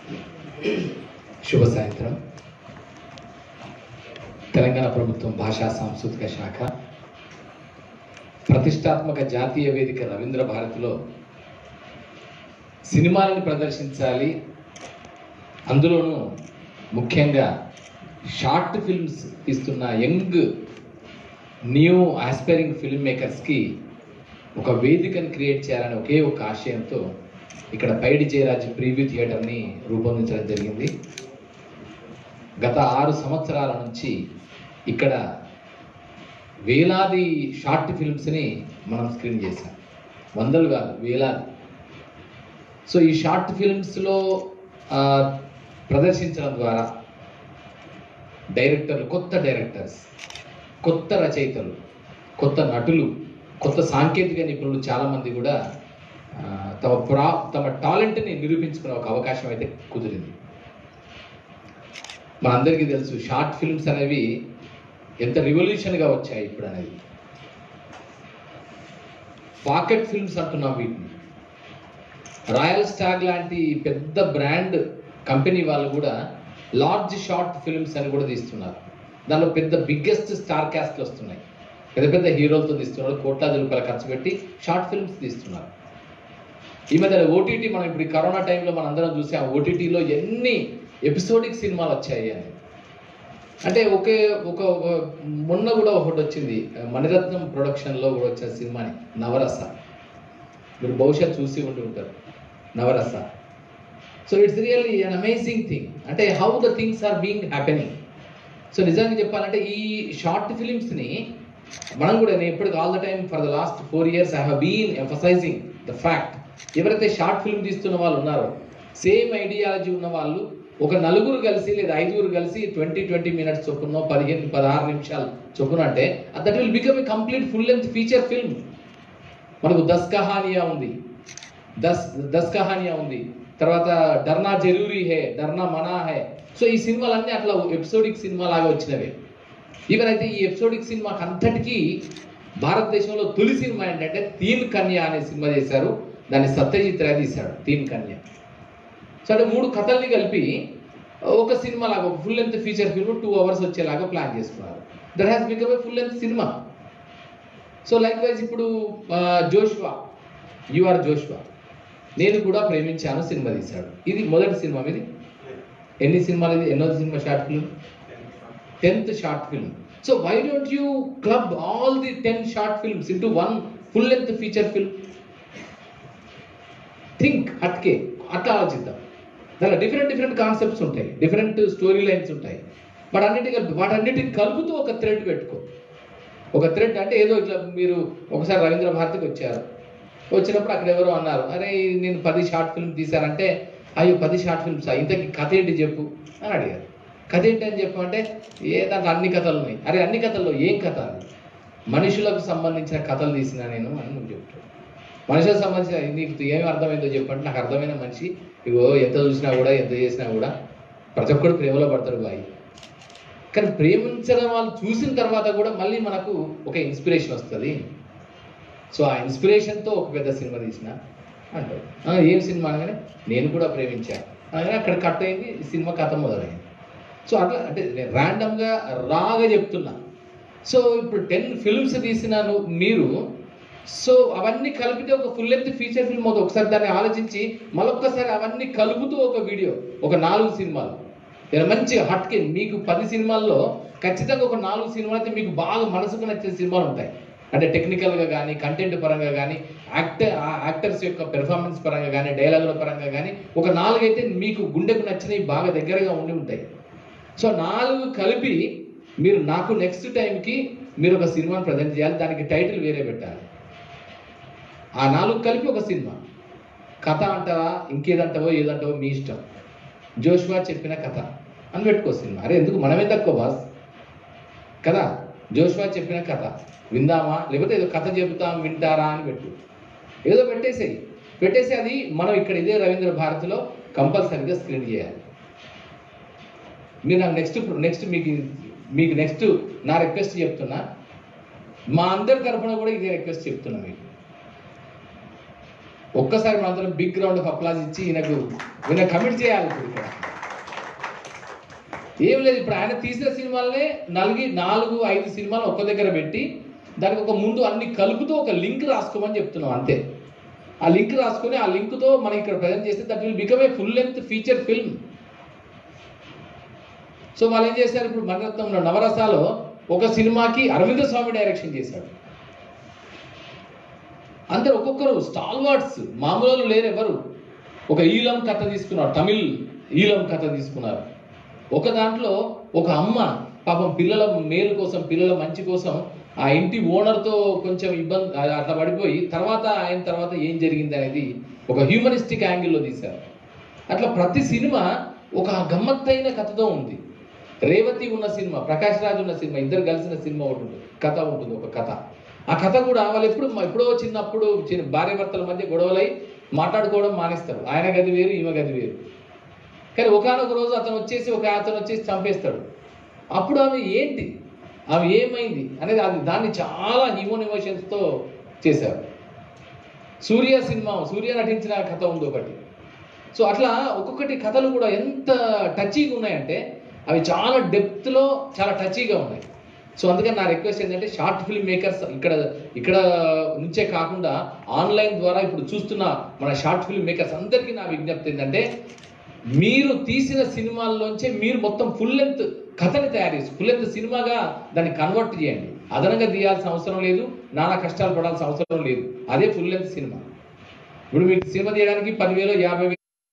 శుభ సాయంత్రం. తెలంగాణ ప్రభుత్వం భాషా సాంస్కృతిక శాఖ ప్రతిష్టాత్మక జాతీయ వేదిక రవీంద్ర భారతిలో సినిమాలను ప్రదర్శించాలి, అందులోనూ ముఖ్యంగా షార్ట్ ఫిల్మ్స్ తీస్తున్న యంగ్ న్యూ ఆస్పైరింగ్ ఫిల్మ్ మేకర్స్కి ఒక వేదికను క్రియేట్ చేయాలని ఒకే ఒక ఆశయంతో ఇక్కడ పైడి జయరాజ్ ప్రీవ్యూ థియేటర్ని రూపొందించడం జరిగింది. గత 6 సంవత్సరాల నుంచి ఇక్కడ వేలాది షార్ట్ ఫిల్మ్స్ని మనం స్క్రీన్ చేశాం, వందలు కాదు వేలాది. సో ఈ షార్ట్ ఫిల్మ్స్లో ప్రదర్శించడం ద్వారా కొత్త డైరెక్టర్స్, కొత్త రచయితలు, కొత్త నటులు, కొత్త సాంకేతిక నిపుణులు చాలామంది కూడా తమ టాలెంట్ని నిరూపించుకునే ఒక అవకాశం అయితే కుదిరింది. మనందరికీ తెలుసు షార్ట్ ఫిల్మ్స్ అనేవి ఎంత రివల్యూషన్గా వచ్చాయి ఇప్పుడు అనేది. పాకెట్ ఫిల్మ్స్ అంటున్నాం వీటిని. రాయల్ స్టాగ్ లాంటి పెద్ద బ్రాండ్ కంపెనీ వాళ్ళు కూడా లార్జ్ షార్ట్ ఫిల్మ్స్ అని కూడా తీస్తున్నారు. దానిలో పెద్ద బిగ్గెస్ట్ స్టార్ క్యాస్ట్లు వస్తున్నాయి, పెద్ద పెద్ద హీరోలతో తీస్తున్నారు, కోట్లాది రూపాయలు ఖర్చు పెట్టి షార్ట్ ఫిల్మ్స్ తీస్తున్నారు. ఈ మధ్య ఓటీటీ, మనం ఇప్పుడు కరోనా టైంలో మనం అందరం చూసాం ఓటీటీలో ఎన్ని ఎపిసోడిక్ సినిమాలు వచ్చాయి అని. అంటే ఒక మొన్న కూడా ఒకటి వచ్చింది, మణిరత్నం ప్రొడక్షన్లో కూడా వచ్చిన సినిమాని నవరస. మీరు బహుశా చూసి ఉండి ఉంటారు Navarasa. So it's really an amazing thing. అంటే how the things are being happening. So నిజంగా చెప్పాలంటే ఈ షార్ట్ ఫిలిమ్స్ని మనం కూడా, నేను ఎప్పటికీ all the time for the last 4 years I have been emphasizing the fact, ఎవరైతే షార్ట్ ఫిల్మ్ తీస్తున్న వాళ్ళు ఉన్నారో, సేమ్ ఐడియాలజీ ఉన్న వాళ్ళు ఒక 4 కలిసి లేదా 5 కలిసి 20 minutes చొప్పున 15-16 నిమిషాలు చొప్పున అంటే that will become a complete full length feature film. మనకు దస్ కహానియా ఉంది, తర్వాత డర్నా జరూరీ హే, డర్నా మనా హే. సో ఈ సినిమాలన్నీ అట్లా ఎపిసోడిక్ సినిమా లాగా వచ్చినవే. ఈవెన్ అయితే ఈ ఎపిసోడిక్ సినిమాకి అంతటికీ భారతదేశంలో తొలి సినిమా ఏంటంటే తీన్ కన్యా అనే సినిమా చేశారు. దాన్ని సత్యజిత్ రే తీశాడు, తీన్ కన్యా. సో అంటే 3 కథల్ని కలిపి ఒక సినిమా లాగా, ఒక full length feature film 2 hours వచ్చేలాగా ప్లాన్ చేసుకున్నారు. That has become a full length సినిమా. సో లైక్ వైజ్ ఇప్పుడు జోష్వా, యు ఆర్ జోష్వా, నేను కూడా ప్రేమించాను సినిమా తీశాడు. ఇది మొదటి సినిమా. ఇది ఎన్ని సినిమాలు, ఇది ఎన్నోది సినిమా? Short film, 10th short film. So why don't you club all the 10 short films into 1 full length feature film? Think హట్కే, అట్లా ఆలోచిద్దాం. దాంట్లో డిఫరెంట్ కాన్సెప్ట్స్ ఉంటాయి, డిఫరెంట్ స్టోరీ లైన్స్ ఉంటాయి. వాటన్నిటిని కలుపుతూ ఒక థ్రెడ్ పెట్టుకో. ఒక థ్రెడ్ అంటే ఏదో ఇట్లా, మీరు ఒకసారి రవీంద్ర భారతికి వచ్చారు, వచ్చినప్పుడు అక్కడ ఎవరో అన్నారు, అరే నేను 10 షార్ట్ ఫిల్మ్ తీశారంటే, అయ్యో 10 షార్ట్ ఫిల్మ్స్, ఇంతకీ కథ ఏంటి చెప్పు అని అడిగారు. కథ ఏంటి అని చెప్పు అంటే, దాంట్లో అన్ని కథలు ఉన్నాయి. అరే అన్ని కథల్లో ఏం కథ? మనుషులకు సంబంధించిన కథలు తీసినా నేను అని నువ్వు చెప్తావు. మనుషులకు సంబంధించిన నీకు ఏమి అర్థమైందో చెప్పంటే, నాకు అర్థమైన మనిషి ఇగో ఎంత చూసినా కూడా, ఎంత చేసినా కూడా ప్రతి ఒక్కడు ప్రేమలో పడతాడు బాయ్. కానీ ప్రేమించడం వాళ్ళు చూసిన తర్వాత కూడా మళ్ళీ మనకు ఒక ఇన్స్పిరేషన్ వస్తుంది. సో ఆ ఇన్స్పిరేషన్తో ఒక పెద్ద సినిమా తీసిన అంటాడు. ఏం సినిమా అనగానే నేను కూడా ప్రేమించాను అనగానే అక్కడ కట్ అయింది, సినిమా కథ మొదలైంది. సో అట్లా అంటే నేను ర్యాండమ్గా రాగా చెప్తున్నా. సో ఇప్పుడు 10 ఫిల్మ్స్ తీసినాను మీరు. సో అవన్నీ కలిపితే ఒక ఫుల్ లెంత్ ఫీచర్ ఫిల్మ్ అవుతుంది. ఒకసారి దాన్ని ఆలోచించి మరొక్కసారి అవన్నీ కలుపుతూ ఒక వీడియో, ఒక 4 సినిమాలు మంచిగా హట్కి, మీకు 10 సినిమాల్లో ఖచ్చితంగా ఒక 4 సినిమాలు అయితే మీకు బాగా మనసుకు నచ్చిన సినిమాలు ఉంటాయి. అంటే టెక్నికల్గా కానీ, కంటెంట్ పరంగా కానీ, యాక్టర్స్ యొక్క పెర్ఫార్మెన్స్ పరంగా కానీ, డైలాగుల పరంగా కానీ ఒక 4 అయితే మీకు గుండెకు నచ్చినవి, బాగా దగ్గరగా ఉండి ఉంటాయి. సో 4 కలిపి మీరు నాకు నెక్స్ట్ టైంకి మీరు ఒక సినిమాని ప్రజెంట్ చేయాలి. దానికి టైటిల్ వేరే పెట్టాలి. ఆ 4 కలిపి ఒక సినిమా. కథ అంటావా, ఇంకేదంటావో ఏదంటావో మీ ఇష్టం. జోష్వా చెప్పిన కథ అని పెట్టుకో సినిమా. అరే ఎందుకు మనమే తక్కువ బాస్ కదా. జోష్వా చెప్పిన కథ విందామా, లేకపోతే ఏదో కథ చెబుతాం వింటారా అని పెట్టు. ఏదో పెట్టేసి అది మనం ఇక్కడ ఇదే రవీంద్ర భారతిలో కంపల్సరీగా స్క్రీన్ చేయాలి. మీరు నాకు నెక్స్ట్ మీకు నెక్స్ట్ నా రిక్వెస్ట్ చెప్తున్నా, మా అందరి తరఫున కూడా ఇదే రిక్వెస్ట్ చెప్తున్నా. మీకు ఒక్కసారి మనందరం బిగ్ రౌండ్ ఆఫ్ అప్లాజ్ ఇచ్చి ఈయన కమిట్ చేయాలి. ఇప్పుడు ఇక్కడ ఏం లేదు, ఇప్పుడు ఆయన తీసిన సినిమాలనే 4-5 సినిమాలు ఒక్క దగ్గర పెట్టి దానికి ఒక ముందు అన్ని కలుపుతూ ఒక లింక్ రాసుకోమని చెప్తున్నాం అంతే. ఆ లింక్ రాసుకొని ఆ లింక్తో మనం ఇక్కడ ప్రజెంట్ చేస్తే that will become a full length feature film. So వాళ్ళు ఏం చేశారు, ఇప్పుడు మణిరత్నంలో నవరసాలో ఒక సినిమాకి అరవింద స్వామి డైరెక్షన్ చేశాడు. అందరు ఒక్కొక్కరు స్టాల్వార్డ్స్, మామూలు లేరు ఎవరు. ఒక ఈలం కథ తీసుకున్నారు, తమిళ్ ఈలం కథ తీసుకున్నారు. ఒక దాంట్లో ఒక అమ్మ పాపం పిల్లల మేలు కోసం, పిల్లల మంచి కోసం ఆ ఇంటి ఓనర్తో కొంచెం ఇబ్బంది అట్లా పడిపోయి అయిన తర్వాత ఏం జరిగింది అనేది ఒక హ్యూమనిస్టిక్ యాంగిల్లో తీశారు. అట్లా ప్రతి సినిమా ఒక గమ్మత్తైన కథతో ఉంది. రేవతి ఉన్న సినిమా, ప్రకాష్ రాజ్ ఉన్న సినిమా, ఇద్దరు కలిసిన సినిమా ఒకటి ఉంటుంది, కథ ఉంటుంది, ఒక కథ. ఆ కథ కూడా వాళ్ళు ఎప్పుడో చిన్నప్పుడు భార్యాభర్తల మధ్య గొడవలై మాట్లాడుకోవడం మానేస్తారు. ఆయన గది వేరు, ఈమె గది వేరు. కానీ ఒకనొక రోజు అతను వచ్చేసి చంపేస్తాడు. అప్పుడు ఆమె ఏంటి, ఆమె ఏమైంది అనేది దాన్ని చాలా హ్యూమన్ ఎమోషన్స్తో చేశారు. సూర్య నటించిన కథ ఉంది ఒకటి. సో అట్లా ఒక్కొక్కటి కథలు కూడా ఎంత టచీగా ఉన్నాయంటే అవి చాలా డెప్త్లో చాలా టచీగా ఉన్నాయి. సో అందుకని నా రిక్వెస్ట్ ఏంటంటే షార్ట్ ఫిల్మ్ మేకర్స్ ఇక్కడ నుంచే కాకుండా ఆన్లైన్ ద్వారా ఇప్పుడు చూస్తున్న మన షార్ట్ ఫిల్మ్ మేకర్స్ అందరికీ నా విజ్ఞప్తి ఏంటంటే మీరు తీసిన సినిమాల్లోంచే మీరు మొత్తం ఫుల్ లెంత్ కథని తయారు చేసి ఫుల్ లెంత్ సినిమాగా దాన్ని కన్వర్ట్ చేయండి. అదనంగా తీయాల్సిన అవసరం లేదు, నానా కష్టాలు పడాల్సిన అవసరం లేదు. అదే ఫుల్ లెంత్ సినిమా. ఇప్పుడు మీకు సినిమా తీయడానికి 10,000, 50,000,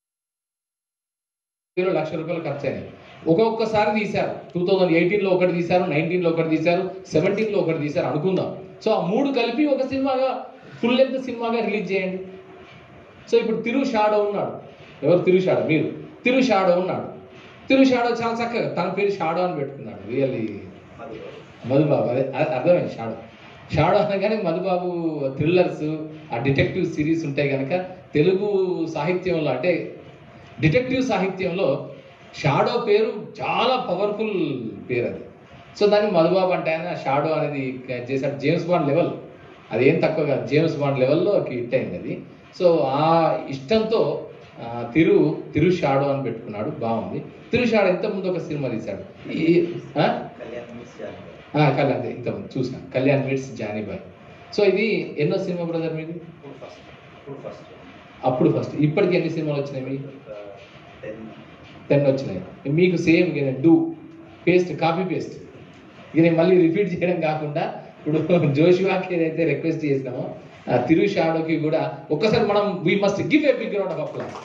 ₹1,00,000 ఖర్చు అయినాయి. ఒక్కొక్కసారి తీశారు. 2018లో ఒకటి తీశారు, 19లో ఒకటి తీశారు, 17లో ఒకటి తీశారు అనుకుందాం. సో ఆ 3 కలిపి ఒక సినిమాగా ఫుల్ లెంత్ సినిమాగా రిలీజ్ చేయండి. సో ఇప్పుడు తిరు షాడో ఉన్నాడు. ఎవరు తిరు షాడో? మీరు. తిరు షాడో ఉన్నాడు. తిరు షాడో చాలా చక్కగా తన పేరు షాడో అని పెట్టుకున్నాడు. రియల్లీ మధుబాబు, అదే అర్థమైంది. షాడో అనగానే మధుబాబు థ్రిల్లర్స్, ఆ డిటెక్టివ్ సిరీస్ ఉంటాయి కనుక తెలుగు సాహిత్యంలో అంటే డిటెక్టివ్ సాహిత్యంలో షాడో పేరు చాలా పవర్ఫుల్ పేరు అది. సో దాన్ని మధుబాబు అంటే ఆయన షాడో అనేది చేశాడు. జేమ్స్ బాండ్ లెవెల్, అది ఏం తక్కువ కాదు, జేమ్స్ బాండ్ లెవెల్లో హిట్ అయింది అది. సో ఆ ఇష్టంతో తిరు షాడో అని పెట్టుకున్నాడు. బాగుంది. తిరు షాడో ఇంతకుముందు ఒక సినిమా తీశాడు, కళ్యాణ్, ఇంతకుముందు చూసిన కళ్యాణ్ మీట్స్ జానీబాయ్. సో ఇది ఎన్నో సినిమా బ్రదర్ మీది? అప్పుడు ఫస్ట్. ఇప్పటికి ఎన్ని సినిమాలు వచ్చినాయి మీకు? 10 వచ్చినాయి. మీకు సేమ్ కాపీ పేస్ట్ ఇక నేను మళ్ళీ రిపీట్ చేయడం కాకుండా ఇప్పుడు జోషువాకి ఏదైతే రిక్వెస్ట్ చేసినామో తిరు షాడోకి కూడా ఒక్కసారి మనం we must give a big round of applause.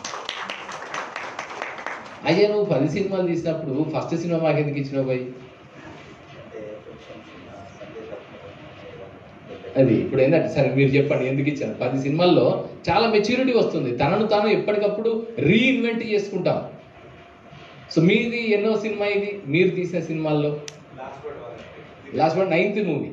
అయ్యా నువ్వు 10 సినిమాలు తీసినప్పుడు ఫస్ట్ సినిమా మాకు ఎందుకు ఇచ్చినావు పోయి? అది ఇప్పుడు ఏంటంటే సరే మీరు చెప్పండి ఎందుకు ఇచ్చాను. 10 సినిమాల్లో చాలా మెచ్యూరిటీ వస్తుంది, తనను తాను ఎప్పటికప్పుడు రీఇన్వెంట్ చేసుకుంటాం. సో మీది ఎన్నో సినిమా ఇది మీరు తీసిన సినిమాల్లో? Last one 9th movie.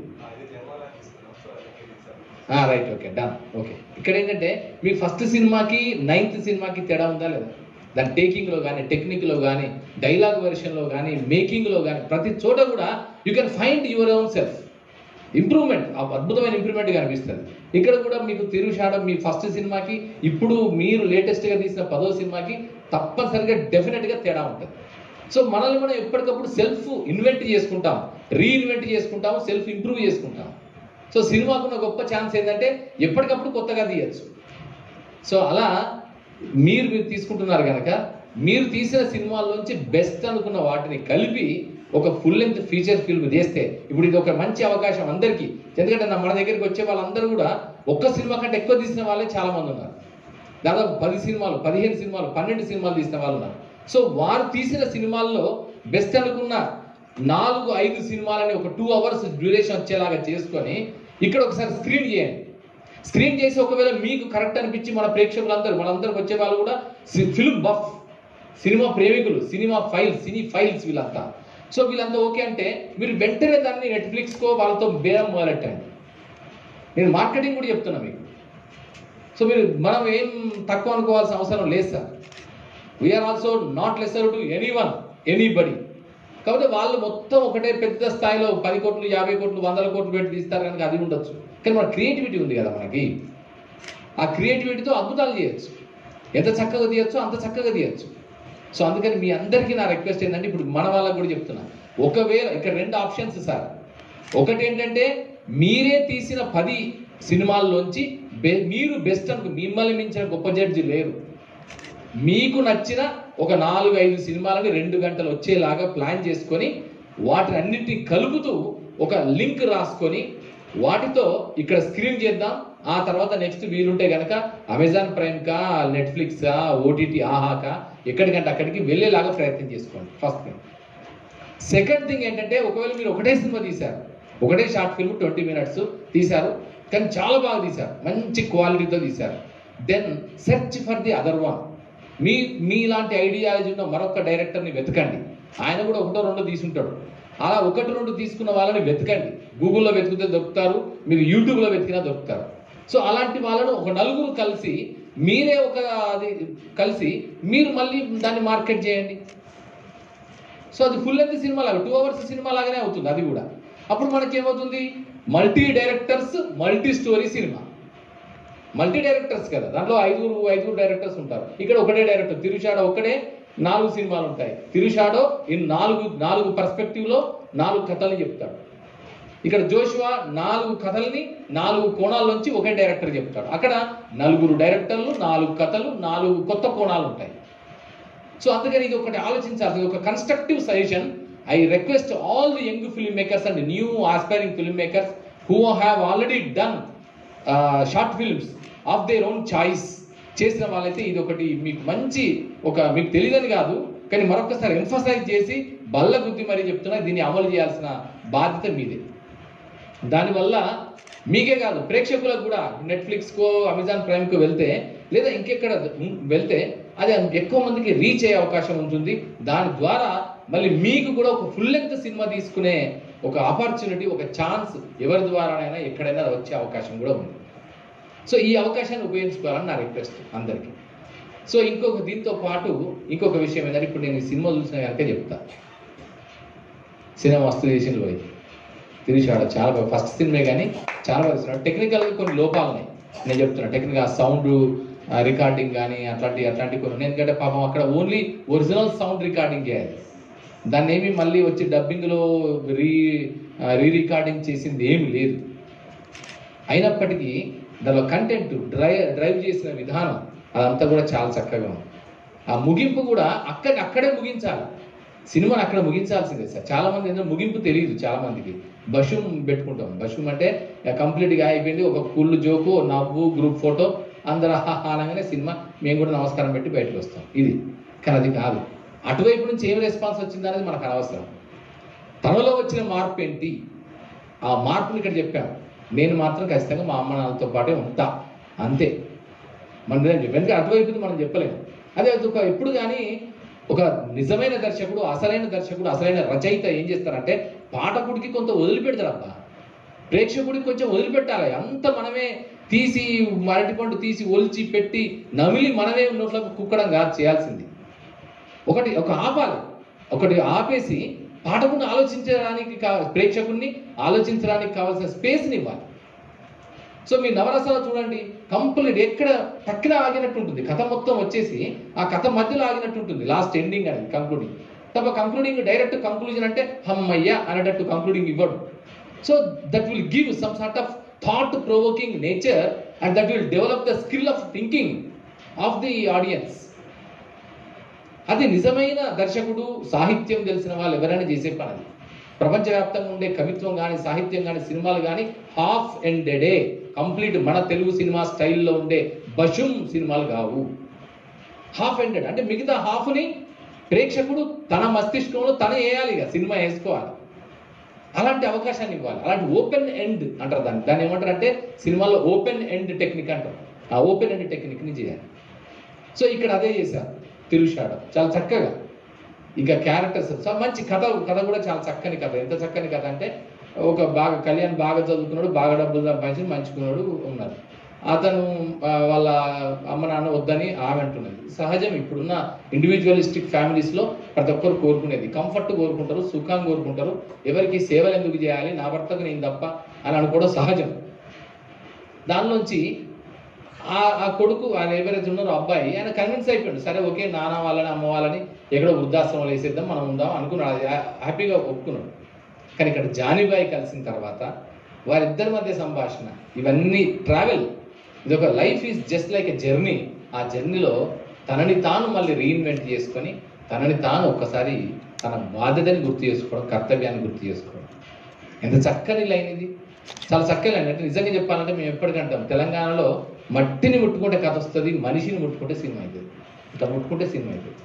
Right, okay, done. Okay, ఇక్కడ ఏంటంటే మీ ఫస్ట్ సినిమాకి 9th సినిమాకి తేడా ఉందా లేదా? దాని టేకింగ్లో కానీ, టెక్నిక్లో కానీ, డైలాగ్ వెర్షన్లో కానీ, మేకింగ్లో కానీ ప్రతి చోట కూడా you can find your own self improvement, అద్భుతమైన ఇంప్రూవ్మెంట్ కనిపిస్తుంది. ఇక్కడ కూడా మీకు తిరు షాడో మీ ఫస్ట్ సినిమాకి ఇప్పుడు మీరు లేటెస్ట్గా తీసిన 10వ సినిమాకి తప్పనిసరిగా డెఫినెట్గా తేడా ఉంటుంది. సో మనల్ని మనం ఎప్పటికప్పుడు సెల్ఫ్ ఇన్వెంట్ చేసుకుంటాం, రీఇన్వెంట్ చేసుకుంటాం, సెల్ఫ్ ఇంప్రూవ్ చేసుకుంటాం. సో సినిమాకున్న గొప్ప ఛాన్స్ ఏంటంటే ఎప్పటికప్పుడు కొత్తగా తీయచ్చు. సో అలా మీరు తీసుకుంటున్నారు కనుక మీరు తీసిన సినిమాల్లోంచి బెస్ట్ అనుకున్న వాటిని కలిపి ఒక ఫుల్ లెంత్ ఫీచర్ ఫిల్మ్ చేస్తే ఇప్పుడు ఇది ఒక మంచి అవకాశం అందరికీ. ఎందుకంటే మన దగ్గరికి వచ్చే వాళ్ళందరూ కూడా ఒక్క సినిమా కంటే ఎక్కువ తీసిన వాళ్ళే చాలా మంది ఉన్నారు. దాదాపు 10 సినిమాలు, 15 సినిమాలు, 12 సినిమాలు తీసిన వాళ్ళు ఉన్నారు. సో వారు తీసిన సినిమాల్లో బెస్ట్ అనుకున్న 4-5 సినిమాలని ఒక 2 hours డ్యూరేషన్ వచ్చేలాగా చేసుకొని ఇక్కడ ఒకసారి స్క్రీన్ చేయండి. స్క్రీన్ చేసి ఒకవేళ మీకు కరెక్ట్ అనిపించి మనందరికి వచ్చే వాళ్ళు కూడా ఫిల్మ్ బఫ్, సినిమా ప్రేమికులు, సినీ ఫైల్స్ వీళ్ళంతా. సో వీళ్ళంతా ఓకే అంటే మీరు వెంటనే దాన్ని నెట్ఫ్లిక్స్కో వాళ్ళతో బేరం మొదలెట్టండి. నేను మార్కెటింగ్ కూడా చెప్తున్నా మీకు. సో మనం ఏం తక్కువ అనుకోవాల్సిన అవసరం లేదు sir. We are also not lesser to anybody. కాబట్టి వాళ్ళు మొత్తం ఒకటే పెద్ద స్థాయిలో 10 కోట్లు, 50 కోట్లు, 100 కోట్లు పెట్టి తీస్తారు కనుక అది ఉండొచ్చు. కానీ మన క్రియేటివిటీ ఉంది కదా మనకి. ఆ క్రియేటివిటీతో అద్భుతాలు చేయొచ్చు. ఎంత చక్కగా తీయచ్చో అంత చక్కగా తీయచ్చు. సో అందుకని మీ అందరికీ నా రిక్వెస్ట్ ఏంటంటే, ఇప్పుడు మన వాళ్ళకి కూడా చెప్తున్నా, ఒకవేళ ఇక్కడ 2 ఆప్షన్స్ సార్. ఒకటి ఏంటంటే మీరే తీసిన 10 సినిమాల్లోంచి మీరు బెస్ట్ అనుకు, మిమ్మల్ని మించిన గొప్ప జడ్జి లేరు. మీకు నచ్చిన ఒక 4-5 సినిమాలని 2 గంటలు వచ్చేలాగా ప్లాన్ చేసుకొని వాటిని అన్నింటినీ కలుపుతూ ఒక లింక్ రాసుకొని వాటితో ఇక్కడ స్క్రీన్ చేద్దాం. ఆ తర్వాత నెక్స్ట్ వీలుంటే కనుక అమెజాన్ ప్రైమ్కా, నెట్ఫ్లిక్సా, ఓటీటీ, ఆహాకా, ఎక్కడికంటే అక్కడికి వెళ్ళేలాగా ప్రయత్నం చేసుకోండి. First thing. సెకండ్ థింగ్ ఏంటంటే, ఒకవేళ మీరు ఒకటే సినిమా తీశారు, ఒకటే షార్ట్ ఫిల్మ్ 20 minutes తీశారు, కానీ చాలా బాగా తీశారు, మంచి క్వాలిటీతో తీశారు, then search for the other one. మీలాంటి ఐడియాలజీ ఉన్న మరొక డైరెక్టర్ని వెతకండి. ఆయన కూడా 1-2 తీసుంటాడు. అలా 1-2 తీసుకున్న వాళ్ళని వెతకండి. గూగుల్లో వెతికితే దొరుకుతారు, మీరు యూట్యూబ్లో వెతికినా దొరుకుతారు. సో అలాంటి వాళ్ళను ఒక 4 కలిసి మీరే కలిసి మీరు మళ్ళీ దాన్ని మార్కెట్ చేయండి. సో అది ఫుల్ లెంత్ సినిమా లాగా 2 hours సినిమా లాగానే అవుతుంది అది కూడా. అప్పుడు మనకేమవుతుంది, multi directors multi story cinema. Multi directors కదా, దాంట్లో 5 డైరెక్టర్స్ ఉంటారు. ఇక్కడ ఒకటే డైరెక్టర్, తిరుషాడో ఒక్కడే 4 సినిమాలు ఉంటాయి. తిరుషాడో ఈ 4 పర్స్పెక్టివ్లో 4 కథలు చెప్తాడు. ఇక్కడ జోషువా 4 కథల్ని 4 కోణాల్లోంచి ఒకే డైరెక్టర్ చెప్తాడు. అక్కడ 4 డైరెక్టర్లు, 4 కథలు, 4 కొత్త కోణాలు ఉంటాయి. సో అందుకని ఇది ఒకటి ఆలోచించాల్సింది, ఒక constructive suggestion. I request all the young film makers and new aspiring film makers who have already done short films of their own choice చేసిన వాళ్ళైతే ఇది ఒకటి మీకు మంచి మీకు తెలియదని కాదు, కానీ మరొకసారి ఎంఫసైజ్ చేసి బల్ల గుద్ది మరీ చెప్తున్నా, దీన్ని అమలు చేయాల్సిన బాధ్యత మీదే. దానివల్ల మీకే కాదు, ప్రేక్షకులకు కూడా నెట్ఫ్లిక్స్కో, అమెజాన్ ప్రైమ్కో వెళ్తే, లేదా ఇంకెక్కడ వెళ్తే అది ఎక్కువ మందికి రీచ్ అయ్యే అవకాశం ఉంటుంది. దాని ద్వారా మళ్ళీ మీకు కూడా ఒక ఫుల్ లెంగ్త్ సినిమా తీసుకునే ఒక ఆపర్చునిటీ, ఒక ఛాన్స్ ఎవరి ద్వారానైనా ఎక్కడైనా వచ్చే అవకాశం కూడా ఉంది. సో ఈ అవకాశాన్ని ఉపయోగించుకోవాలని నా రిక్వెస్ట్ అందరికీ. సో దీంతో పాటు ఇంకొక విషయం ఏంటంటే, ఇప్పుడు నేను ఈ సినిమా చూసిన కనుక చెప్తా. సినిమా వస్తు చేసిన పోయి తిరిగాడు చాలా బాగా, ఫస్ట్ సినిమా కానీ చాలా బాగా తీస్తున్నాడు. టెక్నికల్గా కొన్ని లోపాలు ఉన్నాయి, నేను చెప్తున్నా. టెక్నికల్ సౌండ్ రికార్డింగ్ కానీ అట్లాంటి కొన్ని, ఎందుకంటే పాపం అక్కడ ఓన్లీ ఒరిజినల్ సౌండ్ రికార్డింగ్ చేయాలి. దాన్ని ఏమి మళ్ళీ వచ్చి డబ్బింగ్లో రీ రికార్డింగ్ చేసింది ఏమి లేదు. అయినప్పటికీ దానిలో కంటెంట్ డ్రైవ్ చేసిన విధానం అదంతా కూడా చాలా చక్కగా ఉంది. ఆ ముగింపు కూడా అక్కడే ముగించాలి, సినిమాని అక్కడ ముగించాల్సిందే సార్. చాలా మంది ఏంటంటే ముగింపు తెలియదు చాలా మందికి. బషూం పెట్టుకుంటాం, బషూం అంటే కంప్లీట్గా అయిపోయింది, ఒక కుళ్ళు జోకు, నవ్వు, గ్రూప్ ఫోటో, అందరూ అనగానే సినిమా మేము కూడా నమస్కారం పెట్టి బయటకు వస్తాం. ఇది కానీ అది కాదు. అటువైపు నుంచి ఏం రెస్పాన్స్ వచ్చింది అనేది మనకు అనవసరం. తనలో వచ్చిన మార్పు ఏంటి, ఆ మార్పుని ఇక్కడ చెప్పాను. నేను మాత్రం ఖచ్చితంగా మా అమ్మ నాన్నతో పాటే ఉంటా, అంతే. మనం చెప్పి ఎందుకంటే అటువైపు మనం చెప్పలేము. అదే ఎప్పుడు కానీ ఒక నిజమైన దర్శకుడు, అసలైన రచయిత ఏం చేస్తారంటే, పాఠకుడికి కొంత వదిలిపెడతారు. అబ్బా, ప్రేక్షకుడికి కొంచెం వదిలిపెట్టాలి. అంత మనమే తీసి అరటిపండు తీసి ఒలిచి పెట్టి నమిలి మనమే నోట్లో కుక్కడం కాదు చేయాల్సింది. ఒక ఆపాలి, ఒకటి ఆపేసి పాఠకుడిని ఆలోచించడానికి ప్రేక్షకుడిని ఆలోచించడానికి కావాల్సిన స్పేస్ని ఇవ్వాలి. సో మీ నవరసాలు చూడండి, కంప్లీట్ ఎక్కడ టక్కున ఆగినట్టు ఉంటుంది, కథ మొత్తం వచ్చేసి ఆ కథ మధ్యలో ఆగినట్టు ఉంటుంది. లాస్ట్ ఎండింగ్ అనేది కంక్లూడింగ్ తప్ప, కంక్లూడింగ్ డైరెక్ట్ కంక్లూజన్ అంటే హమ్మయ్య అనేటట్టు కంక్లూడింగ్ ఇవ్వడు. So that will give some sort of thought provoking nature and that will develop the skill of thinking of the audience. అది నిజమైన దర్శకుడు, సాహిత్యం తెలిసిన వాళ్ళు ఎవరైనా చేసే పని అది. ప్రపంచవ్యాప్తంగా ఉండే కవిత్వం కానీ, సాహిత్యం కానీ, సినిమాలు కానీ హాఫ్ ఎండెడే, కంప్లీట్ మన తెలుగు సినిమా స్టైల్లో ఉండే బషూం సినిమాలు కావు. హాఫ్ ఎండెడ్ అంటే మిగతా హాఫ్ని ప్రేక్షకుడు తన మస్తిష్కంలో తనే వేయాలి, ఇక సినిమా వేసుకోవాలి. అలాంటి అవకాశాన్ని ఇవ్వాలి. అలాంటి ఓపెన్ ఎండ్ అంటారు దాన్ని ఏమంటారు అంటే, సినిమాలో ఓపెన్ ఎండ్ టెక్నిక్ అంటారు. ఆ ఓపెన్ ఎండ్ టెక్నిక్ని చేయాలి. సో ఇక్కడ అదే చేశారు తిరుషాడ, చాలా చక్కగా. ఇంకా క్యారెక్టర్స్ మంచి కథ కూడా చాలా చక్కని కథ. ఎంత చక్కని కథ అంటే, కళ్యాణ్ బాగా చదువుకున్నాడు, బాగా డబ్బులు సంపాదించి మంచుకున్నాడు ఉన్నారు. అతను వాళ్ళ అమ్మ నాన్న వద్దని ఆమె అంటున్నది. సహజం, ఇప్పుడున్న ఇండివిజువలిస్టిక్ ఫ్యామిలీస్లో ప్రతి ఒక్కరు కోరుకునేది కంఫర్ట్ కోరుకుంటారు, సుఖం కోరుకుంటారు. ఎవరికి సేవలు ఎందుకు చేయాలి, నా భర్తకు నేను తప్ప అని అనుకోవడం సహజం. దానిలోంచి ఆ కొడుకు ఆయన ఎవరైతే ఉన్నారో అబ్బాయి ఆయన కన్విన్స్ అయిపోయాడు, సరే ఓకే నాన్న వాళ్ళని అమ్మ వాళ్ళని ఎక్కడో వృద్ధాశ్రమంలో వేసేద్దాం మనం ఉందాం అనుకున్నాడు, హ్యాపీగా ఒప్పుకున్నాడు. కానీ ఇక్కడ జానీబాయి కలిసిన తర్వాత వారిద్దరి మధ్య సంభాషణ ఇవన్నీ ట్రావెల్, ఇది ఒక life is just like a journey. ఆ జర్నీలో తనని తాను మళ్ళీ రీఇన్వెంట్ చేసుకొని తనని తాను ఒక్కసారి తన బాధ్యతని గుర్తు చేసుకోవడం, కర్తవ్యాన్ని గుర్తు చేసుకోవడం. ఎంత చక్కని లైన్ ఇది, చాలా చక్కని లైన్. అంటే నిజంగా చెప్పాలంటే మేము ఎప్పటికంటాం తెలంగాణలో మట్టిని ముట్టుకుంటే కథ వస్తుంది, మనిషిని ముట్టుకుంటే సినిమా అవుతుంది, ఇట్లా ముట్టుకుంటే సినిమా అవుతుంది.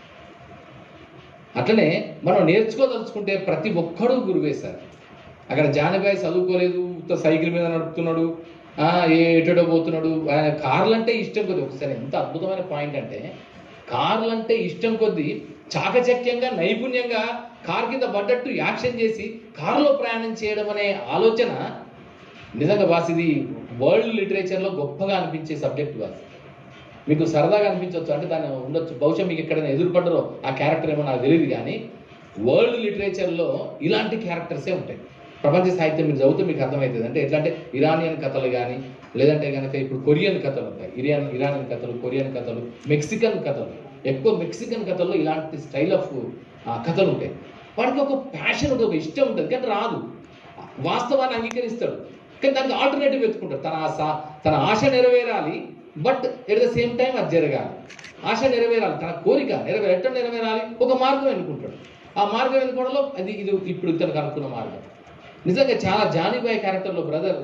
అట్లనే మనం నేర్చుకోదలుచుకుంటే ప్రతి ఒక్కడూ గురువే సార్. అక్కడ జానబాయి చదువుకోలేదు, సైకిల్ మీద నడుపుతున్నాడు, ఎటో పోతున్నాడు. ఆయన కార్లు అంటే ఇష్టం కొద్ది, ఒకసారి ఎంత అద్భుతమైన పాయింట్ అంటే కార్లు అంటే ఇష్టం కొద్దీ చాకచక్యంగా నైపుణ్యంగా కార్ కింద పడ్డట్టు యాక్షన్ చేసి కారులో ప్రయాణం చేయడం అనే ఆలోచన నిజంగా బాస్ ఇది వరల్డ్ లిటరేచర్లో గొప్పగా అనిపించే సబ్జెక్ట్ బాస్. మీకు సరదాగా అనిపించవచ్చు, అంటే దాన్ని ఉండొచ్చు, బహుశా మీకు ఎక్కడైనా ఎదురుపడ్డరో ఆ క్యారెక్టర్ ఏమో నాకు తెలియదు, కానీ వరల్డ్ లిటరేచర్లో ఇలాంటి క్యారెక్టర్సే ఉంటాయి. ప్రపంచ సాహిత్యం మీరు చదివితే మీకు అర్థమవుతుంది. అంటే ఎట్లా అంటే ఇరానియన్ కథలు కానీ, లేదంటే కనుక ఇప్పుడు కొరియన్ కథలు ఉంటాయి, ఇరానియన్ కథలు, కొరియన్ కథలు, మెక్సికన్ కథలు. ఎక్కువ మెక్సికన్ కథల్లో ఇలాంటి స్టైల్ ఆఫ్ కథలు ఉంటాయి. వాడికి ఒక ప్యాషన్ ఉంటుంది, ఒక ఇష్టం ఉంటుంది, కానీ రాదు, వాస్తవాన్ని అంగీకరిస్తాడు, కానీ దానికి ఆల్టర్నేటివ్ వెతుకుంటాడు. తన ఆశ నెరవేరాలి, but at the same time అది జరగాలి. ఆశ నెరవేరాలి, తన కోరిక ఎట్లా నెరవేరాలి, ఒక మార్గం ఎన్నుకుంటాడు. ఆ మార్గం ఎన్నుకోవడంలో ఇది ఇప్పుడు ఇతనికి అనుకున్న మార్గం. నిజంగా చాలా జానీబాయి క్యారెక్టర్లో బ్రదర్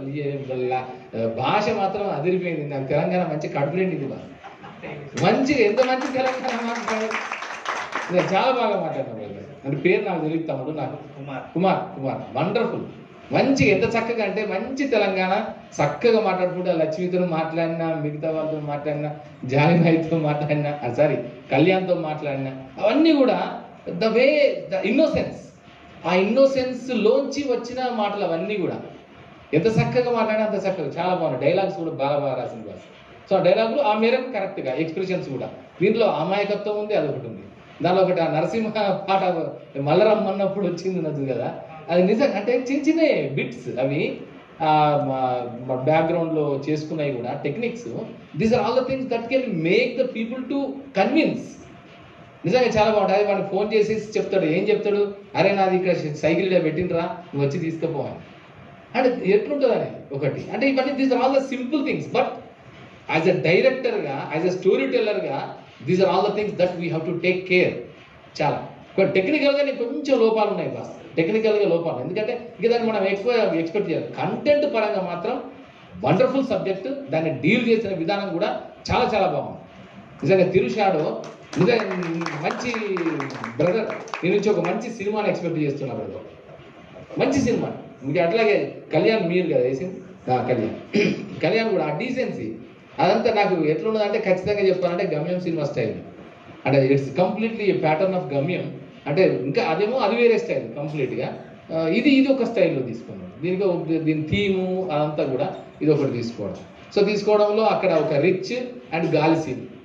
భాష మాత్రం అదిరిపోయింది. నాకు తెలంగాణ మంచి కడుపులేండి ఇది బాగా మంచిగా, ఎంత మంచి తెలంగాణ మాట్లాడారు, చాలా బాగా మాట్లాడినా బ్రదర్. అంటే పేరు నాకు తెలియదు తమ్ముడు, నాకు కుమార్ వండర్ఫుల్. మంచిగా ఎంత చక్కగా అంటే మంచి తెలంగాణ, చక్కగా మాట్లాడుకుంటే లక్ష్మితో మాట్లాడినా, మిగతా వాళ్ళతో మాట్లాడినా, జానీబాయితో మాట్లాడినా, కళ్యాణ్తో మాట్లాడినా, అవన్నీ కూడా ద వే ద ఇన్నోసెన్స్, ఆ ఇన్నోసెన్స్ లోంచి వచ్చిన మాటలు అవన్నీ కూడా ఎంత చక్కగా మాట్లాడినా అంత చక్కగా, చాలా బాగున్నాయి. డైలాగ్స్ కూడా బాగా రాసింది బాస్. సో ఆ డైలాగులు ఆ మేరకు కరెక్ట్గా, ఎక్స్ప్రెషన్స్ కూడా దీంట్లో అమాయకత్వం ఉంది, అదొకటి ఉంది. దానిలో ఒకటి ఆ నరసింహ పాట మల్లరమ్మన్నప్పుడు వచ్చింది ఉన్నది కదా, అది నిజంగా అంటే చిన్న బిట్స్ అవి బ్యాక్గ్రౌండ్లో చేసుకున్నాయి కూడా techniques. These are all the things that can make the people to convince. నిజంగా చాలా బాగుంటుంది. వాడికి ఫోన్ చేసి చెప్తాడు, ఏం చెప్తాడు, అరే నాది ఇక్కడ సైకిల్ పెట్టినరా, నువ్వు వచ్చి తీసుకుపోవాలి అంటే ఎట్లుంటుంది అని ఒకటి. అంటే ఇవన్నీ these are all the simple things, but as a డైరెక్టర్గా, యాజ్ అ స్టోరీ టెల్లర్గా these are all the things that we have to take care. చాలా టెక్నికల్గా నీకు కొంచెం లోపాలు ఉన్నాయి బాస్, టెక్నికల్గా లోపాలు, ఎందుకంటే ఇక దాన్ని మనం ఎక్కువ ఎక్స్పెక్ట్ చేయాలి. కంటెంట్ పరంగా మాత్రం వండర్ఫుల్ సబ్జెక్ట్, దాన్ని డీల్ చేసిన విధానం కూడా చాలా చాలా బాగుంది. నిజంగా తిరుషాడో నిజంగా మంచి బ్రదర్, నేను నుంచి ఒక మంచి సినిమాని ఎక్స్పెక్ట్ చేస్తున్నా బ్రదర్, మంచి సినిమా. మీకు అట్లాగే కళ్యాణ్ మీరు కదా వేసింది, కళ్యాణ్ కూడా ఆ డీసెన్సీ అదంతా నాకు ఎట్లున్నది అంటే ఖచ్చితంగా చెప్పాలంటే గమ్యం సినిమా స్టైల్. అంటే it's completely pattern of Gamyam. అంటే ఇంకా అదేమో అది వేరే స్టైల్ కంప్లీట్గా, ఇది ఒక స్టైల్లో తీసుకున్నాం. దీని థీము అదంతా కూడా ఇది ఒకటి తీసుకోవడం. సో తీసుకోవడంలో అక్కడ ఒక రిచ్ అండ్ గాలి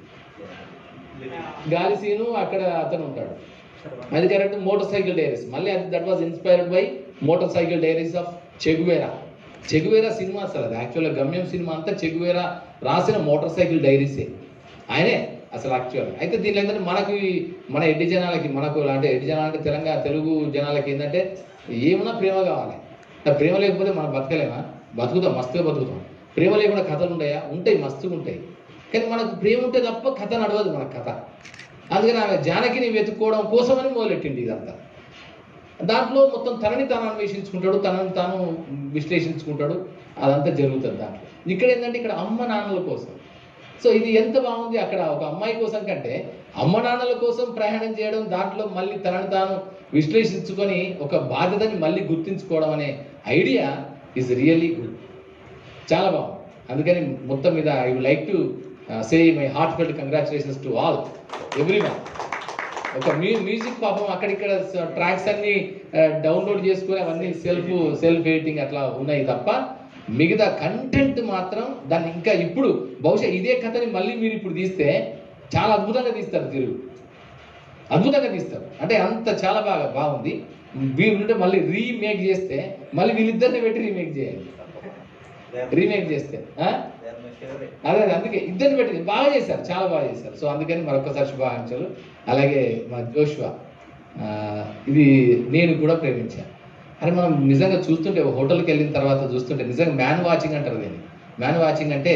సీను అక్కడ అతను ఉంటాడు, అది కరెక్ట్. మోటార్ సైకిల్ డైరీస్, మళ్ళీ అది that was inspired by motorcycle diaries of Che Guevara cinema. అసలు అది యాక్చువల్గా గమ్యం సినిమా అంతా చెగువేరా రాసిన మోటార్ సైకిల్ డైరీసే, ఆయనే అసలు యాక్చువల్. అయితే దీనిలో ఏంటంటే మన ఎడ్డి జనాలకి, మనకు అంటే ఎడ్డి జనాలంటే తెలుగు జనాలకి ఏంటంటే ఏమన్నా ప్రేమ కావాలి. ప్రేమ లేకపోతే మనం బతకలేమా? బతుకుతాం, మస్తుగా బతుకుతాం. ప్రేమ లేకుండా కథలు ఉంటాయి, మస్తుగా ఉంటాయి. కానీ మనకు ప్రేమ ఉంటే తప్ప కథ నడవదు మన కథ. అందుకని ఆమె జానకిని వెతుక్కోవడం కోసమని మొదలెట్టింది ఇదంతా. దాంట్లో మొత్తం తనని తాను అన్వేషించుకుంటాడు, తనని తాను విశ్లేషించుకుంటాడు, అదంతా జరుగుతుంది దాంట్లో. ఇక్కడ ఏంటంటే ఇక్కడ అమ్మ నాన్నల కోసం. సో ఇది ఎంత బాగుంది, అక్కడ ఒక అమ్మాయి కోసం కంటే అమ్మ నాన్నల కోసం ప్రయాణం చేయడం, దాంట్లో మళ్ళీ తనని తాను విశ్లేషించుకొని ఒక బాధ్యతని మళ్ళీ గుర్తించుకోవడం అనే ఐడియా ఈజ్ రియల్లీ గుడ్, చాలా బాగుంది. అందుకని మొత్తం మీద I would like to say my heartfelt congratulations to all everyone. ఒక మ్యూజిక్ పాపం అక్కడిక్కడ ట్రాక్స్ అన్ని డౌన్లోడ్ చేసుకుని అవన్నీ సెల్ఫ్ ఎడిటింగ్ అట్లా ఉన్నాయి తప్ప మిగతా కంటెంట్ మాత్రం దాన్ని ఇంకా ఇప్పుడు బహుశా ఇదే కథని మళ్ళీ మీరు ఇప్పుడు తీస్తే చాలా అద్భుతంగా తీస్తారు, అద్భుతంగా తీస్తారు. అంటే అంత చాలా బాగుంది. వీళ్ళుంటే మళ్ళీ రీమేక్ చేస్తే మళ్ళీ వీళ్ళిద్దరిని పెట్టి రీమేక్ చేయాలి. రీమేక్ చేస్తే అదే అందుకే ఇద్దరిని పెట్టి బాగా చేశారు, చాలా బాగా చేశారు. సో అందుకని మరొకసారి శుభాకాంక్షలు. అలాగే మా జోష్వా, ఇది నేను కూడా ప్రేమించాను. అరే మనం నిజంగా చూస్తుంటే హోటల్కి వెళ్ళిన తర్వాత చూస్తుంటే నిజంగా మ్యాన్ వాచింగ్ అంటారు దీన్ని. మ్యాన్ వాచింగ్ అంటే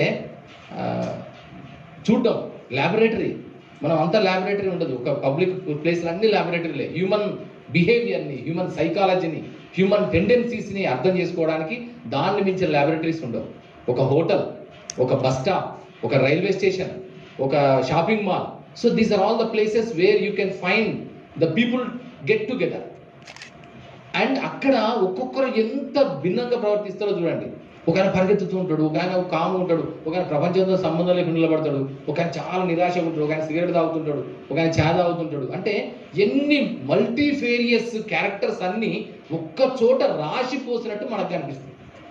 చూడడం, ల్యాబొరేటరీ. మనం అంతా ల్యాబొరేటరీ ఉండదు, ఒక పబ్లిక్ ప్లేస్లో అన్ని ల్యాబొరేటరీలే. హ్యూమన్ బిహేవియర్ని, హ్యూమన్ సైకాలజీని, హ్యూమన్ టెండెన్సీస్ని అర్థం చేసుకోవడానికి దాన్ని మించిన ల్యాబొరేటరీస్ ఉండవు. ఒక హోటల్, ఒక బస్ స్టాప్, ఒక రైల్వే స్టేషన్, ఒక shopping mall. So these are all the places where you can find the people get together. And అక్కడ ఒక్కొక్కరు ఎంత భిన్నంగా ప్రవర్తిస్తారో చూడండి. ఒక ఆయన పరిగెత్తుతూ ఉంటాడు, ఒక ఆయన కాము ఉంటాడు, ఒక ఆయన ప్రపంచంతో సంబంధం లేకుండా నిలబడతాడు, ఒక ఆయన చాలా నిరాశగా ఉంటాడు, ఒక ఆయన సిగరెట్ తాగుతుంటాడు, ఒక ఆయన ఛాయ్ తాగుతుంటాడు. అంటే ఎన్ని మల్టీఫేరియస్ క్యారెక్టర్స్ అన్ని ఒక్క చోట రాసి పోసినట్టు మనకు అనిపిస్తుంది.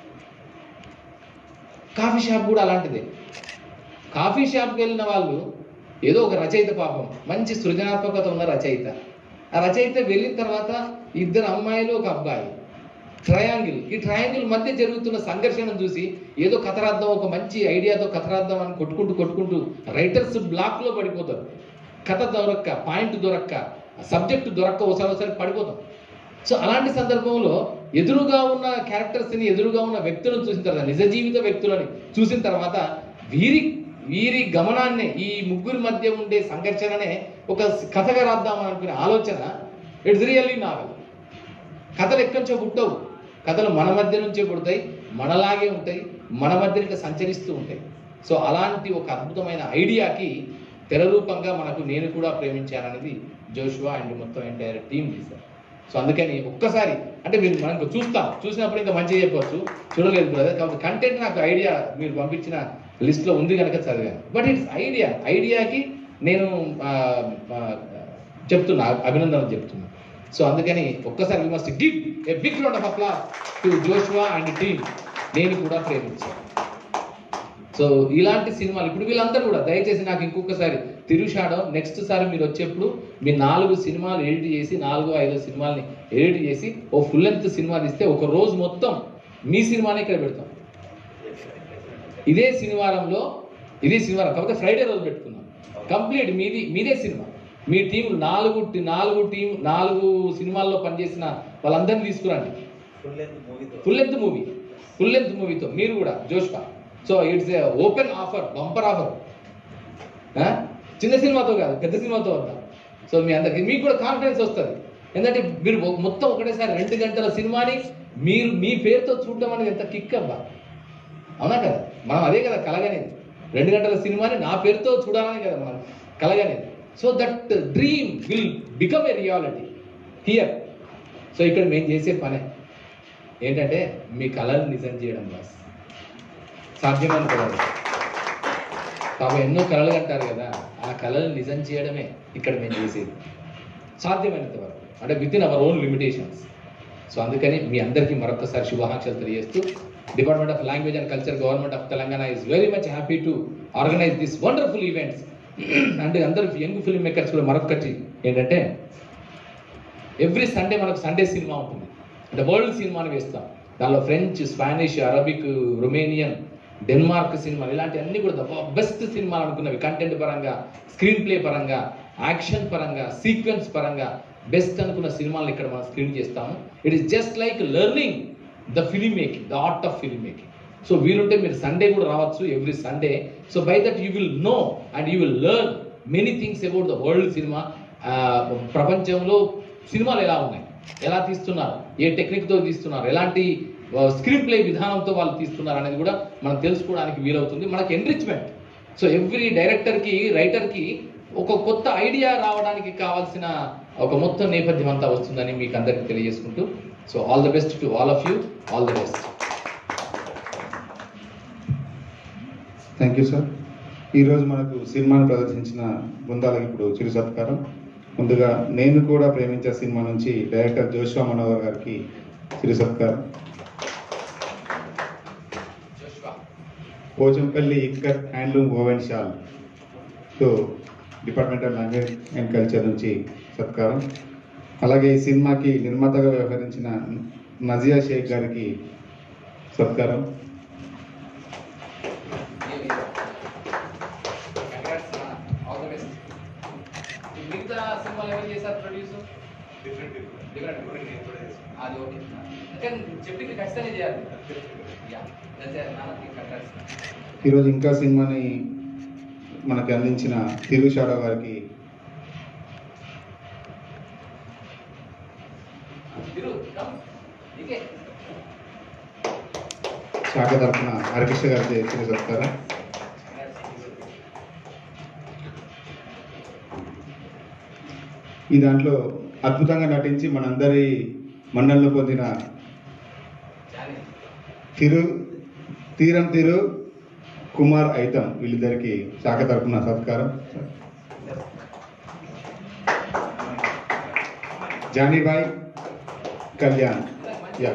కాఫీ షాప్ కూడా అలాంటిదే. కాఫీ షాప్కి వెళ్ళిన వాళ్ళు ఏదో ఒక రచయిత, పాపం మంచి సృజనాత్మకత ఉన్న రచయిత. ఆ రచయిత వెళ్ళిన తర్వాత ఇద్దరు అమ్మాయిలు, ఒక అబ్బాయి, ట్రయాంగిల్. ఈ ట్రయాంగిల్ మధ్య జరుగుతున్న సంఘర్షణను చూసి ఏదో కథ రాద్దాం, ఒక మంచి ఐడియాతో కథ రాద్దాం అని కొట్టుకుంటూ రైటర్స్ బ్లాక్లో పడిపోతారు. కథ దొరక్క, పాయింట్ దొరక్క, సబ్జెక్టు దొరక్క ఒకసారి పడిపోతాం. సో అలాంటి సందర్భంలో ఎదురుగా ఉన్న క్యారెక్టర్స్ని, ఎదురుగా ఉన్న వ్యక్తులను చూసిన తర్వాత, నిజ జీవిత వ్యక్తులని చూసిన తర్వాత వీరి గమనాన్ని, ఈ ముగ్గురి మధ్య ఉండే సంఘర్షణనే ఒక కథగా రాద్దామని అనుకునే ఆలోచన ఇట్స్ రియల్లీ నావెల్. కథలు ఎక్కడి నుంచో పుట్టవు, కథలు మన మధ్య నుంచే పుడతాయి, మనలాగే ఉంటాయి, మన మధ్య ఇట్లా సంచరిస్తూ ఉంటాయి. సో అలాంటి ఒక అద్భుతమైన ఐడియాకి తెర రూపంగా మనకు నేను కూడా ప్రేమించాననేది జోష్వా అండ్ మొత్తం ఎంటైర్ టీం తీశారు. సో అందుకని ఒక్కసారి అంటే మనకు చూసినప్పుడు ఇంకా మంచిగా చెప్పవచ్చు, చూడలేదు బ్రదర్. కాబట్టి కంటెంట్ నాకు ఐడియా మీరు పంపించిన లిస్ట్లో ఉంది కనుక చదివాను. బట్ ఇట్స్ ఐడియాకి నేను చెప్తున్నా, అభినందనలు చెప్తున్నా. సో అందుకని ఒక్కసారి we must give a big round of applause to Joshua and team. నేను కూడా ప్రేమించాను. సో ఇలాంటి సినిమాలు ఇప్పుడు వీళ్ళందరూ కూడా దయచేసి నాకు ఇంకొకసారి తిరుషాడం నెక్స్ట్ సారి మీరు వచ్చేప్పుడు మీ 4 సినిమాలు ఎడిట్ చేసి, 4-5 సినిమాలని ఎడిట్ చేసి ఓ ఫుల్ లెంత్ సినిమా తీస్తే ఒక రోజు మొత్తం మీ సినిమానే ఇక్కడ పెడతాం. ఇదే శనివారం కాకపోతే ఫ్రైడే రోజు పెట్టుకున్నాం. కంప్లీట్ మీదే సినిమా. మీ టీం 4 సినిమాల్లో పనిచేసిన వాళ్ళందరినీ తీసుకురండి. ఫుల్ లెంత్ మూవీతో మీరు కూడా Joshua. So it's a open offer, bumper offer. చిన్న సినిమాతో కాదు, పెద్ద సినిమాతో వద్దాం. సో మీ అందరికి మీకు కూడా కాన్ఫిడెన్స్ వస్తుంది. ఎందుకంటే మీరు మొత్తం ఒకటేసారి 2 గంటల సినిమాని మీరు మీ పేరుతో చూడడం అనేది ఎంత కిక్ అబ్బా, అవునా కదా? మనం అదే కదా కలగనేది, 2 గంటల సినిమాని నా పేరుతో చూడాలని కదా మనం కలగనేది. So that dream will become a reality here. So ఇక్కడ మేము చేసే పనే ఏంటంటే మీ కళలు నిజం చేయడం. బాస్ సాధ్యమైన కళలు పాపం ఎన్నో కళలు అంటారు కదా, ఆ కళలు నిజం చేయడమే ఇక్కడ మేము చేసేది సాధ్యమైనంత వరకు, అంటే with in our own limitations. So అందుకని మీ అందరికీ మరొకసారి శుభాకాంక్షలు తెలియజేస్తూ, department of language and culture, government of Telangana is very much happy to organize this wonderful events. అంటే అందరూ యంగ్ ఫిల్మ్ మేకర్స్ కూడా మరొకటి ఏంటంటే ఎవ్రీ సండే మనకు సండే సినిమా ఉంటుంది, అంటే వరల్డ్ సినిమాని వేస్తాం. దానిలో French, Spanish, Arabic, Romanian, Denmark సినిమాలు, ఇలాంటి అన్ని కూడా బెస్ట్ సినిమాలు అనుకున్నవి. కంటెంట్ పరంగా, స్క్రీన్ ప్లే పరంగా, యాక్షన్ పరంగా, సీక్వెన్స్ పరంగా బెస్ట్ అనుకున్న సినిమాలను ఇక్కడ మనం స్క్రీన్ చేస్తాము. It is just like learning the film making, the art of film making. So వీలుంటే మీరు సండే కూడా రావచ్చు, every Sunday. So by that you will know and you will learn many things about the world cinema. ప్రపంచంలో సినిమాలు ఎలా ఉన్నాయి, ఎలా తీస్తున్నారు, ఏ టెక్నిక్తో తీస్తున్నారు, ఎలాంటి స్క్రీన్ ప్లే విధానంతో వాళ్ళు తీస్తున్నారు అనేది కూడా మనం తెలుసుకోవడానికి వీలవుతుంది. మనకి ఎన్రిచ్మెంట్. సో ఎవ్రీ డైరెక్టర్కి, రైటర్కి ఒక కొత్త ఐడియా రావడానికి కావాల్సిన ఒక మొత్తం నేపథ్యం అంతా వస్తుందని మీకు అందరికీ తెలియజేసుకుంటూ, so all the best to all of you, all the best. Thank you sir. ఈరోజు మనకు సినిమాను ప్రదర్శించిన బృందాలకు ఇప్పుడు చిరు సత్కారం. ముందుగా నేను కూడా ప్రేమించే సినిమా నుంచి డైరెక్టర్ జోష్వా మనోహర్ గారికి చిరు సత్కారం. Pochampally ikat handloom woven shawl తో department of language and culture నుంచి సత్కారం. అలాగే ఈ సినిమాకి నిర్మాతగా వ్యవహరించిన నజియా షేక్ గారికి సత్కారం. మిగతా సినిమాలు ఎవరు చేశారు ప్రొడ్యూస్? డిఫరెంట్ అది ఓకే. అంటే చెప్పింది ఖచ్చితంగా చేయాలి. యా ఈరోజు ఇంకా సినిమాని మనకి అందించిన తిరు షాడో గారికి శాఖ తరఫున హరికృష్ణ గారికి చెప్తారా? ఈ దాంట్లో అద్భుతంగా నటించి మనందరి మన్నలను పొందిన తిరు కుమార్ ఐతం వీళ్ళిద్దరికి శాఖ తరఫున సత్కారం. జానీబాయ్ కళ్యాణ్ యా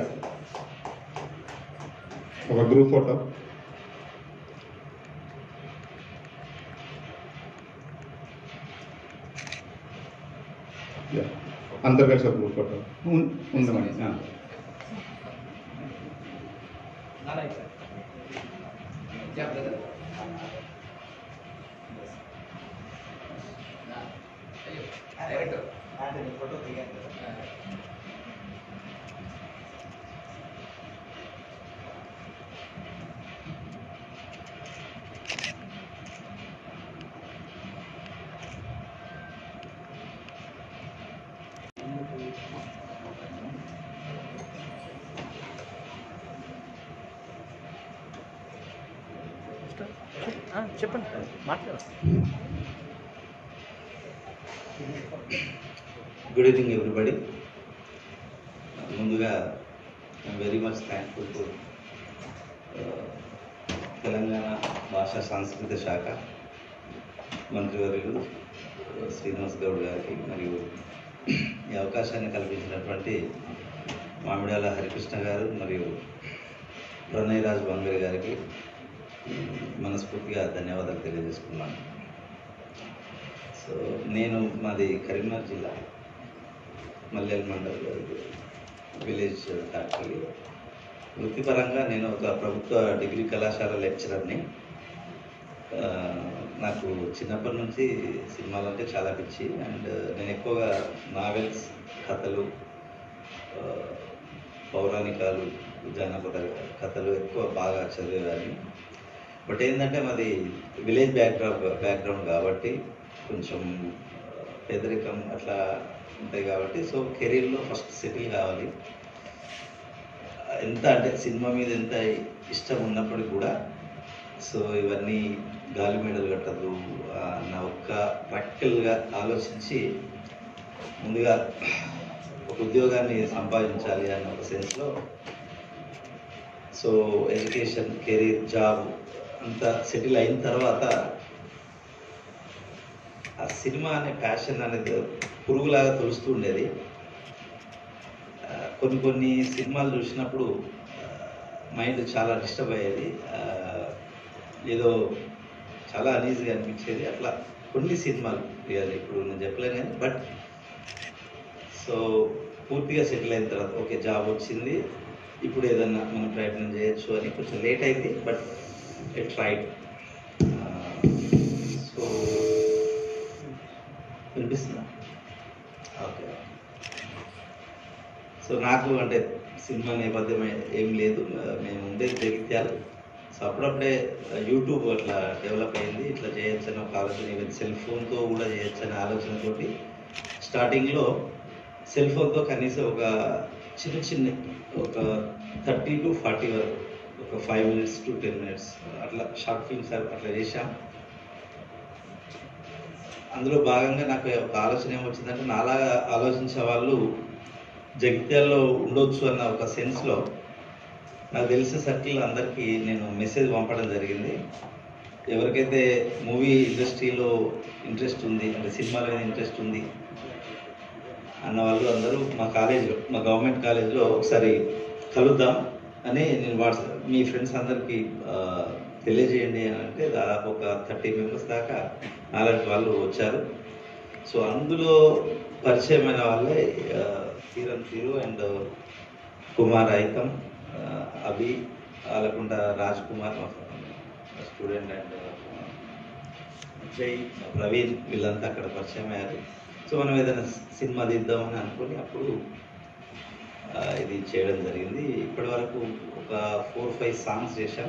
ఒక గ్రూప్ ఫోటో. అందరు కలిసి ఒక గ్రూప్ ఫోటో ఉందామండి. ఫోటో దిగాను. చెప్పండి, మాట్లాడు. Good evening everybody. ముందుగా I'm very much thankful to Telangana భాషా సాంస్కృతిక శాఖ మంత్రివర్యులు శ్రీనివాస్ గౌడ్ గారికి మరియు ఈ అవకాశాన్ని కల్పించినటువంటి మామిడాల హరికృష్ణ గారు మరియు ప్రణయ్ రాజ్ బంగరి గారికి మనస్ఫూర్తిగా ధన్యవాదాలు తెలియజేసుకున్నాను. సో నేను మాది కరీంనగర్ జిల్లా మల్లెల్ మండల్ విలేజ్ ఫ్యాక్టరీ. వృత్తిపరంగా నేను ఒక ప్రభుత్వ డిగ్రీ కళాశాల లెక్చరర్ని. నాకు చిన్నప్పటి నుంచి సినిమాలు అంటే చాలా పిచ్చి. అండ్ నేను ఎక్కువగా నావెల్స్, కథలు, పౌరాణికాలు, జానపద కథలు ఎక్కువ బాగా చదివేవాడిని. బట్ ఏంటంటే మాది విలేజ్ బ్యాక్గ్రౌండ్ కాబట్టి కొంచెం పేదరికం అట్లా ఉంటాయి కాబట్టి సో కెరీర్లో ఫస్ట్ సెటిల్ కావాలి. ఎంత అంటే సినిమా మీద ఎంత ఇష్టం ఉన్నప్పటికీ కూడా సో ఇవన్నీ గాలి మేడలు కట్టదు నా ఒక్క ప్రాక్టికల్గా ఆలోచించి ముందుగా ఒక ఉద్యోగాన్ని సంపాదించాలి అన్న ఒక సెన్స్లో సో ఎడ్యుకేషన్, కెరీర్, జాబ్ అంతా సెటిల్ అయిన తర్వాత ఆ సినిమా అనే ప్యాషన్ అనేది పురుగులాగా తొలుస్తూ ఉండేది. కొన్ని సినిమాలు చూసినప్పుడు మైండ్ చాలా డిస్టర్బ్ అయ్యేది. ఏదో చాలా అనీజీగా అనిపించేది. అట్లా కొన్ని సినిమాలు ఇప్పుడు నేను చెప్పలేను కానీ బట్ సో పూర్తిగా సెటిల్ అయిన తర్వాత ఓకే జాబ్ వచ్చింది, ఇప్పుడు ఏదన్నా మనం ప్రయత్నం చేయొచ్చు అని కొంచెం లేట్ అయింది. But it tried. సో వినిపిస్తుందా? ఓకే. సో నాకు అంటే సినిమా నేపథ్యం ఏం లేదు. మేము ఉండేది జగిత్యాల. సో అప్పుడప్పుడే యూట్యూబ్ అట్లా డెవలప్ అయింది. ఇట్లా చేయొచ్చని ఒక ఆలోచన, ఈవెన్ సెల్ ఫోన్తో కూడా చేయొచ్చనే ఆలోచనతోటి స్టార్టింగ్లో సెల్ ఫోన్తో కనీసం ఒక చిన్న ఒక 30 to 40 వరకు ఒక 5 minutes to 10 minutes అట్లా షార్ట్ ఫిల్మ్స్ అట్లా చేశాం. అందులో భాగంగా నాకు ఒక ఆలోచన ఏమొచ్చిందంటే నాలాగా ఆలోచించే వాళ్ళు జగిత్యాల్లో ఉండొచ్చు అన్న ఒక సెన్స్లో నాకు తెలిసిన సర్కిల్ అందరికీ నేను మెసేజ్ పంపడం జరిగింది. ఎవరికైతే మూవీ ఇండస్ట్రీలో ఇంట్రెస్ట్ ఉంది అంటే సినిమాల మీద ఇంట్రెస్ట్ ఉంది అన్న వాళ్ళు అందరూ మా కాలేజీలో, మా గవర్నమెంట్ కాలేజీలో ఒకసారి కలుద్దాం అని నేను మీ ఫ్రెండ్స్ అందరికీ తెలియజేయండి అని అంటే దాదాపు ఒక 30 members దాకా నాలాంటి వాళ్ళు వచ్చారు. సో అందులో పరిచయమైన వాళ్ళే Thiru and Kumar Aitham, Abhi, Alakunda Raj Kumar student, and Jai, Praveen, వీళ్ళంతా అక్కడ పరిచయం అయ్యారు. సో మనం ఏదైనా సినిమా తీద్దామని అనుకుని అప్పుడు ఇది చేయడం జరిగింది. ఇప్పటి వరకు ఒక 4-5 సాంగ్స్ చేశాం.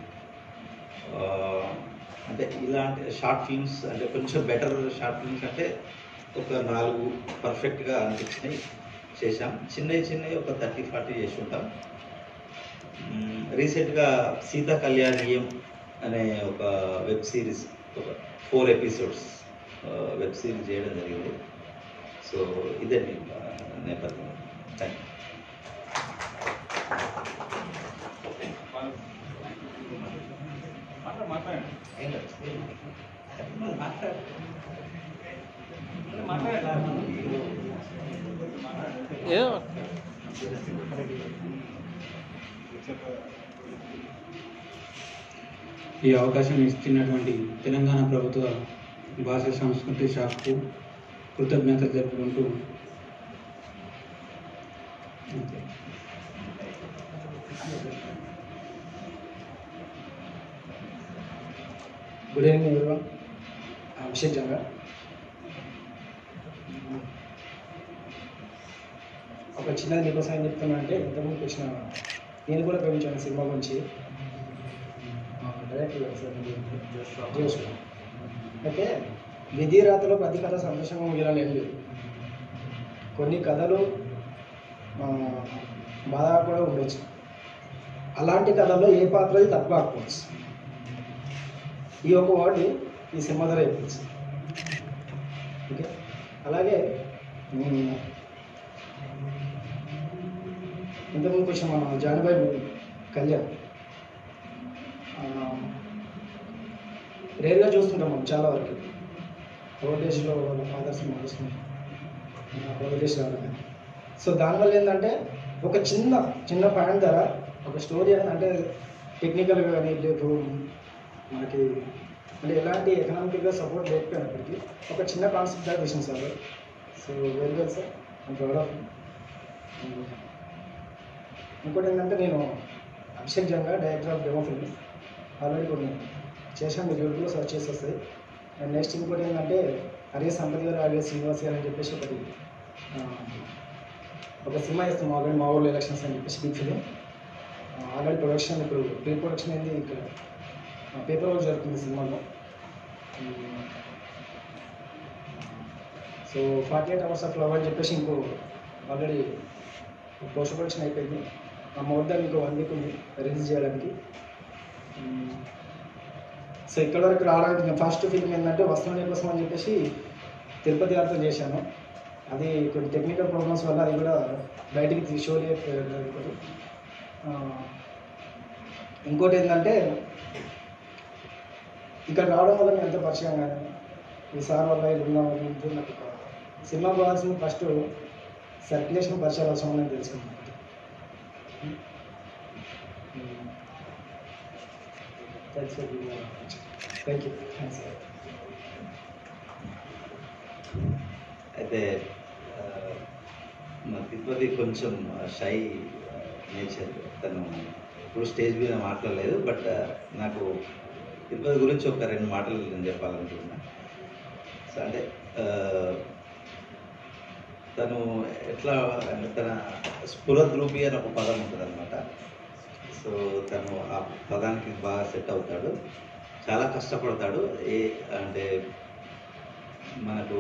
అంటే ఇలాంటి షార్ట్ ఫిల్మ్స్ అంటే కొంచెం బెటర్ షార్ట్ ఫిల్మ్స్ అంటే ఒక 4 పర్ఫెక్ట్గా అనిపించినాయి చేశాం. చిన్నవి ఒక 30-40 చేసి ఉంటాం. రీసెంట్గా సీతా కళ్యాణీయం అనే ఒక వెబ్ సిరీస్, ఒక 4 ఎపిసోడ్స్ వెబ్ సిరీస్ చేయడం జరిగింది. సో ఇదే నేపథ్యం. Thank you. ఈ అవకాశం ఇచ్చినటువంటి తెలంగాణ ప్రభుత్వ భాషా సంస్కృతి శాఖకు కృతజ్ఞతలు జరుపుకుంటూ good evening everyone. Abhishek Janga. ఒక చిన్నది మీకోసం ఏం చెప్తున్నా అంటే, ఇంతకుముందు వచ్చిన నేను కూడా ప్రేమించాను సినిమా గురించి. Director Joshua. అయితే విధి రాతలో ప్రతి కథ సంతోషంగా ముగియాలని ఏం లేదు. కొన్ని కథలు బాధగా కూడా ఉండొచ్చు. అలాంటి కథల్లో ఏ పాత్రది తప్పు కాకపోవచ్చు. ఈ ఒక వర్డ్ ఈ సినిమా ద్వారా చెప్పచ్చు. ఓకే, అలాగే ఇంతకుముందు కొంచెం మన జానబాయ్ కళ్యాణ్ రేర్గా చూస్తుంటాం మనం చాలా వరకు. ఓల్డేజ్లో వాళ్ళ ఫాదర్స్ మదర్స్ ఓల్డేజ్ రావడం. సో దానివల్ల ఏంటంటే ఒక చిన్న పాయింట్ ద్వారా ఒక స్టోరీ అంటే టెక్నికల్గా కానీ లేదు మనకి అంటే ఎలాంటి ఎకనామికల్గా సపోర్ట్ లేకపోయినప్పటికీ ఒక చిన్న కాన్సెప్ట్ దాకా తీసింది sir. So very well sir, I'm proud of. ఇంకోటి ఏంటంటే నేను Abhishek Janga, director of demo film, already కొన్ని చేశాను. మీరు యూట్యూబ్లో సర్చ్ చేసి వస్తాయి. అండ్ నెక్స్ట్ ఇంకోటి ఏంటంటే అరే సంపతి గారు, అరే శ్రీనివాస్ గారు అని చెప్పేసి ఒక సినిమా చేస్తాం ఆల్రెడీ, మా ఊళ్ళో ఎలక్షన్స్ అని చెప్పేసి బిగ్ ఫిలిం. ఆల్రెడీ ప్రొడక్షన్ ఇప్పుడు ప్రీ ప్రొడక్షన్ అయింది. ఇక్కడ పేపర్ వర్క్ జరుగుతుంది సినిమాలో. సో 48 అవర్స్ ఆఫ్ లవ్ అని చెప్పేసి ఇంకో ఆల్రెడీ పోస్ట్ ప్రొడక్షన్ అయిపోయింది. మోర్ దాన్ ఇంకో 1 వీక్ ఉంది రిలీజ్ చేయడానికి. సో ఇక్కడ వరకు రావడానికి నేను ఫస్ట్ ఫిల్మ్ ఏంటంటే వస్తున్నానే కోసం అని చెప్పేసి తిరుపతి యాత్ర చేశాను. అది కొన్ని టెక్నికల్ ప్రాబ్లమ్స్ వల్ల అది కూడా బయటికి షో చేయకపోతే. ఇంకోటి ఏంటంటే ఇక్కడ రావడం వల్ల నేను ఎంత పరిచయం కానీ ఈ సార్ వల్ల ఉన్నామని నాకు ఒక సినిమా కావాల్సింది ఫస్ట్ సర్క్యులేషన్ పరిచయాలు అవసరం ఉందని తెలుసుకున్నాను. Thank you. థ్యాంక్స్. అయితే మా తిరుపతి కొంచెం షై నేచర్. తను ఇప్పుడు స్టేజ్ మీద మాట్లాడలేదు. బట్ నాకు తిరుపతి గురించి ఒక 2 మాటలు నేను చెప్పాలనుకుంటున్నా. సో అంటే తను ఎట్లా అంటే తన స్ఫురద్రూపి అని ఒక పదం ఉంటుంది అనమాట. సో తను ఆ పదానికి బాగా సెట్ అవుతాడు, చాలా కష్టపడతాడు. అంటే మనకు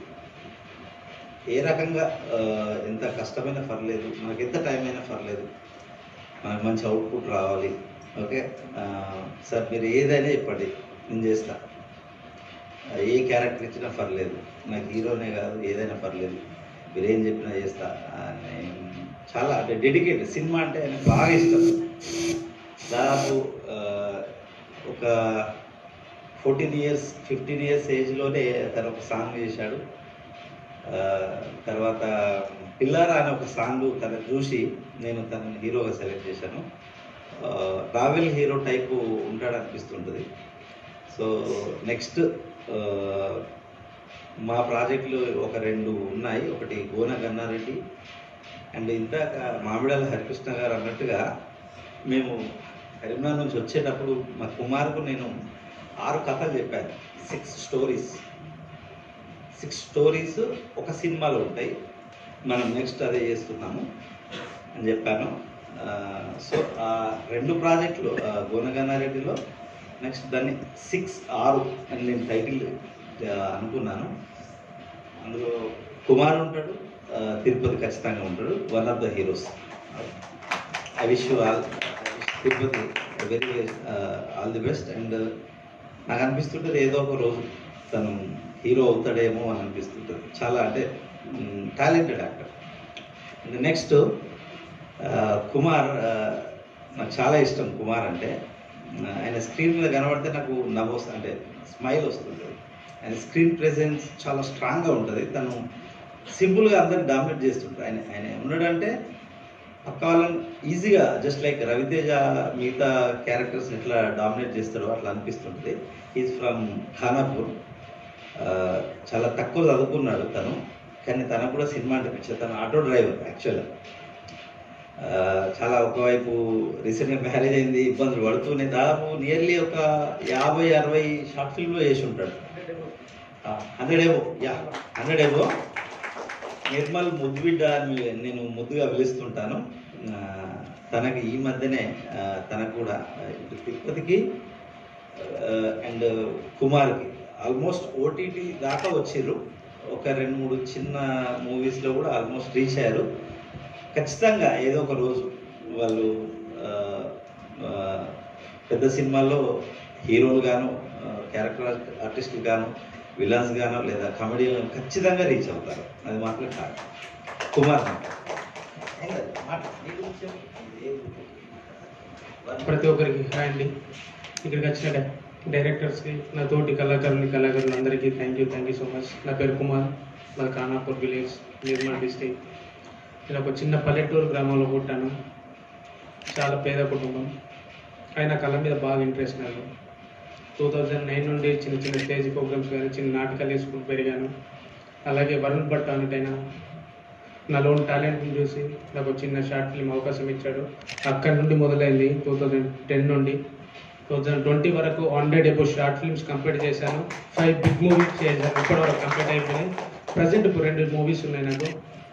ఏ రకంగా ఎంత కష్టమైనా పర్లేదు, మనకి ఎంత టైం అయినా పర్లేదు, మనకు మంచి అవుట్పుట్ రావాలి. ఓకే సార్, మీరు ఏదైనా చెప్పండి, నేను చేస్తా. ఏ క్యారెక్టర్ ఇచ్చినా పర్లేదు, నాకు హీరోనే కాదు ఏదైనా పర్లేదు, మీరు ఏం చెప్పినా చేస్తా అని చాలా అంటే డెడికేటెడ్. సినిమా అంటే ఆయనకు బాగా ఇష్టం. దాదాపు ఒక 14 ఇయర్స్ 15 ఇయర్స్ ఏజ్లోనే తను ఒక సాంగ్ చేశాడు. తర్వాత పిల్లారా అనే ఒక సాంగ్ తను చూసి నేను తనని హీరోగా సెలెక్ట్ చేశాను. ట్రావెల్ హీరో టైపు ఉంటాడు అనిపిస్తుంటుంది. సో నెక్స్ట్ మా ప్రాజెక్టులు ఒక 2 ఉన్నాయి. ఒకటి గోన గన్నారెడ్డి అండ్ ఇందాక మామిడాల హరికృష్ణ గారు అన్నట్టుగా మేము కరీంనగర్ నుంచి వచ్చేటప్పుడు మా కుమార్కు నేను 6 కథలు చెప్పాను, 6 స్టోరీస్. 6 స్టోరీస్ ఒక సినిమాలో ఉంటాయి. మనం నెక్స్ట్ అదే చేస్తున్నాము అని చెప్పాను. సో ఆ 2 ప్రాజెక్టులు గోనగన్నారెడ్డిలో నెక్స్ట్ దాన్ని 6 అని నేను టైటిల్ అనుకున్నాను. అందులో కుమార్ ఉంటాడు, తిరుపతి ఖచ్చితంగా ఉంటాడు, one of the heroes. I wish you all Tirupati very all the best. And నాకు అనిపిస్తుంటుంది ఏదో ఒక రోజు తను హీరో అవుతాడేమో అని అనిపిస్తుంటుంది. చాలా అంటే talented actor. And next Kumar, నాకు చాలా ఇష్టం కుమార్ అంటే. ఆయన స్క్రీన్ మీద కనబడితే నాకు నవ్వు అంటే స్మైల్ వస్తుంది. ఆయన స్క్రీన్ ప్రెజెన్స్ చాలా స్ట్రాంగ్గా ఉంటుంది. తను సింపుల్గా అందరిని డామినేట్ చేస్తుంటారు. ఆయన ఉన్నాడంటే పక్క వాళ్ళని ఈజీగా జస్ట్ లైక్ రవితేజ మిగతా క్యారెక్టర్స్ ఎట్లా డామినేట్ చేస్తాడో అట్లా అనిపిస్తుంటుంది. Is from Khanapur. చాలా తక్కువ చదువుకున్నాడు తను, కానీ తనకు కూడా సినిమా అంటే పిచ్చ. తను ఆటో డ్రైవర్ యాక్చువల్గా. చాలా ఒకవైపు రీసెంట్గా మ్యారేజ్ అయింది, ఇబ్బందులు పడుతూనే దాదాపు నియర్లీ ఒక 50-60 షార్ట్ ఫిల్మ్లో చేసి ఉంటాడు. 100 ఏవో. నిర్మల్ ముద్దుబిడ్డ అని నేను ముద్దుగా పిలుస్తుంటాను. తనకి ఈ మధ్యనే తనకు కూడా ఇటు తిరుపతికి అండ్ కుమార్కి ఆల్మోస్ట్ ఓటీటీ దాకా వచ్చిర్రు. ఒక 2-3 చిన్న మూవీస్లో కూడా ఆల్మోస్ట్ రీచ్ అయ్యారు. ఖచ్చితంగా ఏదో ఒక రోజు వాళ్ళు పెద్ద సినిమాల్లో హీరోలు గాను, క్యారెక్టర్ ఆర్టిస్టులు గాను, విలన్స్ గాను లేదా కమెడీలు ఖచ్చితంగా రీచ్ అవుతారు. అది మాత్రం కాదు. కుమార్ ప్రతి ఒక్కరికి హాయ్ అండి. ఇక్కడికి వచ్చిన డైరెక్టర్స్కి, నా తోటి కళాకారులందరికీ థ్యాంక్ యూ సో మచ్. నా పేరు కుమార్, మా ఖానాపూర్ విలేజ్, నిర్మల్ డిస్ట్రిక్ట్. నేను ఒక చిన్న పల్లెటూరు గ్రామంలో పుట్టాను. చాలా పేద కుటుంబం. ఆయన కళ మీద బాగా ఇంట్రెస్ట్ నాకు. 2009 నుండి చిన్న చిన్న స్టేజ్ ప్రోగ్రామ్స్ కానీ చిన్న నాటకాలు వేసుకుంటూ పెరిగాను. అలాగే వరుణ్ భట్ అనేటైనా నాలోని టాలెంట్ని చూసి నాకు చిన్న షార్ట్ ఫిల్మ్ అవకాశం ఇచ్చాడు. అక్కడి నుండి మొదలైంది. 2010 నుండి 2020 వరకు 100 ఎబో షార్ట్ ఫిల్మ్స్ కంప్లీట్ చేశాను. 5 బిగ్ మూవీస్ చేశాను. ఇప్పటి వరకు కంప్లీట్ అయిపోయినాయి. ప్రజెంట్ ఇప్పుడు 2 మూవీస్ ఉన్నాయి నాకు.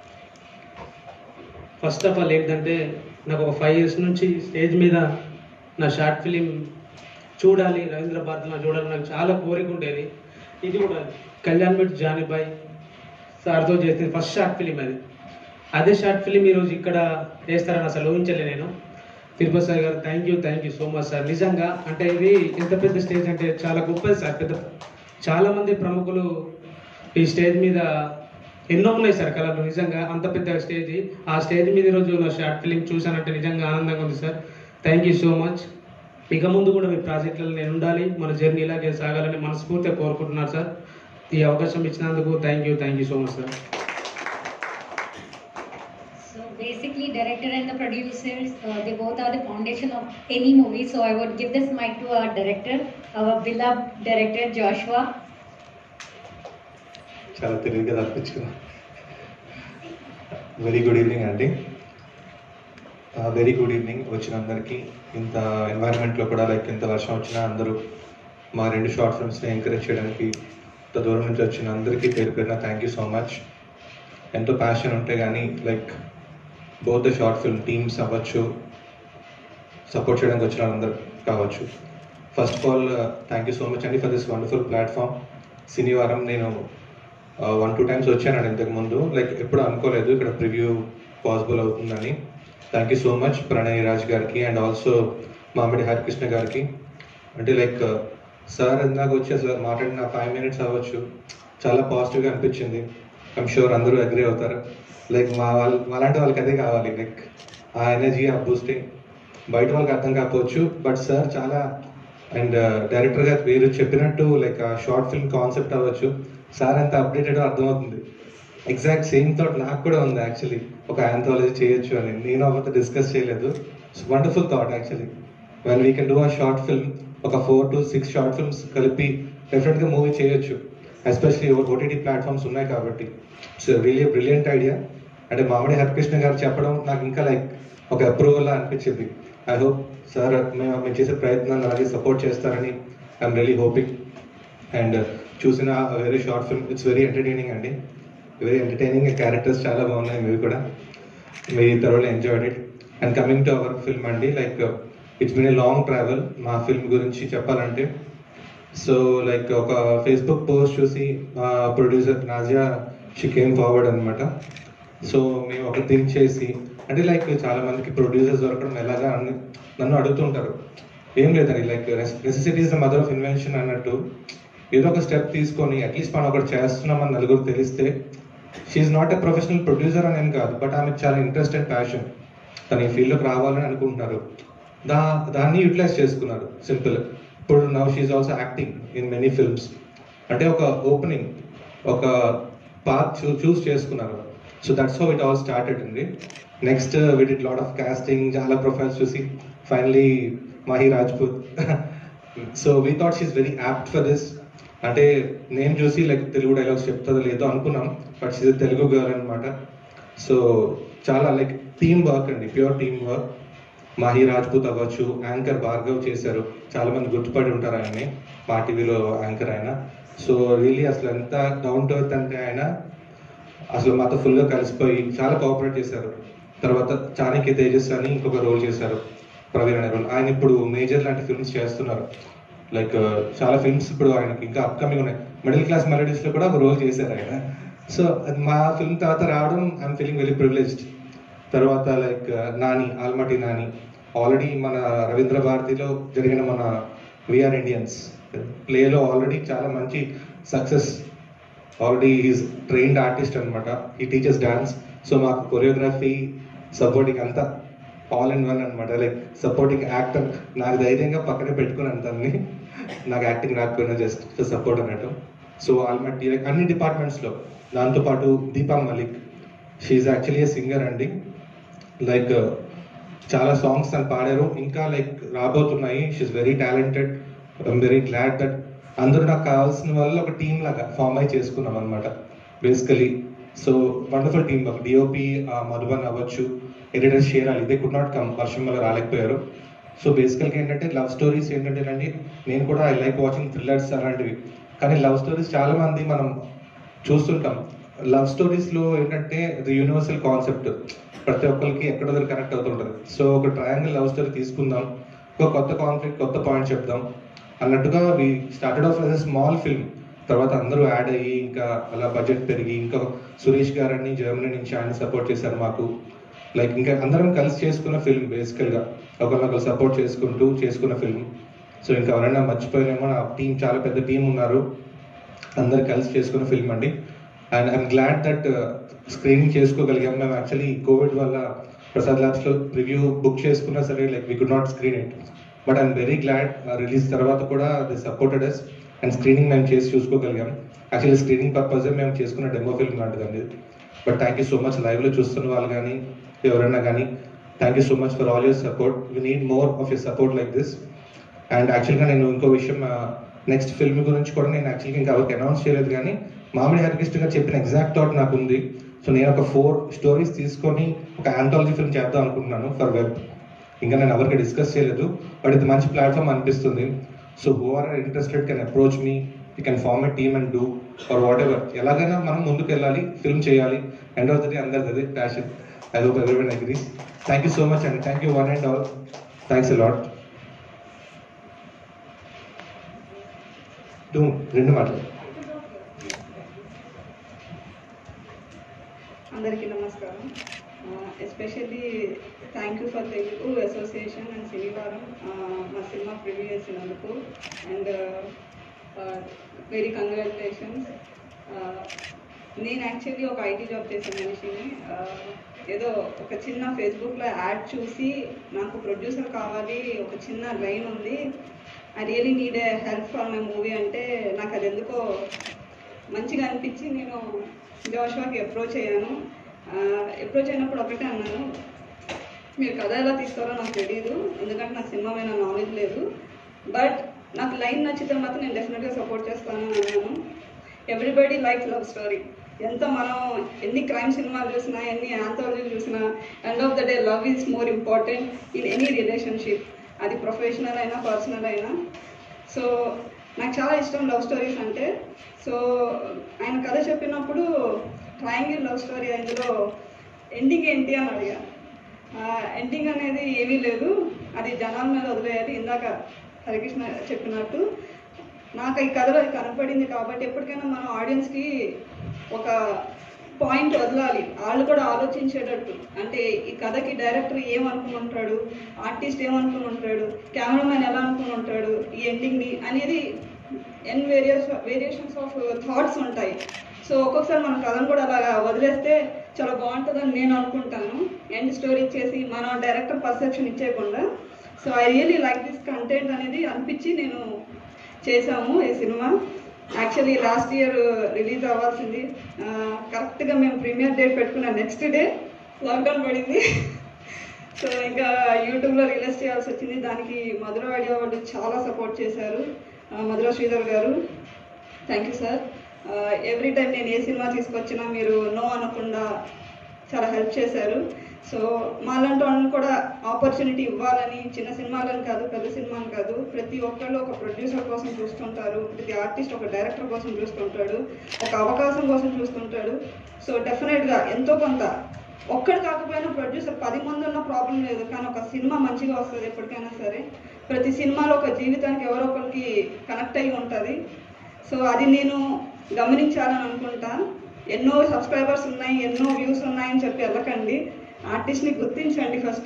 ఫస్ట్ ఆఫ్ ఆల్ ఏంటంటే, నాకు ఒక 5 years నుంచి స్టేజ్ మీద నా షార్ట్ ఫిలిం చూడాలి, రవీంద్ర భారతిలో చూడాలి, నాకు చాలా కోరిక ఉండేది. ఇది కూడా కళ్యాణ్ మిట్ జానీబాయ్ సార్తో చేసిన ఫస్ట్ షార్ట్ ఫిలిం అది. అదే షార్ట్ ఫిలిం ఈరోజు ఇక్కడ చేస్తారని అసలు ఊహించలే నేను. తిరుపతి సార్ గారు thank you so much sir. నిజంగా అంటే ఇది ఎంత పెద్ద స్టేజ్ అంటే చాలా గొప్పది సార్. చాలామంది ప్రముఖులు ఈ స్టేజ్ మీద ఎన్నో ఉన్నాయి సార్ కళలు. నిజంగా అంత పెద్ద స్టేజ్, ఆ స్టేజ్ మీద ఈరోజు నా షార్ట్ ఫిలిం చూశానంటే నిజంగా ఆనందంగా ఉంది sir. Thank you so much. ఇక ముందు కూడా మీ ప్రాజెక్టులలో నేను ఉండాలి, మన జర్నీ ఇలాగే సాగాలని మనస్ఫూర్తిగా కోరుకుంటున్నారు సార్. ఈ అవకాశం ఇచ్చినందుకు thank you so much sir. So basically, director and the producers, they both are the foundation of any movie. So I would give this mic to our director, our beloved director Joshua. చాలా తెలివిగా తప్పించుకున్నా. Very good evening అండి. Very good evening వచ్చిన అందరికీ. ఇంత ఎన్వైరన్మెంట్లో కూడా like ఎంత వర్షం వచ్చినా అందరూ మా 2 షార్ట్ ఫిల్మ్స్ని ఎంకరేజ్ చేయడానికి ఇంత దూరం నుంచి వచ్చిన అందరికీ పేరు పేరున థ్యాంక్ యూ సో మచ్. ఎంతో ప్యాషన్ ఉంటే కానీ like both the short film teams అవ్వచ్చు, సపోర్ట్ చేయడానికి వచ్చిన అందరు కావచ్చు. First of all thank you so much అండి ఫర్ దిస్ వండర్ఫుల్ ప్లాట్ఫామ్. శనివారం నేను 1-2 times వచ్చానండి ఇంతకుముందు. లైక్ ఎప్పుడు అనుకోలేదు ఇక్కడ ప్రివ్యూ పాసిబుల్ అవుతుందని. Thank you so much Pranay Raj గారికి అండ్ ఆల్సో మామిడి హరికృష్ణ గారికి. అంటే లైక్ సార్ ఇందాక వచ్చి అసలు మాట్లాడిన 5 minutes అవ్వచ్చు, చాలా పాజిటివ్గా అనిపించింది. ఐమ్ షూర్ అందరూ అగ్రీ అవుతారు. లైక్ మాలాంటి వాళ్ళకి అదే కావాలి. లైక్ ఆ ఎనర్జీ, ఆ బూస్టింగ్ బయట వాళ్ళకి అర్థం కాకపోవచ్చు, బట్ సార్ చాలా అండ్ డైరెక్టర్ గారు మీరు చెప్పినట్టు లైక్ ఆ షార్ట్ ఫిల్మ్ కాన్సెప్ట్ అవ్వచ్చు, సార్ ఎంత అప్డేటెడ్ అర్థమవుతుంది. ఎగ్జాక్ట్ సేమ్ థాట్ నాకు కూడా ఉంది యాక్చువల్లీ, ఒక యాంథాలజీ చేయొచ్చు అని. నేను అవంతా డిస్కస్ చేయలేదు. So wonderful thought actually. When we can do a short film, ఒక 4 to 6 షార్ట్ ఫిల్మ్స్ కలిపి డెఫినెట్గా మూవీ చేయొచ్చు. ఎస్పెషలీ ఓటీటీ ప్లాట్ఫామ్స్ ఉన్నాయి కాబట్టి. It's really brilliant idea. అంటే మామిడి హరికృష్ణ గారు చెప్పడం నాకు ఇంకా లైక్ ఒక అప్రూవల్ అనిపించింది. ఐ హోప్ సార్ మేము చేసే ప్రయత్నాన్ని అలాగే సపోర్ట్ చేస్తారని ఐఎమ్ రియలీ హోపింగ్. అండ్ చూసిన very short film. It's very entertaining అండి, వెరీ ఎంటర్టైనింగ్. క్యారెక్టర్స్ చాలా బాగున్నాయి, మీరు కూడా మీ thoroughly enjoyed it. And coming to our film అండి, like it's been a long travel మా ఫిల్మ్ గురించి చెప్పాలంటే. సో లైక్ ఒక ఫేస్బుక్ పోస్ట్ చూసి producer Nazia she came forward అనమాట. సో మేము ఒక థింక్ చేసి, అంటే లైక్ చాలా మందికి ప్రొడ్యూసర్స్ దొరకడం ఎలాగా అని నన్ను అడుగుతుంటారు. ఏం లేదండి, like necessity is the mother of invention అన్నట్టు ఏదో ఒక స్టెప్ తీసుకొని అట్లీస్ట్ మనం ఒకటి చేస్తున్నామని నలుగురు తెలిస్తే, she's not a professional producer అని ఏం కాదు, బట్ ఆమెకు చాలా ఇంట్రెస్ట్ అండ్ ప్యాషన్, తను ఈ ఫీల్డ్లోకి రావాలని అనుకుంటున్నారు, దాన్ని యూటిలైజ్ చేసుకున్నారు. సింపుల్. ఇప్పుడు now she's also acting in many films. అంటే ఒక ఓపెనింగ్, ఒక పాత్ చూస్ చేసుకున్నారు. So that's how it all started అండి. Next we did lot of casting, చాలా ప్రొఫైల్స్ చూసి finally Mahi Rajput. So we thought she's very apt for this. అంటే నేను చూసి లైక్ తెలుగు డైలాగ్స్ చెప్తుందో లేదో అనుకున్నాం, బట్ షీఈ్ తెలుగు గర్ల్ అనమాట. సో చాలా లైక్ టీమ్ వర్క్ అండి, pure team work. Mahi Rajput అవ్వచ్చు, యాంకర్ భార్గవ్ చేశారు, చాలా మంది గుర్తుపడి ఉంటారు ఆయన్ని, మా టీవీలో యాంకర్ ఆయన. సో రియలీ అసలు ఎంత డౌన్ టు ఎర్త్ అంటే ఆయన అసలు మాతో ఫుల్గా కలిసిపోయి చాలా కోఆపరేట్ చేశారు. తర్వాత చాణక్య తేజస్ అని ఇంకొక రోల్ చేశారు, ప్రవీణ్ అనే రోల్. ఆయన ఇప్పుడు మేజర్ లాంటి ఫిల్మ్స్ చేస్తున్నారు. లైక్ చాలా ఫిల్మ్స్ ఇప్పుడు ఆయనకి ఇంకా అప్కమింగ్ ఉన్నాయి. మిడిల్ క్లాస్ మెలడీస్లో కూడా ఒక రోల్ చేశారు ఆయన. సో అది మా ఫిల్మ్ తర్వాత రావడం ఐఎమ్ ఫీలింగ్ వెరీ ప్రివిలేజ్డ్. తర్వాత లైక్ నాని, ఆల్మటి నాని, ఆల్రెడీ మన రవీంద్ర భారతిలో జరిగిన మన వీఆర్ ఇండియన్స్ ప్లేలో ఆల్రెడీ చాలా మంచి success. Already is trained artist అనమాట, ఈ టీచర్స్ డాన్స్. సో మాకు కొరియోగ్రఫీ, సపోర్టింగ్ అంతా ఆల్ ఇన్ వన్ అనమాట. లైక్ సపోర్టింగ్ యాక్టర్, నాకు ధైర్యంగా పక్కనే పెట్టుకున్నాను తనని, నాకు యాక్టింగ్ రాకపోయినా జస్ట్ సపోర్ట్ అన్నట్టు. సో ఆల్మట్టి లైక్ అన్ని డిపార్ట్మెంట్స్లో. దాంతోపాటు Deepa Malik, she's actually a singer అండి. లైక్ చాలా సాంగ్స్ తను పాడారు, ఇంకా లైక్ రాబోతున్నాయి. She's very talented. I'm very glad that అందరూ నాకు కావాల్సిన వాళ్ళు ఒక టీమ్ లాగా ఫామ్ అయి చేసుకున్నాం అనమాట basically. So wonderful team work. DOP Madhuban అవ్వచ్చు, editor Sherali, they could not come, వర్షం వల్ల రాలేకపోయారు. సో బేసికల్గా ఏంటంటే లవ్ స్టోరీస్ ఏంటంటేనండి, నేను కూడా ఐ లైక్ వాచింగ్ థ్రిల్లర్స్ అలాంటివి. కానీ లవ్ స్టోరీస్ చాలా మంది మనం చూస్తుంటాం. లవ్ స్టోరీస్లో ఏంటంటే ది యూనివర్సల్ కాన్సెప్ట్ ప్రతి ఒక్కరికి ఎక్కడో దగ్గర కనెక్ట్ అవుతుంటుంది. సో ఒక ట్రయాంగిల్ లవ్ స్టోరీ తీసుకుందాం, ఒక కొత్త కాన్ఫ్లిక్ట్, కొత్త పాయింట్ చెప్దాం అన్నట్టుగా we started off as a small film. తర్వాత అందరూ యాడ్ అయ్యి ఇంకా అలా బడ్జెట్ పెరిగి, ఇంకా సురేష్ గారని జర్మనీ నుంచి ఆయన సపోర్ట్ చేశారు మాకు. లైక్ ఇంకా అందరం కలిసి చేసుకున్న ఫిల్మ్ బేసికల్గా, ఒకరినొకరు సపోర్ట్ చేసుకుంటూ చేసుకున్న ఫిల్మ్. సో ఇంకా ఎవరైనా మర్చిపోయినేమో, నా టీం చాలా పెద్ద టీం ఉన్నారు, అందరు కలిసి చేసుకున్న ఫిల్మ్ అండి. And I'm glad that screening చేసుకోగలిగాం. మేము యాక్చువల్లీ కోవిడ్ వల్ల ప్రసాద్ ల్యాబ్స్లో రివ్యూ బుక్ చేసుకున్నా సరే like we could not screen it, but I'm very glad release తర్వాత కూడా they supported us and screening మేము చేసి చూసుకోగలిగాం. యాక్చువల్లీ స్క్రీనింగ్ పర్పస్ మేము చేసుకున్న డెమో ఫిల్మ్ లాంటిదండి. But thank you so much లైవ్లో చూస్తున్న వాళ్ళు కానీ ఎవరైనా కానీ, thank you so much for all your support. We need more of your support like this. And యాక్చువల్గా నేను ఇంకో విషయం, నెక్స్ట్ ఫిల్మ్ గురించి కూడా నేను యాక్చువల్గా ఇంకా ఎవరికి అనౌన్స్ చేయలేదు, కానీ మామిడి హరికృష్ణ గారు చెప్పిన ఎగ్జాక్ట్ థాట్ నాకు ఉంది. సో నేను ఒక 4 స్టోరీస్ తీసుకొని ఒక ఆంథాలజీ ఫిల్మ్ చేద్దాం అనుకుంటున్నాను ఫర్ వెబ్. ఇంకా నేను ఎవరికి డిస్కస్ చేయలేదు, బట్ ఇది మంచి ప్లాట్ఫామ్ అనిపిస్తుంది. So who are interested can approach me, you can form a team and do or whatever. ఎలాగైనా మనం ముందుకు వెళ్ళాలి, ఫిల్మ్ చేయాలి. ఎండ్ ఆఫ్ ద డే అందరిది passion. I hope everyone agrees. Thank you so much and thank you one and all. Thanks a lot. రెండు మాటలు. అందరికీ నమస్కారం. Especially thank you for Telugu association and శనివారం మా సినిమా ప్రివ్యూ చేసినందుకు. And very congratulations. నేను యాక్చువల్లీ ఒక ఐటీ జాబ్ చేసే మనిషిని. ఏదో ఒక చిన్న ఫేస్బుక్లో యాడ్ చూసి నాకు ప్రొడ్యూసర్ కావాలి, ఒక చిన్న లైన్ ఉంది, I really need a help for my movie అంటే నాకు అది ఎందుకో మంచిగా అనిపించి నేను జోష్వాకి అప్రోచ్ అయ్యాను. అప్రోచ్ అయినప్పుడు ఒకటే అన్నాను, మీరు కథ ఎలా తీస్తారో నాకు తెలియదు, ఎందుకంటే నాకు సినిమా మీద నాలెడ్జ్ లేదు, బట్ నాకు లైన్ నచ్చితే మాత్రం నేను డెఫినెట్గా సపోర్ట్ చేస్తాను అన్నాను. Everybody likes love story. ఎంత మనం ఎన్ని క్రైమ్ సినిమాలు చూసినా, ఎన్ని ఆంథాలజీలు చూసినా, end of the day love is more important in any relationship, అది ప్రొఫెషనల్ అయినా పర్సనల్ అయినా. సో నాకు చాలా ఇష్టం లవ్ స్టోరీస్ అంటే. సో ఆయన కథ చెప్పినప్పుడు ట్రయాంగిల్ లవ్ స్టోరీ, అందులో ఎండింగ్ ఏంటి అని అడిగా. ఎండింగ్ అనేది ఏమీ లేదు, అది జనాల మీద వదిలేయాలి. ఇందాక హరికృష్ణ చెప్పినట్టు నాకు ఈ కథలో అది కనపడింది కాబట్టి ఎప్పటికైనా మనం ఆడియన్స్కి ఒక పాయింట్ వదలాలి, వాళ్ళు కూడా ఆలోచించేటట్టు. అంటే ఈ కథకి డైరెక్టర్ ఏమనుకుని ఉంటాడు, ఆర్టిస్ట్ ఏమనుకుని ఉంటాడు, కెమెరామ్యాన్ ఎలా అనుకుని ఉంటాడు ఈ ఎండింగ్ని అనేది వేరియేషన్స్ ఆఫ్ థాట్స్ ఉంటాయి. సో ఒక్కొక్కసారి మన కథను కూడా అలాగా వదిలేస్తే చాలా బాగుంటుందని నేను అనుకుంటాను. ఎండ్ స్టోరీ ఇచ్చేసి మనం డైరెక్టర్ పర్సెప్షన్ ఇచ్చేయకుండా. So I really like this content అనేది అనిపించి నేను చేసాము ఈ సినిమా. యాక్చువల్లీ లాస్ట్ ఇయర్ రిలీజ్ అవ్వాల్సింది, కరెక్ట్గా మేము ప్రీమియర్ డేట్ పెట్టుకున్న నెక్స్ట్ డే లాక్డౌన్ పడింది. సో ఇంకా యూట్యూబ్లో రిలీజ్ చేయాల్సి వచ్చింది. దానికి మధుర ఐడియా వాళ్ళు చాలా సపోర్ట్ చేశారు. మధుర శ్రీధర్ గారు, thank you sir. Every time నేను ఏ సినిమా తీసుకొచ్చినా మీరు నో అనకుండా చాలా హెల్ప్ చేశారు. సో మాలాంటి వాళ్ళని కూడా ఆపర్చునిటీ ఇవ్వాలని, చిన్న సినిమాలని కాదు, పెద్ద సినిమాని కాదు, ప్రతి ఒక్కళ్ళు ఒక ప్రొడ్యూసర్ కోసం చూస్తుంటారు, ప్రతి ఆర్టిస్ట్ ఒక డైరెక్టర్ కోసం చూస్తుంటాడు, ఒక అవకాశం కోసం చూస్తుంటాడు. సో డెఫినెట్గా ఎంతో కొంత, ఒక్కడు కాకపోయినా ప్రొడ్యూసర్ 10 మంది ఉన్న ప్రాబ్లం లేదు, కానీ ఒక సినిమా మంచిగా వస్తుంది ఎప్పటికైనా సరే. ప్రతి సినిమాలో ఒక జీవితానికి ఎవరో ఒకరికి కనెక్ట్ అయ్యి ఉంటుంది. సో అది నేను గమనించాలని అనుకుంటా. ఎన్నో సబ్స్క్రైబర్స్ ఉన్నాయి, ఎన్నో వ్యూస్ ఉన్నాయని చెప్పి వెళ్ళకండి, ఆర్టిస్ట్ని గుర్తించండి ఫస్ట్.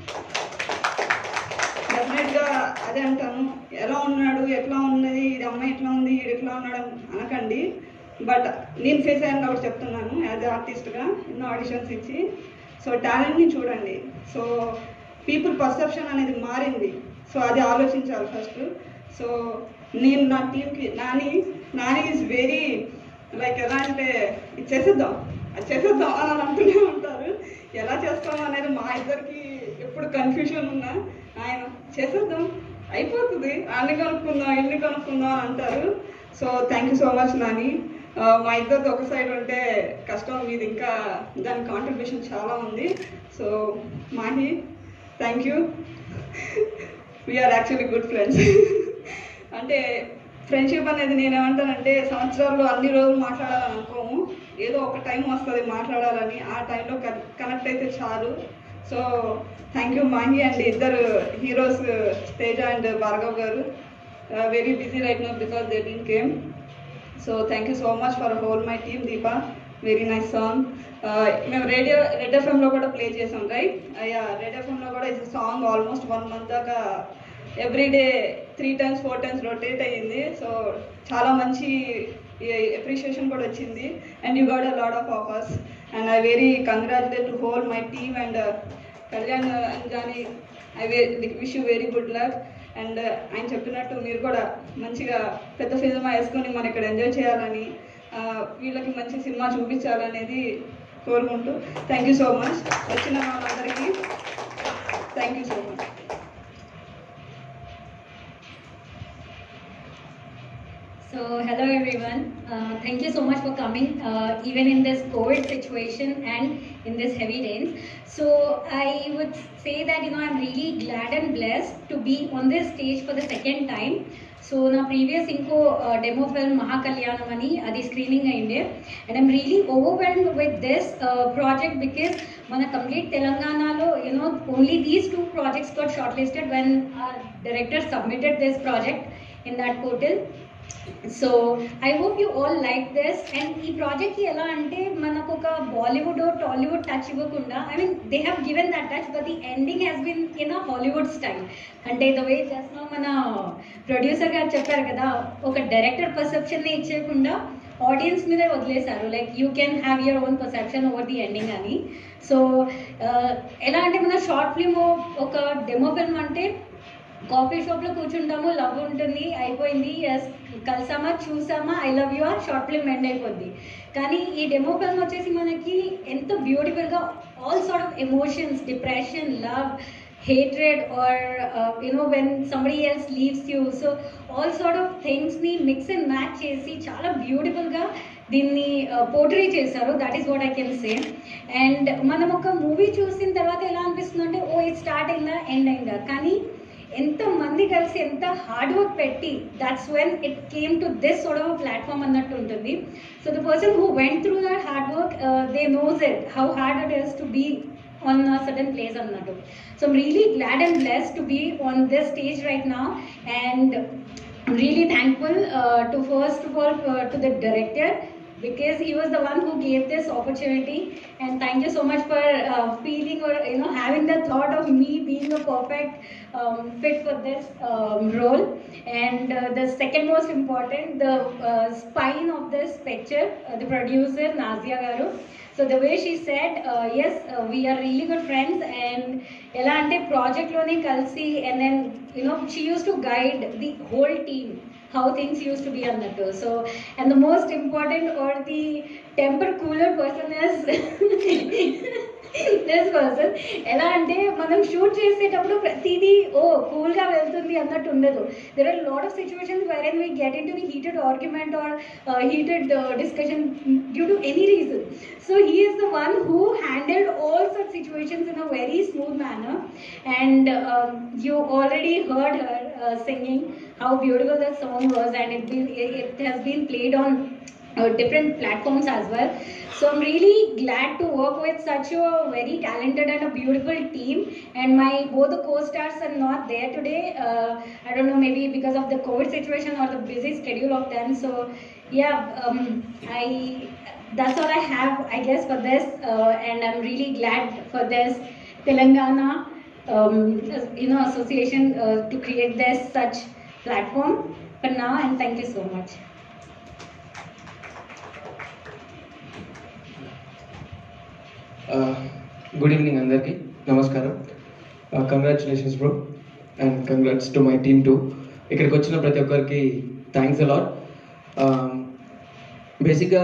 డెఫినెట్గా అదే అంటాను, ఎలా ఉన్నాడు, ఎట్లా ఉన్నది, ఇది అమ్మాయి ఎట్లా ఉంది, ఇది ఎట్లా ఉన్నాడు అనకండి. బట్ నేను ఫేస్ అయిన కాబట్టి చెప్తున్నాను, యాజ్ ఎ ఆర్టిస్ట్గా ఎన్నో ఆడిషన్స్ ఇచ్చి. సో టాలెంట్ని చూడండి. సో పీపుల్ పర్సెప్షన్ అనేది మారింది, సో అది ఆలోచించాలి ఫస్ట్. సో నేను నా టీంకి నాని ఈజ్ వెరీ లైక్ ఎలా అంటే ఇది చేసేద్దాం అది చేసేద్దాం అని అంటూనే ఉంటారు. ఎలా చేస్తాం అనేది మా ఇద్దరికి ఎప్పుడు కన్ఫ్యూషన్ ఉన్నా, ఆయన చేసేద్దాం అయిపోతుంది, అన్ని కనుక్కుందాం ఇన్ని కనుక్కుందాం అని అంటారు. So thank you so much Nani. మా ఇద్దరిది ఒక సైడ్ ఉంటే కష్టం, మీది ఇంకా దాని కాంట్రిబ్యూషన్ చాలా ఉంది. So Mahi, thank you. We're actually good friends. అంటే ఫ్రెండ్షిప్ అనేది నేనేమంటానంటే, సంవత్సరాల్లో అన్ని రోజులు మాట్లాడాలని అనుకోము, ఏదో ఒక టైం వస్తుంది మాట్లాడాలని, ఆ టైంలో కనెక్ట్ అయితే చాలు. So thank you Mahi and ఇద్దరు హీరోస్ తేజ అండ్ భార్గవ్ గారు. Very busy right now because they team came. So thank you so much for whole my team. Deepa, very nice song. మేము రెడ్ ఎఫ్ఎంలో కూడా ప్లే చేసాం, రైట్? అయ్యా, రెడ్ ఎఫ్ఎంలో కూడా ఈ సాంగ్ ఆల్మోస్ట్ 1 month దాకా ఎవ్రీడే 3 times 4 times రొటేట్ అయ్యింది. సో చాలా మంచి అప్రిషియేషన్ కూడా వచ్చింది. And you got a lot of offers and I very congratulate to whole my team and Kalyan and Johnny. I wish you very good luck. And ఆయన చెప్పినట్టు మీరు కూడా మంచిగా పెద్ద సినిమా వేసుకొని మన ఇక్కడ ఎంజాయ్ చేయాలని, వీళ్ళకి మంచి సినిమా చూపించాలనేది కోరుకుంటూ థ్యాంక్ యూ సో మచ్. వచ్చిన వాళ్ళందరికీ thank you so much. So hello everyone, thank you so much for coming even in this COVID situation and in this heavy rains. So I would say that I'm really glad and blessed to be on this stage for the second time. So na previous inko demo film Mahakalyanam ani adi screening ayinde, and I'm really overwhelmed with this project because mana complete Telangana lo only these 2 projects got shortlisted when our director submitted this project in that portal. So I hope you all like this. And ee project ki ela ante manaku oka Bollywood or Tollywood touch ivvakunda, I mean they have given that touch, but the ending has been in a Hollywood style. Ante the way just now mana producer garu chepparu kada, oka director perception ni ichchekunda audience మీద వదిలేశారు, like you can have your own perception over the ending అని. So ఎలా అంటే మన short film ఒక demo film అంటే coffee షాప్లో కూర్చుంటాము, లవ్ ఉంటుంది, అయిపోయింది, ఎస్ కలిసామా చూసామా ఐ లవ్ యూ, ఆ షార్ట్ ఫిల్మ్ ఎండ్ అయిపోద్ది. కానీ ఈ డెమో ఫిల్మ్ వచ్చేసి మనకి ఎంత బ్యూటిఫుల్గా all sort of emotions, depression, love, hatred, or when somebody else leaves you, so all sort of things ni mix and match chesi chaala beautiful ga దీన్ని portray చేశారు. That is what I can say. And మనం ఒక movie చూసిన తర్వాత ఎలా అనిపిస్తుంది అంటే, ఓ ఇది స్టార్ట్ అయిందా ఎండ్ అయిందా, కానీ ఎంతమంది కలిసి ఎంత హార్డ్ వర్క్ పెట్టి that's when it came to this sort of platform అన్నట్టు ఉంటుంది. So the person who went through that hard work they knows it how hard it is to be on a certain place అన్నట్టు. So I'm really glad and blessed to be on this stage right now, and I'm really thankful to first of all to the director, because he was the one who gave this opportunity, and thank you so much for feeling or having the thought of me being a perfect fit for this role. And the second most important, the spine of this picture, the producer Nazia garu. So the way she said, yes, we are really good friends, and ela ante project lone kalsi, and then she used to guide the whole team how things used to be annattu. So, and the most important or the temper cooler person is this person. ఎలా అంటే మనం shoot చేసేటప్పుడు ప్రతిదీ కూల్గా వెళ్తుంది అన్నట్టు ఉండదు. There are lot of situations where we get in to the heated argument or heated discussion due to any reason. So he is the one who handled all such situations in a very smooth manner. And you already heard her singing how beautiful that song was, and it has been played on different platforms as well. So I'm really glad to work with such a very talented and a beautiful team, and both the co-stars are not there today. I don't know, maybe because of the COVID situation or the busy schedule of them. So yeah, that's all I have, I guess, for this, and I'm really glad for this Telangana association to create this such platform for now, and thank you so much. Good evening andarki, namaskaram, congratulations bro, and congrats to my team too. ఇక్కడికి వచ్చిన ప్రతి ఒక్కరికి thanks a lot. బేసిక్గా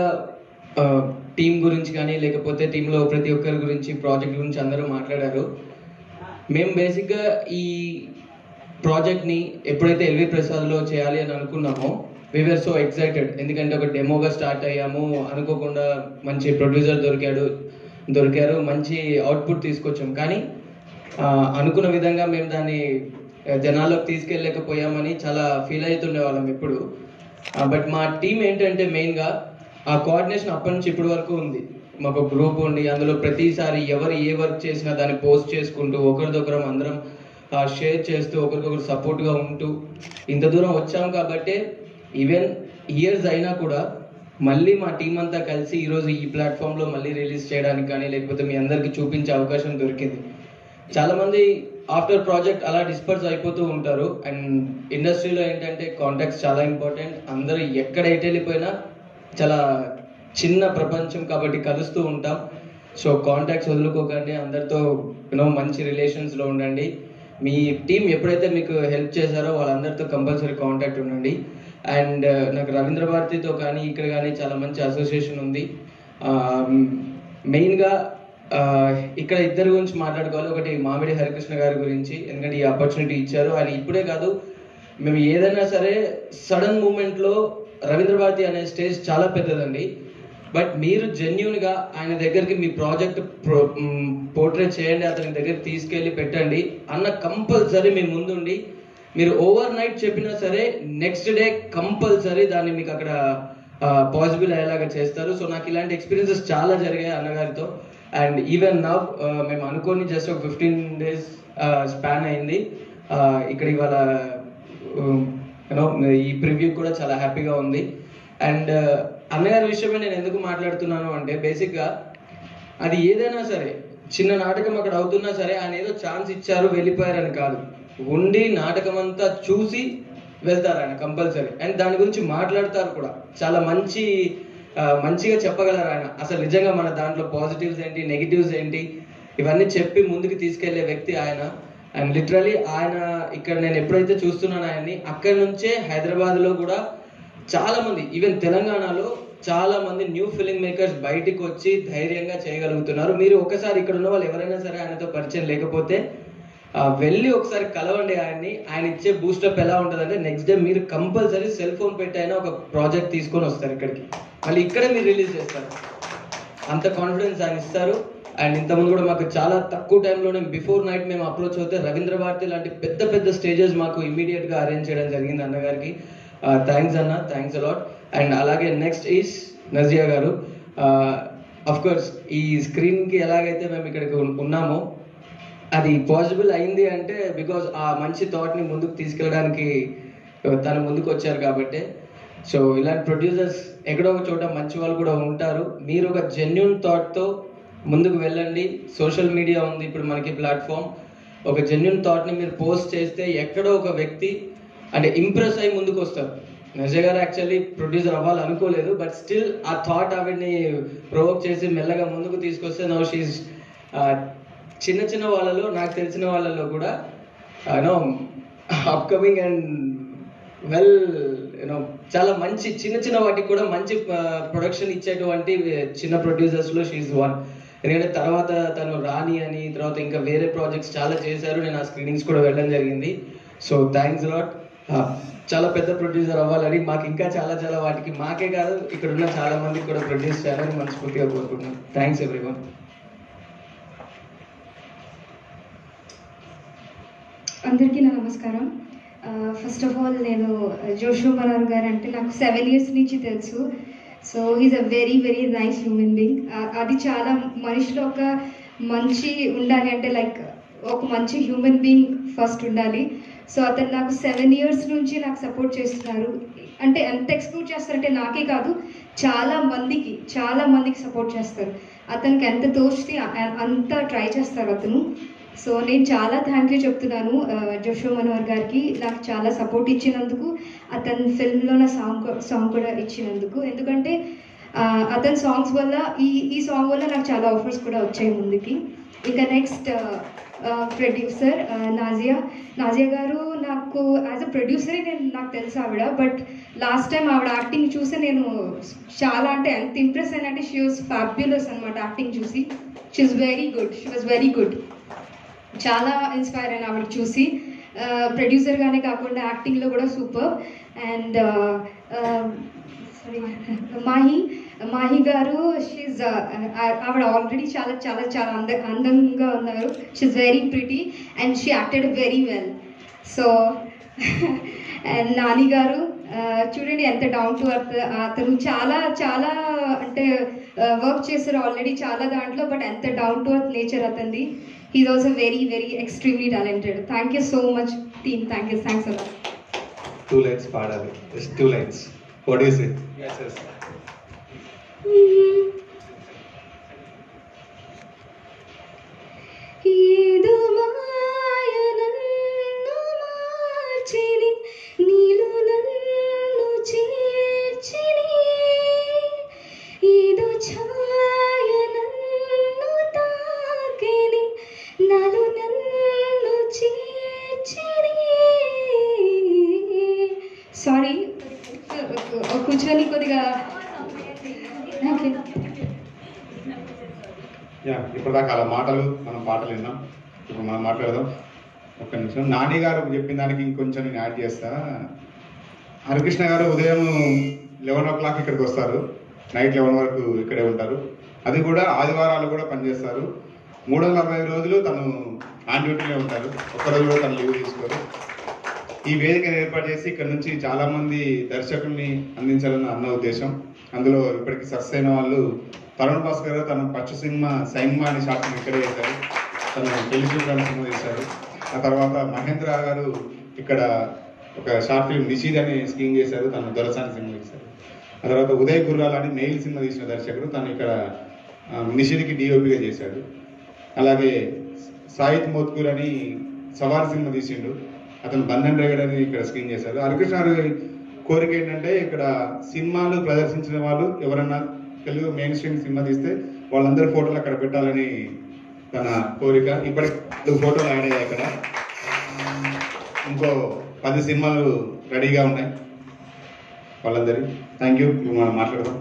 team గురించి కానీ లేకపోతే టీంలో ప్రతి ఒక్కరి గురించి ప్రాజెక్ట్ గురించి అందరూ మాట్లాడారు. మేము బేసిక్గా ఈ ప్రాజెక్ట్ని ఎప్పుడైతే ఎల్వి ప్రసాద్లో చేయాలి అని అనుకున్నామో వీఆర్ సో ఎక్సైటెడ్. ఎందుకంటే ఒక డెమోగా స్టార్ట్ అయ్యాము, అనుకోకుండా మంచి ప్రొడ్యూసర్ దొరికారు, మంచి అవుట్పుట్ తీసుకొచ్చాం. కానీ అనుకున్న విధంగా మేము దాన్ని జనాల్లోకి తీసుకెళ్ళలేకపోయామని చాలా ఫీల్ అవుతుండే వాళ్ళం ఎప్పుడు. బట్ మా టీం ఏంటంటే మెయిన్గా ఆ కోఆర్డినేషన్ అప్పటి నుంచి ఇప్పటి వరకు ఉంది. మాకు ఒక గ్రూప్ ఉండి అందులో ప్రతిసారి ఎవరు ఏ వర్క్ చేసినా దాన్ని పోస్ట్ చేసుకుంటూ ఒకరిదొకరం అందరం షేర్ చేస్తూ ఒకరికొకరు సపోర్ట్గా ఉంటూ ఇంత దూరం వచ్చాం. కాబట్టి ఈవెన్ ఇయర్స్ అయినా కూడా మళ్ళీ మా టీం అంతా కలిసి ఈరోజు ఈ ప్లాట్ఫామ్లో మళ్ళీ రిలీజ్ చేయడానికి కానీ లేకపోతే మీ అందరికీ చూపించే అవకాశం దొరికింది. చాలామంది ఆఫ్టర్ ప్రాజెక్ట్ అలా డిస్పర్స్ అయిపోతూ ఉంటారు. అండ్ ఇండస్ట్రీలో ఏంటంటే కాంటాక్ట్స్ చాలా ఇంపార్టెంట్. అందరూ ఎక్కడ ఎటు వెళ్ళిపోయినా చాలా చిన్న ప్రపంచం కాబట్టి కలుస్తూ ఉంటాం. సో కాంటాక్ట్స్ వదులుకోకండి, అందరితో మంచి రిలేషన్స్లో ఉండండి. మీ టీం ఎప్పుడైతే మీకు హెల్ప్ చేశారో వాళ్ళందరితో కంపల్సరీ కాంటాక్ట్ ఉండండి. అండ్ నాకు రవీంద్ర భారతితో కానీ ఇక్కడ కానీ చాలా మంచి అసోసియేషన్ ఉంది. మెయిన్గా ఇక్కడ ఇద్దరి గురించి మాట్లాడుకోవాలి. ఒకటి మామిడి హరికృష్ణ గారి గురించి, ఎందుకంటే ఈ ఆపర్చునిటీ ఇచ్చారు. ఆయన ఇప్పుడే కాదు, మేము ఏదైనా సరే సడన్ మూమెంట్లో రవీంద్ర భారతి అనే స్టేజ్ చాలా పెద్దదండి. బట్ మీరు జెన్యూన్గా ఆయన దగ్గరికి మీ ప్రాజెక్ట్ పోర్ట్రేట్ చేయండి, అతని దగ్గరికి తీసుకెళ్ళి పెట్టండి అన్న కంపల్సరీ మీ ముందుండి మీరు ఓవర్ నైట్ చెప్పినా సరే నెక్స్ట్ డే కంపల్సరీ దాన్ని మీకు అక్కడ పాసిబుల్ అయ్యేలాగా చేస్తారు. సో నాకు ఇలాంటి ఎక్స్పీరియన్సెస్ చాలా జరిగాయి అన్నగారితో. అండ్ ఈవెన్ నవ్ మేము అనుకోని జస్ట్ ఒక 15 days స్పాన్ అయింది. ఇక్కడ ఇవాళ ఈ ప్రివ్యూ కూడా చాలా హ్యాపీగా ఉంది. అండ్ అన్నగారి విషయమే నేను ఎందుకు మాట్లాడుతున్నాను అంటే బేసిక్గా అది ఏదైనా సరే చిన్న నాటకం అక్కడ అవుతున్నా సరే ఆయన ఏదో ఛాన్స్ ఇచ్చారు వెళ్ళిపోయారని కాదు, ఉండి నాటకం అంతా చూసి వెళ్తారు ఆయన కంపల్సరీ. అండ్ దాని గురించి మాట్లాడతారు కూడా, చాలా మంచిగా చెప్పగలరు ఆయన. అసలు నిజంగా మన దాంట్లో పాజిటివ్స్ ఏంటి, నెగిటివ్స్ ఏంటి, ఇవన్నీ చెప్పి ముందుకు తీసుకెళ్లే వ్యక్తి ఆయన. అండ్ లిటరలీ ఆయన ఇక్కడ నేను ఎప్పుడైతే చూస్తున్నాను ఆయన్ని, అక్కడి నుంచే హైదరాబాద్లో కూడా చాలా మంది, ఈవెన్ తెలంగాణలో చాలా మంది న్యూ ఫిల్మ్ మేకర్స్ బయటికి వచ్చి ధైర్యంగా చేయగలుగుతున్నారు. మీరు ఒకసారి ఇక్కడ ఉన్న వాళ్ళు ఎవరైనా సరే ఆయనతో పరిచయం లేకపోతే వెళ్ళి ఒకసారి కలవండి ఆయన్ని. ఆయన ఇచ్చే బూస్టప్ ఎలా ఉంటుందంటే నెక్స్ట్ డే మీరు కంపల్సరీ సెల్ ఫోన్ పెట్టి అయినా ఒక ప్రాజెక్ట్ తీసుకొని వస్తారు ఇక్కడికి, మళ్ళీ ఇక్కడే మీరు రిలీజ్ చేస్తారు. అంత కాన్ఫిడెన్స్ ఆయన ఇస్తారు. అండ్ ఇంతకుముందు కూడా మాకు చాలా తక్కువ టైంలోనే బిఫోర్ నైట్ మేము అప్రోచ్ అవుతే రవీంద్ర భారతి లాంటి పెద్ద పెద్ద స్టేజెస్ మాకు ఇమీడియట్గా అరేంజ్ చేయడం జరిగింది అన్నగారికి. థ్యాంక్స్ అన్న, థ్యాంక్స్ అలాట్. అండ్ అలాగే నెక్స్ట్ ఈజ్ నజియా గారు. అఫ్ కోర్స్ ఈ స్క్రీన్కి ఎలాగైతే మేము ఇక్కడికి ఉన్నామో అది పాసిబుల్ అయింది అంటే బికాజ్ ఆ మంచి థాట్ని ముందుకు తీసుకెళ్ళడానికి తను ముందుకు వచ్చారు కాబట్టి. సో ఇలాంటి ప్రొడ్యూసర్స్ ఎక్కడో ఒక చోట మంచి వాళ్ళు కూడా ఉంటారు. మీరు ఒక జెన్యున్ థాట్తో ముందుకు వెళ్ళండి. సోషల్ మీడియా ఉంది ఇప్పుడు మనకి ప్లాట్ఫామ్. ఒక జెన్యున్ థాట్ని మీరు పోస్ట్ చేస్తే ఎక్కడో ఒక వ్యక్తి అంటే ఇంప్రెస్ అయ్యి ముందుకు వస్తారు. నజర్ గారు యాక్చువల్లీ ప్రొడ్యూసర్ అవ్వాలనుకోలేదు, బట్ స్టిల్ ఆ థాట్ ఆవిడ్ని ప్రొవోక్ చేసి మెల్లగా ముందుకు తీసుకొస్తే నౌ షీస్ చిన్న చిన్న వాళ్ళలో, నాకు తెలిసిన వాళ్ళలో కూడా you know upcoming and well you know చాలా మంచి చిన్న చిన్న వాటికి కూడా మంచి ప్రొడక్షన్ ఇచ్చేటువంటి చిన్న ప్రొడ్యూసర్స్లో షీఈ్ వన్. ఎందుకంటే తర్వాత తను రాణి అని తర్వాత ఇంకా వేరే ప్రాజెక్ట్స్ చాలా చేశారు. నేను ఆ స్క్రీనింగ్స్ కూడా వెళ్ళడం జరిగింది. So thanks lot. చాలా పెద్ద ప్రొడ్యూసర్ అవ్వాలని, మాకు ఇంకా చాలా చాలా వాటికి మాకే కాదు ఇక్కడ ఉన్న చాలా మందికి కూడా ప్రొడ్యూస్ చేయాలని మనస్ఫూర్తిగా కోరుకుంటున్నాను. Thanks everyone. అందరికీ నా నమస్కారం. ఫస్ట్ ఆఫ్ ఆల్ నేను జోషువా మనోహర్ గారు అంటే నాకు 7 years నుంచి తెలుసు. So is a very very nice human being. అది చాలా మనిషిలో ఒక మంచి ఉండాలి అంటే లైక్ ఒక మంచి హ్యూమన్ బీయింగ్ ఫస్ట్ ఉండాలి. సో అతను నాకు 7 years నుంచి నాకు సపోర్ట్ చేస్తున్నారు. అంటే ఎంత ఎక్స్ప్లోర్ చేస్తారంటే నాకే కాదు చాలా మందికి సపోర్ట్ చేస్తారు. అతనికి ఎంత తోచితే అంత ట్రై చేస్తారు అతను. సో నేను చాలా థ్యాంక్ యూ చెప్తున్నాను జోషువా మనోహర్ గారికి, నాకు చాలా సపోర్ట్ ఇచ్చినందుకు, అతని ఫిల్మ్లో నా సాంగ్ కూడా ఇచ్చినందుకు. ఎందుకంటే అతని సాంగ్స్ వల్ల ఈ సాంగ్ వల్ల నాకు చాలా ఆఫర్స్ కూడా వచ్చాయి ముందుకి. ఇంకా నెక్స్ట్ ప్రొడ్యూసర్ నాజియా గారు నాకు యాజ్ అ ప్రొడ్యూసరే నాకు తెలుసు ఆవిడ. బట్ లాస్ట్ టైం ఆవిడ యాక్టింగ్ చూసి నేను చాలా అంటే ఎంత ఇంప్రెస్ అయినంటే షీ వాజ్ ఫ్యాబ్యులస్ అనమాట. యాక్టింగ్ చూసి షీ వాజ్ వెరీ గుడ్. చాలా ఇన్స్పైర్ అయిన ఆవిడ చూసి. ప్రొడ్యూసర్గానే కాకుండా యాక్టింగ్లో కూడా సూపర్. అండ్ మాహి గారు షీజ్ ఆవిడ ఆల్రెడీ చాలా చాలా చాలా అందంగా ఉన్నారు. She's very pretty and she acted very well. So and Nani గారు చూడండి ఎంత డౌన్ టు అర్త్. అతను చాలా చాలా అంటే వర్క్ చేశారు ఆల్రెడీ చాలా దాంట్లో, బట్ ఎంత డౌన్ టు అర్త్ నేచర్ అతనిది. He's also very very extremely talented. Thank you so much team. Thanks అలా. 2 lines పాడాలి. Just 2 lines. What do you say? Yes. ఏదో మాయ నన్ను మార్చిని, నీలో నన్ను చేర్చిని, ఏదో ఛాయ నన్ను తాకిని, నాలో నన్ను చేర్చిని. సారీ కూర్చొని కొద్దిగా ఇప్పటిదాకా అలా మనం పాటలు విన్నాం. ఇప్పుడు మనం మాట్లాడదాం. ఒక్క నిమిషం. నాని గారు చెప్పిన దానికి ఇంకొంచెం నేను యాడ్ చేస్తా. హరికృష్ణ గారు ఉదయం 11 o'clock ఇక్కడికి వస్తారు, నైట్ 11 వరకు ఇక్కడే ఉంటారు. అది కూడా ఆదివారాలు కూడా పనిచేస్తారు. 365 రోజులు తను ఆన్ డ్యూటీలో ఉంటారు. ఒక్కరోజు కూడా తను లీవ్ తీసుకోరు. ఈ వేదికను ఏర్పాటు చేసి ఇక్కడ నుంచి చాలా మంది దర్శకుల్ని అందించాలని అన్న ఉద్దేశం. అందులో ఇప్పటికీ సక్సెస్ అయిన వాళ్ళు తరుణ్ భాస్కర్ గారు తన ఫస్ట్ సినిమా సైన్మా అనే షార్ట్ ఫిల్మ్ ఇక్కడే చేశారు. తను పెళ్లి చూడాలని సినిమా తీశారు. ఆ తర్వాత మహేంద్ర గారు ఇక్కడ ఒక షార్ట్ ఫిల్మ్ నిషీద్ అని స్క్రీన్ చేశారు. తను దొరసాని సినిమా తీశారు. ఆ తర్వాత ఉదయ్ గుర్రాల్ అని మెయిల్ సినిమా తీసిన దర్శకుడు తను ఇక్కడ నిషీద్కి డిఓపిగా చేశాడు. అలాగే సాయిత్ మోత్కూర్ అని సవార్ సినిమా తీసిండు. అతను బంధన్ రేగడ్ అని ఇక్కడ స్క్రీన్ చేశారు. హరికృష్ణ గారి కోరిక ఏంటంటే ఇక్కడ సినిమాలు ప్రదర్శించిన వాళ్ళు ఎవరన్నా తెలుగు మెయిన్ స్ట్రీమ్ సినిమా తీస్తే వాళ్ళందరి ఫోటోలు అక్కడ పెట్టాలని తన కోరిక. ఇప్పటికి ఫోటోలు యాడ్ అయ్యాయి అక్కడ. ఇంకో 10 సినిమాలు రెడీగా ఉన్నాయి వాళ్ళందరి. Thank you. మనం మాట్లాడదాం.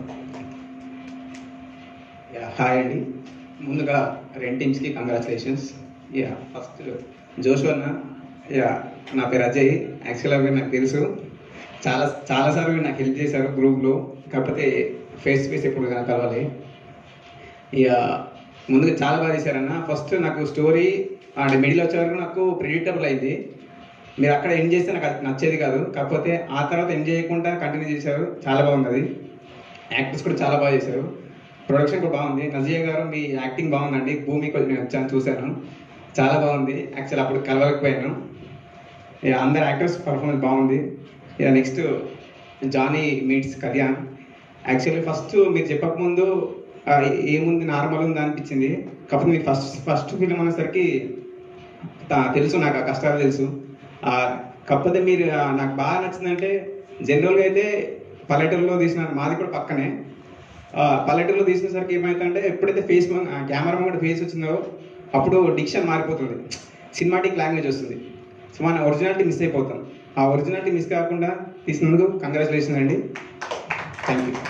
హాయ్ అండి. ముందుగా 2 teamsకి కంగ్రాచులేషన్స్. ఫస్ట్ జోషువా అన్న. నా పేరు అజయ్. యాక్చువల్గా మీరు నాకు తెలుసు, చాలాసార్లు మీరు నాకు హెల్ప్ చేశారు గ్రూప్లో. కాకపోతే ఫేస్ టు ఫేస్ ఎప్పుడు నాకు కలవాలి. ముందుగా చాలా బాగా చేశారన్న. ఫస్ట్ నాకు స్టోరీ అంటే మిడిల్ వచ్చే వరకు నాకు ప్రిడిక్టబుల్ అయింది. మీరు అక్కడ ఎండ్ చేస్తే నాకు అది నచ్చేది కాదు, కాకపోతే ఆ తర్వాత ఎండ్ చేయకుండా కంటిన్యూ చేశారు, చాలా బాగుంది. అది యాక్టర్స్ కూడా చాలా బాగా చేశారు, ప్రొడక్షన్ కూడా బాగుంది. నజియా గారు మీ యాక్టింగ్ బాగుందండి. భూమి కొంచెం నేను వచ్చాను చూశాను, చాలా బాగుంది. యాక్చువల్ అప్పుడు కలవలేకపోయాను. అందరు యాక్టర్స్ పర్ఫార్మెన్స్ బాగుంది. Next Johnny meets Kalyan. Actually first మీరు చెప్పకముందు ఏముంది నార్మల్ ఉంది అనిపించింది, కాకపోతే మీకు ఫస్ట్ ఫిల్మ్ అనేసరికి తెలుసు, నాకు ఆ కష్టాలు తెలుసు. కాకపోతే మీరు నాకు బాగా నచ్చిందంటే జనరల్గా అయితే పల్లెటూరులో తీసిన, మాది కూడా పక్కనే, పల్లెటూరులో తీసినసరికి ఏమవుతుందంటే ఎప్పుడైతే ఫేస్ కెమెరా కూడా ఫేస్ వచ్చిందో అప్పుడు డిక్షన్ మారిపోతుంది, సినిమాటిక్ లాంగ్వేజ్ వస్తుంది. సో మన ఒరిజినాలిటీ మిస్ అయిపోతాం. ఆ ఒరిజినాలిటీ మిస్ కాకుండా తీసినందుకు కంగ్రాచులేషన్ అండి. Thank you.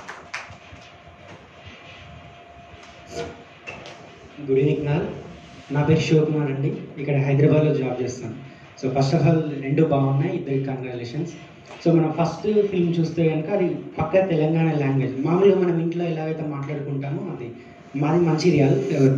Good evening all, నా పేరు శివకుమార్ అండి. ఇక్కడ హైదరాబాద్లో జాబ్ చేస్తాను. సో ఫస్ట్ ఆఫ్ ఆల్ రెండు బాగున్నాయి, ఇద్దరికి కంగ్రాచులేషన్స్. సో మనం ఫస్ట్ ఫిల్మ్ చూస్తే కనుక అది పక్క తెలంగాణ లాంగ్వేజ్. మామూలుగా మనం ఇంట్లో ఎలాగైతే మాట్లాడుకుంటామో అది మాది మంచిర్యాల.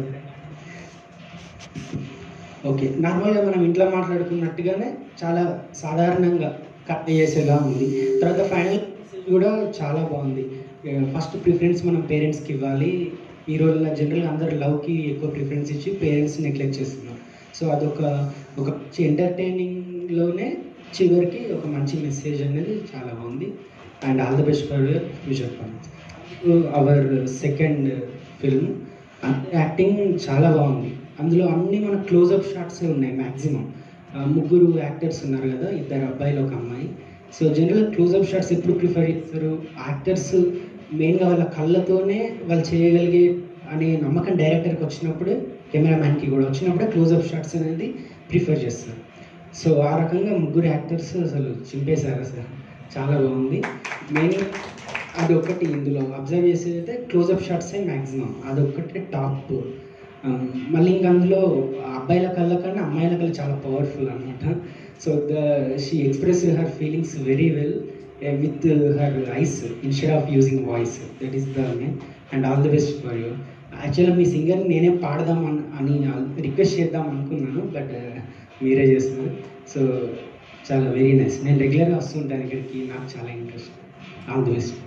ఓకే, నార్మల్గా మనం ఇంట్లో మాట్లాడుకున్నట్టుగానే చాలా సాధారణంగా కట్ చేసేలా ఉంది. తర్వాత ఫైనల్ కూడా చాలా బాగుంది. ఫస్ట్ ప్రిఫరెన్స్ మనం పేరెంట్స్కి ఇవ్వాలి. ఈ రోజుల్లో జనరల్గా అందరూ లవ్కి ఎక్కువ ప్రిఫరెన్స్ ఇచ్చి పేరెంట్స్ నెగ్లెక్ట్ చేస్తున్నారు. సో అదొక మంచి ఎంటర్టైనింగ్లోనే చివరికి ఒక మంచి మెసేజ్ అనేది చాలా బాగుంది. And all the best for your future plans. Our second film acting చాలా బాగుంది. అందులో అన్ని మన క్లోజప్ షాట్సే ఉన్నాయి మ్యాక్సిమం. ముగ్గురు యాక్టర్స్ ఉన్నారు కదా, ఇద్దరు అబ్బాయిలు ఒక అమ్మాయి. సో జనరల్గా క్లోజప్ షాట్స్ ఎప్పుడు ప్రిఫర్ చేస్తారు? యాక్టర్స్ మెయిన్గా వాళ్ళ కళ్ళతోనే వాళ్ళు చేయగలిగే అనే నమ్మకం డైరెక్టర్కి వచ్చినప్పుడే, కెమెరామ్యాన్కి కూడా వచ్చినప్పుడే క్లోజప్ షాట్స్ అనేది ప్రిఫర్ చేస్తారు. సో ఆ రకంగా ముగ్గురు యాక్టర్స్ అసలు చింపేశారు, అసలు చాలా బాగుంది. మెయిన్ అది ఒకటి ఇందులో అబ్జర్వ్ చేసేది అయితే క్లోజప్ షాట్సే మ్యాక్సిమం, అదొక్కటే టాప్. మళ్ళీ ఇంకా అందులో అబ్బాయిల కళ్ళ కన్నా అమ్మాయిల కళ్ళ చాలా పవర్ఫుల్ అనమాట. So she express her feelings very well with her eyes instead of using voice. That is the main. And all the best for you. యాక్చువల్గా మీ సింగర్ని నేనే పాడదాం అని రిక్వెస్ట్ చేద్దాం అనుకున్నాను, బట్ మీరే చేస్తున్నారు. సో చాలా వెరీ నైస్. నేను రెగ్యులర్గా వస్తుంటాను ఇక్కడికి, నాకు చాలా interest. All the best.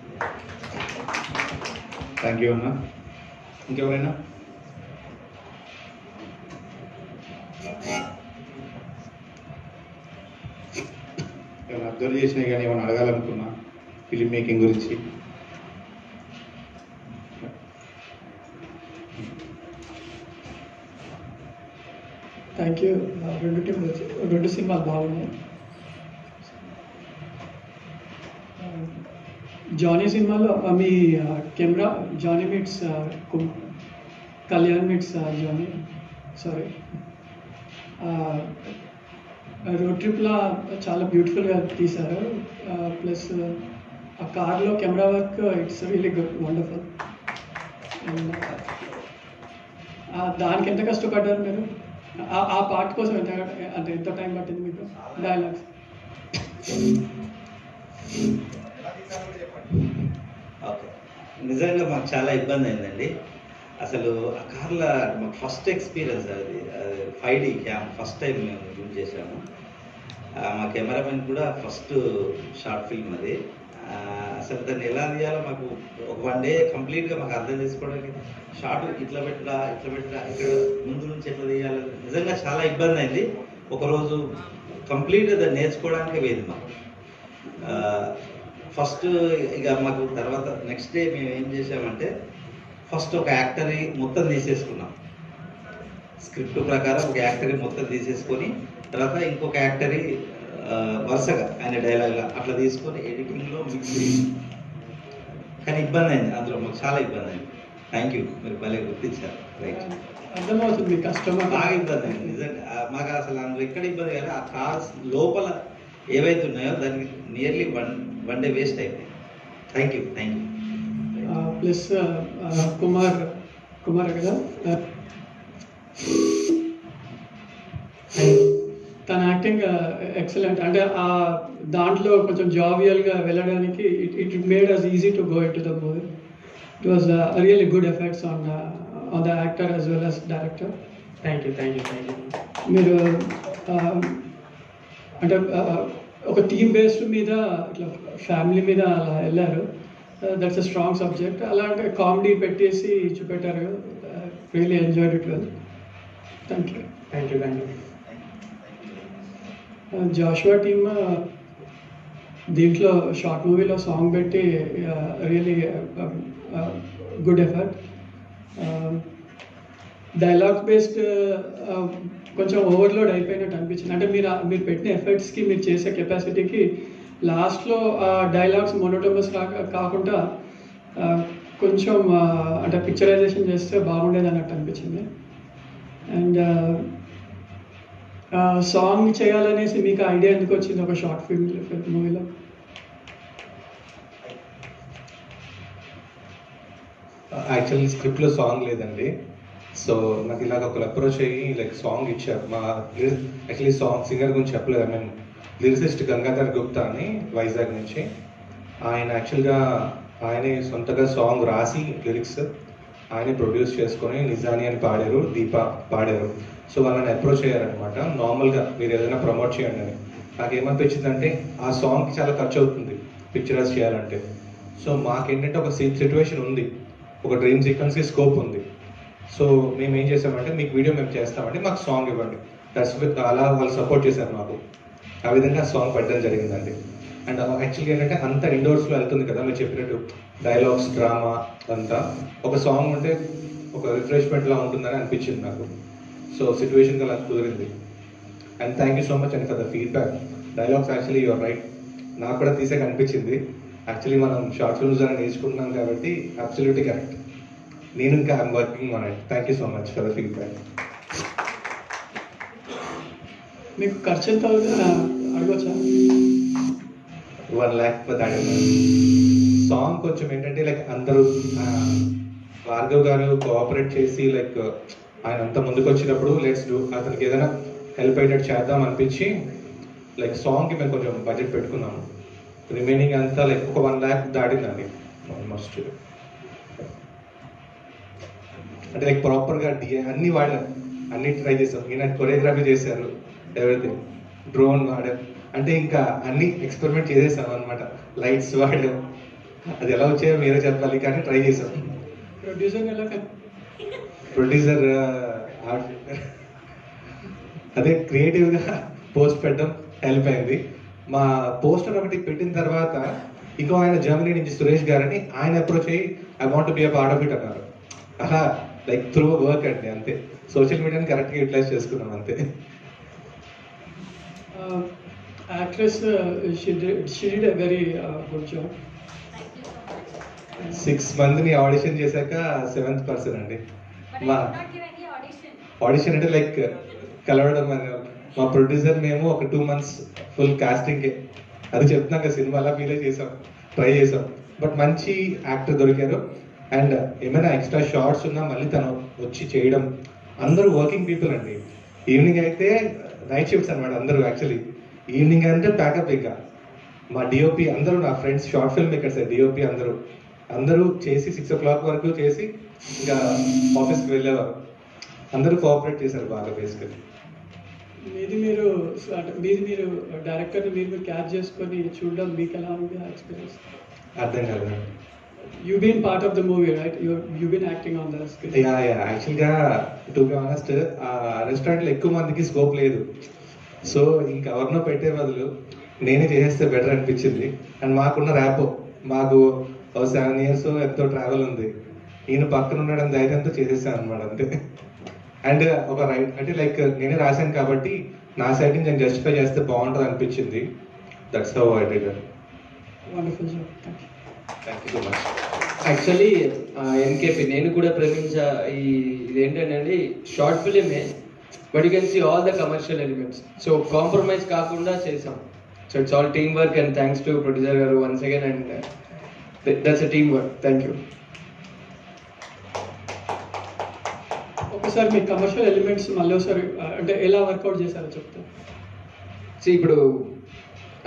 Thank you అన్న. ఇంకెవరైనా? ఏమైనా అబ్జర్వ్ చేసినా కానీ ఏమైనా అడగాలనుకున్నా ఫిలిం మేకింగ్ గురించి? Thank you. రెండు సినిమాలు బాగున్నాయి. జానీ సినిమాలో మీ camera Johnny meets Kalyan meets Johnny, sorry, road ట్రిప్లో చాలా బ్యూటిఫుల్గా తీశారు. ప్లస్ ఆ కార్లో camera work it's really good, wonderful. దానికి ఎంత కష్టపడ్డారు మీరు? ఆ పార్ట్ కోసం ఎంత టైం పట్టింది మీకు? డైలాగ్స్ ఓకే, నిజంగా మాకు చాలా ఇబ్బంది అయిందండి. అసలు ఆ కార్లో మాకు ఫస్ట్ ఎక్స్పీరియన్స్ అది 5D క్యామ్ ఫస్ట్ టైం మేము యూజ్ చేసాము. మా కెమెరామెన్ కూడా ఫస్ట్ షార్ట్ ఫిల్మ్ అది. అసలు దాన్ని ఎలా తీయాలో మాకు ఒక 1 డే కంప్లీట్గా మాకు అర్థం చేసుకోవడానికి, షార్ట్ ఇట్లా పెట్టరా ఇక్కడ ముందు నుంచి ఎట్లా తీయాలి, నిజంగా చాలా ఇబ్బంది అయింది. ఒకరోజు కంప్లీట్గా దాన్ని నేర్చుకోవడానికి పోయింది మాకు. ఫస్ట్ ఇక మాకు తర్వాత నెక్స్ట్ డే మేము ఏం చేసామంటే ఫస్ట్ ఒక యాక్టర్ని మొత్తం తీసేసుకున్నాం. స్క్రిప్ట్ ప్రకారం ఒక యాక్టర్ని మొత్తం తీసేసుకొని తర్వాత ఇంకొక యాక్టర్ని వరుసగా ఆయన డైలాగ్గా అట్లా తీసుకొని ఎడిటింగ్లో మిక్స్ చేసి, కానీ ఇబ్బంది అయింది అందులో, మాకు చాలా ఇబ్బంది అయింది. థ్యాంక్ యూ, మీరు భలే గుర్తించారు. రైట్, అర్థమవుతుంది కష్టమా? బాగా ఇబ్బంది అయింది నిజంగా మాకు. అసలు అందులో ఎక్కడ ఇబ్బంది కానీ ఆ కార్స్ లోపల ఏవైతే ఉన్నాయో దానికి నియర్లీ వన్ డే వేస్ట్ అయిపోయింది. Thank you. ప్లస్ కుమార్ కదా, తన యాక్టింగ్ ఎక్సలెంట్. అంటే ఆ దాంట్లో కొంచెం జావియల్గా వెళ్ళడానికి it made us easy to go in to the movie. It was really good effects on the actor as well as director. Thank you. మీరు అంటే ఒక థీమ్ బేస్డ్ మీద ఇట్లా ఫ్యామిలీ మీద అలా వెళ్ళారు. That's a strong subject. అలాంటి comedy పెట్టేసి చూపెట్టారు. Really enjoyed it well. Thank you. Joshua team దీంట్లో షార్ట్ మూవీలో సాంగ్ పెట్టి really good effort. Dialogue based కొంచెం ఓవర్లోడ్ అయిపోయినట్టు అనిపించింది. అంటే మీరు పెట్టిన ఎఫర్ట్స్కి, మీరు చేసే కెపాసిటీకి లాస్ట్లో డైలాగ్స్ మోనోటోమస్ కాకుండా కొంచెం అంటే పిక్చరైజేషన్ చేస్తే బాగుండేది అన్నట్టు అనిపించింది. అండ్ సాంగ్ చేయాలనేసి మీకు ఐడియా ఎందుకు వచ్చింది ఒక షార్ట్ ఫిల్మ్ మూవీలో? యాక్చువల్లీ స్క్రిప్ట్లో సాంగ్ లేదండి. సో నాకు ఇలాగ ఒకరు అప్రోచ్ అయ్యి లైక్ సాంగ్ ఇచ్చారు. మా యాక్చువల్లీ సింగర్ గురించి చెప్పలేదు. I mean lyricist Gangadhar Gupta అని వైజాగ్ నుంచి. ఆయన యాక్చువల్గా ఆయనే సొంతగా సాంగ్ రాసి లిరిక్స్ ఆయనే ప్రొడ్యూస్ చేసుకొని నిజాని అని పాడారు, దీప పాడారు. సో వాళ్ళని అప్రోచ్ అయ్యారనమాట. నార్మల్గా మీరు ఏదైనా ప్రమోట్ చేయండి అని. నాకేమనిపించిందంటే ఆ సాంగ్కి చాలా ఖర్చు అవుతుంది పిక్చరైజ్ చేయాలంటే. సో మాకేంటంటే ఒక సిచ్యువేషన్ ఉంది, ఒక డ్రీమ్ సీక్వెన్స్కి స్కోప్ ఉంది. సో మేము ఏం చేసామంటే మీకు వీడియో మేము చేస్తామంటే మాకు సాంగ్ ఇవ్వండి. అలా వాళ్ళు సపోర్ట్ చేశారు మాకు. ఆ విధంగా సాంగ్ పెట్టడం జరిగిందండి. అండ్ యాక్చువల్గా ఏంటంటే అంత ఇండోర్స్లో వెళ్తుంది కదా మీరు చెప్పినట్టు, డైలాగ్స్, డ్రామా అంతా. ఒక సాంగ్ ఉంటే ఒక రిఫ్రెష్మెంట్లా ఉంటుందని అనిపించింది నాకు. సో సిచ్యువేషన్కి అలా కుదిరింది. And thank you so much and for the feedback. Dialogues actually your right, నాకు కూడా తీసే అనిపించింది. యాక్చువల్లీ మనం షార్ట్ ఫిల్మ్స్ ద్వారా నేర్చుకుంటున్నాం కాబట్టి అబ్సల్యూట్లీ కరెక్ట్. నేను ఇంకా I'm working on it. Thank you so much for the feedback. మీకు ఖర్చు ఎంత అడగొచ్చా? 1 lakh ఫర్ దాట్. సాంగ్ కొంచెం ఏంటంటే లైక్ అందరూ భార్గవ్ గారు కోఆపరేట్ చేసి లైక్ ఆయన అంతా ముందుకు వచ్చినప్పుడు లెట్స్ డూ, అతనికి ఏదైనా హెల్ప్ అయ్యేటట్టు చేద్దాం అనిపించి లైక్ సాంగ్కి మేము కొంచెం బడ్జెట్ పెట్టుకున్నాము. రిమైనింగ్ అంతా లైక్ ఒక 1 lakh దాటిందండి ఆల్మోస్ట్. అంటే లైక్ ప్రాపర్గా అన్ని వాడాం, అన్ని ట్రై చేసాం. ఈయన కొరియోగ్రఫీ చేశారు, ఎవ్రీథింగ్. డ్రోన్ వాడాం, అంటే ఇంకా అన్ని ఎక్స్పెరిమెంట్ చేసేసాం అనమాట. లైట్స్ వాడాం, అది ఎలా వచ్చాయో మీరే చెప్పాలి కానీ ట్రై చేసాం. ప్రొడ్యూసర్ అదే క్రియేటివ్గా పోస్ట్ పెట్టడం హెల్ప్ అయింది. మా పోస్టర్ ఒకటి పెట్టిన తర్వాత ఇంకో ఆయన జర్మనీ నుంచి సురేష్ గారని ఆయన అప్రోచ్ అయ్యి I want be a part of it అన్నారు. అలా లైక్ త్రూ వర్క్ అండి, అంతే. సోషల్ మీడియాని కరెక్ట్గా యూటిలైజ్ చేసుకున్నాం అంతే. Actress, she did a very good job. 6 మందిని ఆడిషన్ చేశాక 7th పర్సన్ అండి. మా ఆడిషన్ అంటే లైక్ కలవడం అని. మా ప్రొడ్యూసర్ మేము ఒక 2 months ఫుల్ కాస్టింగ్కే, అది చెప్తున్నాం కదా సినిమాలా ఫీలే చేసాం, ట్రై చేసాం. బట్ మంచి యాక్టర్ దొరికారు. అండ్ ఏమైనా ఎక్స్ట్రా షార్ట్స్ ఉన్నా మళ్ళీ తను వచ్చి చేయడం. అందరూ వర్కింగ్ పీపుల్ అండి. ఈవినింగ్ అయితే నైట్ షిఫ్ట్స్ అనమాట అందరూ. యాక్చువల్లీ ఈవినింగ్ అంటే ప్యాకప్. ఇంకా మా డిఓపి అందరూ నా friends, short film makers, DOP అందరూ చేసి 6 o'clock వరకు చేసి ఇంకా ఆఫీస్కి వెళ్ళేవారు. అందరూ కోఆపరేట్ చేశారు బాగా బేసికలీ. మీది మీరు డైరెక్టర్ని మీరు క్యాచ్ చేసుకొని చూడడం మీకు ఎలా ఉంది ఎక్స్పీరియన్స్? అర్థం కాదు. You been part of the movie, right? You've been acting on the script. Yeah. యాక్చువల్గా టు బి ఆనెస్ట్ ఆ రెస్టారెంట్లో ఎక్కువ మందికి స్కోప్ లేదు. సో ఇంకా ఎవరినో పెట్టే బదులు నేనే చేసేస్తే బెటర్ అనిపించింది. అండ్ మాకున్న ర్యాపో, మాకు 7 years ఎంతో ట్రావెల్ ఉంది. ఈయన పక్కన ఉండడం ధైర్యంతో చేసేసాను అనమాట అంతే. అండ్ ఒక రైట్ అంటే లైక్ నేనే రాశాను కాబట్టి నా సైడ్ నుంచి నేను జస్టిఫై చేస్తే బాగుంటుంది అనిపించింది. That's how I did it. Wonderful job. Thank you so much. Actually NKP నేను కూడా ప్రేమించా. ఇదేంటంటే షార్ట్ ఫిలిమే, but you can see all the commercial elements. So compromise కాకుండా చేసాం. So it's all team work and thanks to producer గారు once again. And that's a team work. Thank you. ఒకసారి మీ కమర్షియల్ ఎలిమెంట్స్ మళ్ళీ ఒకసారి అంటే ఎలా వర్కౌట్ చేశారో చెప్తాను. సో ఇప్పుడు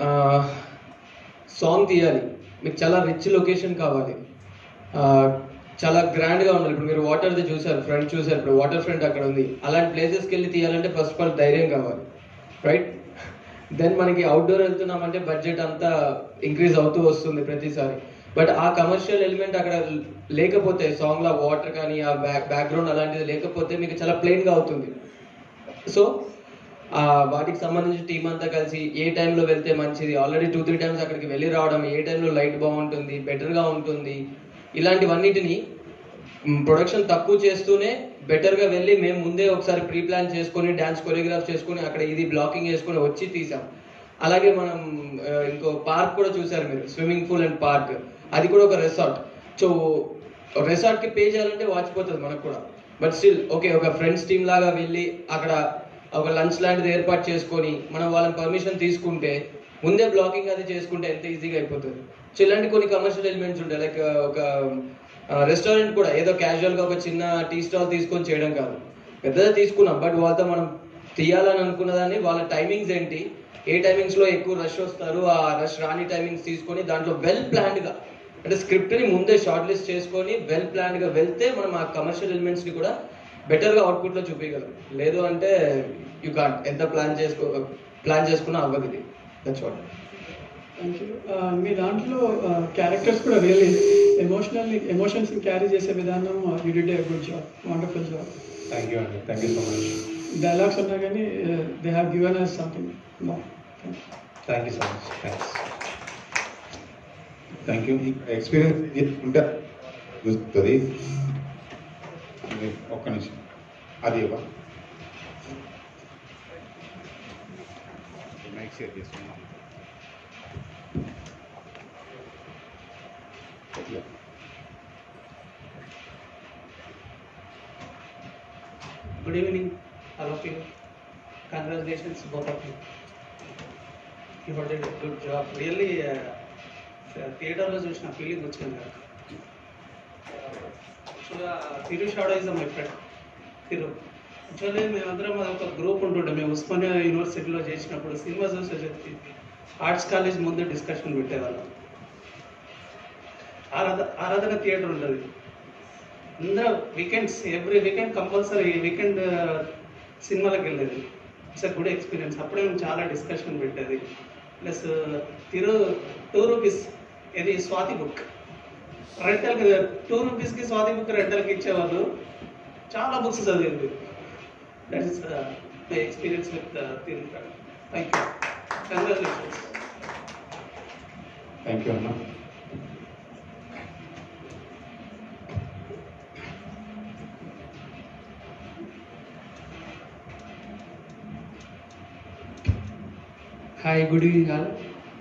సాంగ్ తీయాలి, మీకు చాలా రిచ్ లొకేషన్ కావాలి. చాలా గ్రాండ్గా ఉండాలి. ఇప్పుడు మీరు వాటర్ది చూసారు, ఫ్రంట్ చూసారు, ఇప్పుడు వాటర్ ఫ్రంట్ అక్కడ ఉంది. అలాంటి ప్లేసెస్కి వెళ్ళి తీయాలంటే ఫస్ట్ ఆఫ్ ఆల్ ధైర్యం కావాలి, రైట్? దెన్ మనకి అవుట్డోర్ వెళ్తున్నామంటే బడ్జెట్ అంతా ఇంక్రీజ్ అవుతూ వస్తుంది ప్రతిసారి. బట్ ఆ కమర్షియల్ ఎలిమెంట్ అక్కడ లేకపోతే, సాంగ్లో వాటర్ కానీ ఆ బ్యాక్గ్రౌండ్ అలాంటిది లేకపోతే మీకు చాలా ప్లెయిన్గా అవుతుంది. సో వాటికి సంబంధించి టీం అంతా కలిసి ఏ టైంలో వెళ్తే మంచిది, ఆల్రెడీ 2-3 టైమ్స్ అక్కడికి వెళ్ళి రావడం, ఏ టైంలో లైట్ బాగుంటుంది, బెటర్గా ఉంటుంది, ఇలాంటివన్నిటిని ప్రొడక్షన్ తక్కువ చేస్తూనే బెటర్గా వెళ్ళి మేము ముందే ఒకసారి ప్రీ ప్లాన్ చేసుకొని డ్యాన్స్ కొరియోగ్రాఫ్ చేసుకొని అక్కడ ఇది బ్లాకింగ్ చేసుకొని వచ్చి తీసాం. అలాగే మనం ఇంకో పార్క్ కూడా చూసారు మీరు, స్విమ్మింగ్ పూల్ అండ్ పార్క్, అది కూడా ఒక రెసార్ట్. సో రెసార్ట్కి పే చేయాలంటే వాచిపోతుంది మనకు కూడా. బట్ స్టిల్ ఓకే, ఒక ఫ్రెండ్స్ టీమ్ లాగా వెళ్ళి అక్కడ ఒక లంచ్ లాంటిది ఏర్పాటు చేసుకొని మనం వాళ్ళని పర్మిషన్ తీసుకుంటే ముందే బ్లాకింగ్ అది చేసుకుంటే ఎంత ఈజీగా అయిపోతుంది. సో ఇలాంటి కొన్ని కమర్షియల్ ఎలిమెంట్స్ ఉంటాయి. లైక్ ఒక రెస్టారెంట్ కూడా ఏదో క్యాజువల్గా ఒక చిన్న టీ స్టాల్ తీసుకొని చేయడం కాదు, పెద్దగా తీసుకున్నాం. బట్ వాళ్ళతో మనం తీయాలని అనుకున్న దాన్ని వాళ్ళ టైమింగ్స్ ఏంటి, ఏ టైమింగ్స్లో ఎక్కువ రష్ వస్తారు, ఆ రష్ రాని టైమింగ్స్ తీసుకొని దాంట్లో వెల్ ప్లాన్డ్గా, అంటే స్క్రిప్ట్ని ముందే షార్ట్ లిస్ట్ చేసుకొని వెల్ ప్లాన్డ్గా వెళ్తే మనం ఆ కమర్షియల్ ఎలిమెంట్స్ని కూడా బెటర్గా అవుట్పుట్లో చూపించగలం. లేదు అంటే యూ కాంట్, ఎంత ప్లాన్ చేసుకున్నా అవ్వదు ఇది. That's what. Thank you. మీ దాంట్లో క్యారెక్టర్స్ కూడా రియల్లీ ఎమోషన్స్ని క్యారీ చేసే విధానం, you did a good job, wonderful job. Thank you అండి, thank you so much. Dialogues ఉన్నా కానీ they have given us something more. Thank you so much. Thanks. Thank you. Experience ఉంటే చూస్తుంది. ఒక్క నిమిషం అది మైక్ షేర్ చేసుకున్నాం. Good evening, all of you. Congratulations, both of you. You have done a good job. Really, theatre lo chusina feeling vachindi నాకు. Actually, Thiru Shada is my friend. Thiru. Actually, మేమందరం ఒక group ఉంటుండే. మేము ఉస్మానియా యూనివర్సిటీలో చేసినప్పుడు cinema society arts college ముందు discussion పెట్టేవాళ్ళం. Aradhana theatre ఉంటుంది. అందరూ weekends, every weekend compulsory weekend సినిమాలకు వెళ్ళేది. It's a good experience. అప్పుడే మేము చాలా డిస్కషన్ పెట్టేది. ప్లస్ ₹2 ఇది స్వాతి బుక్ రెంటల్కి, ₹2కి స్వాతి బుక్ రెంటల్కి ఇచ్చేవాళ్ళు. చాలా బుక్స్ చదివింది. That is my experience with Tiru. Thank you. Congratulations. Thank you అన్న. Hi, good evening all.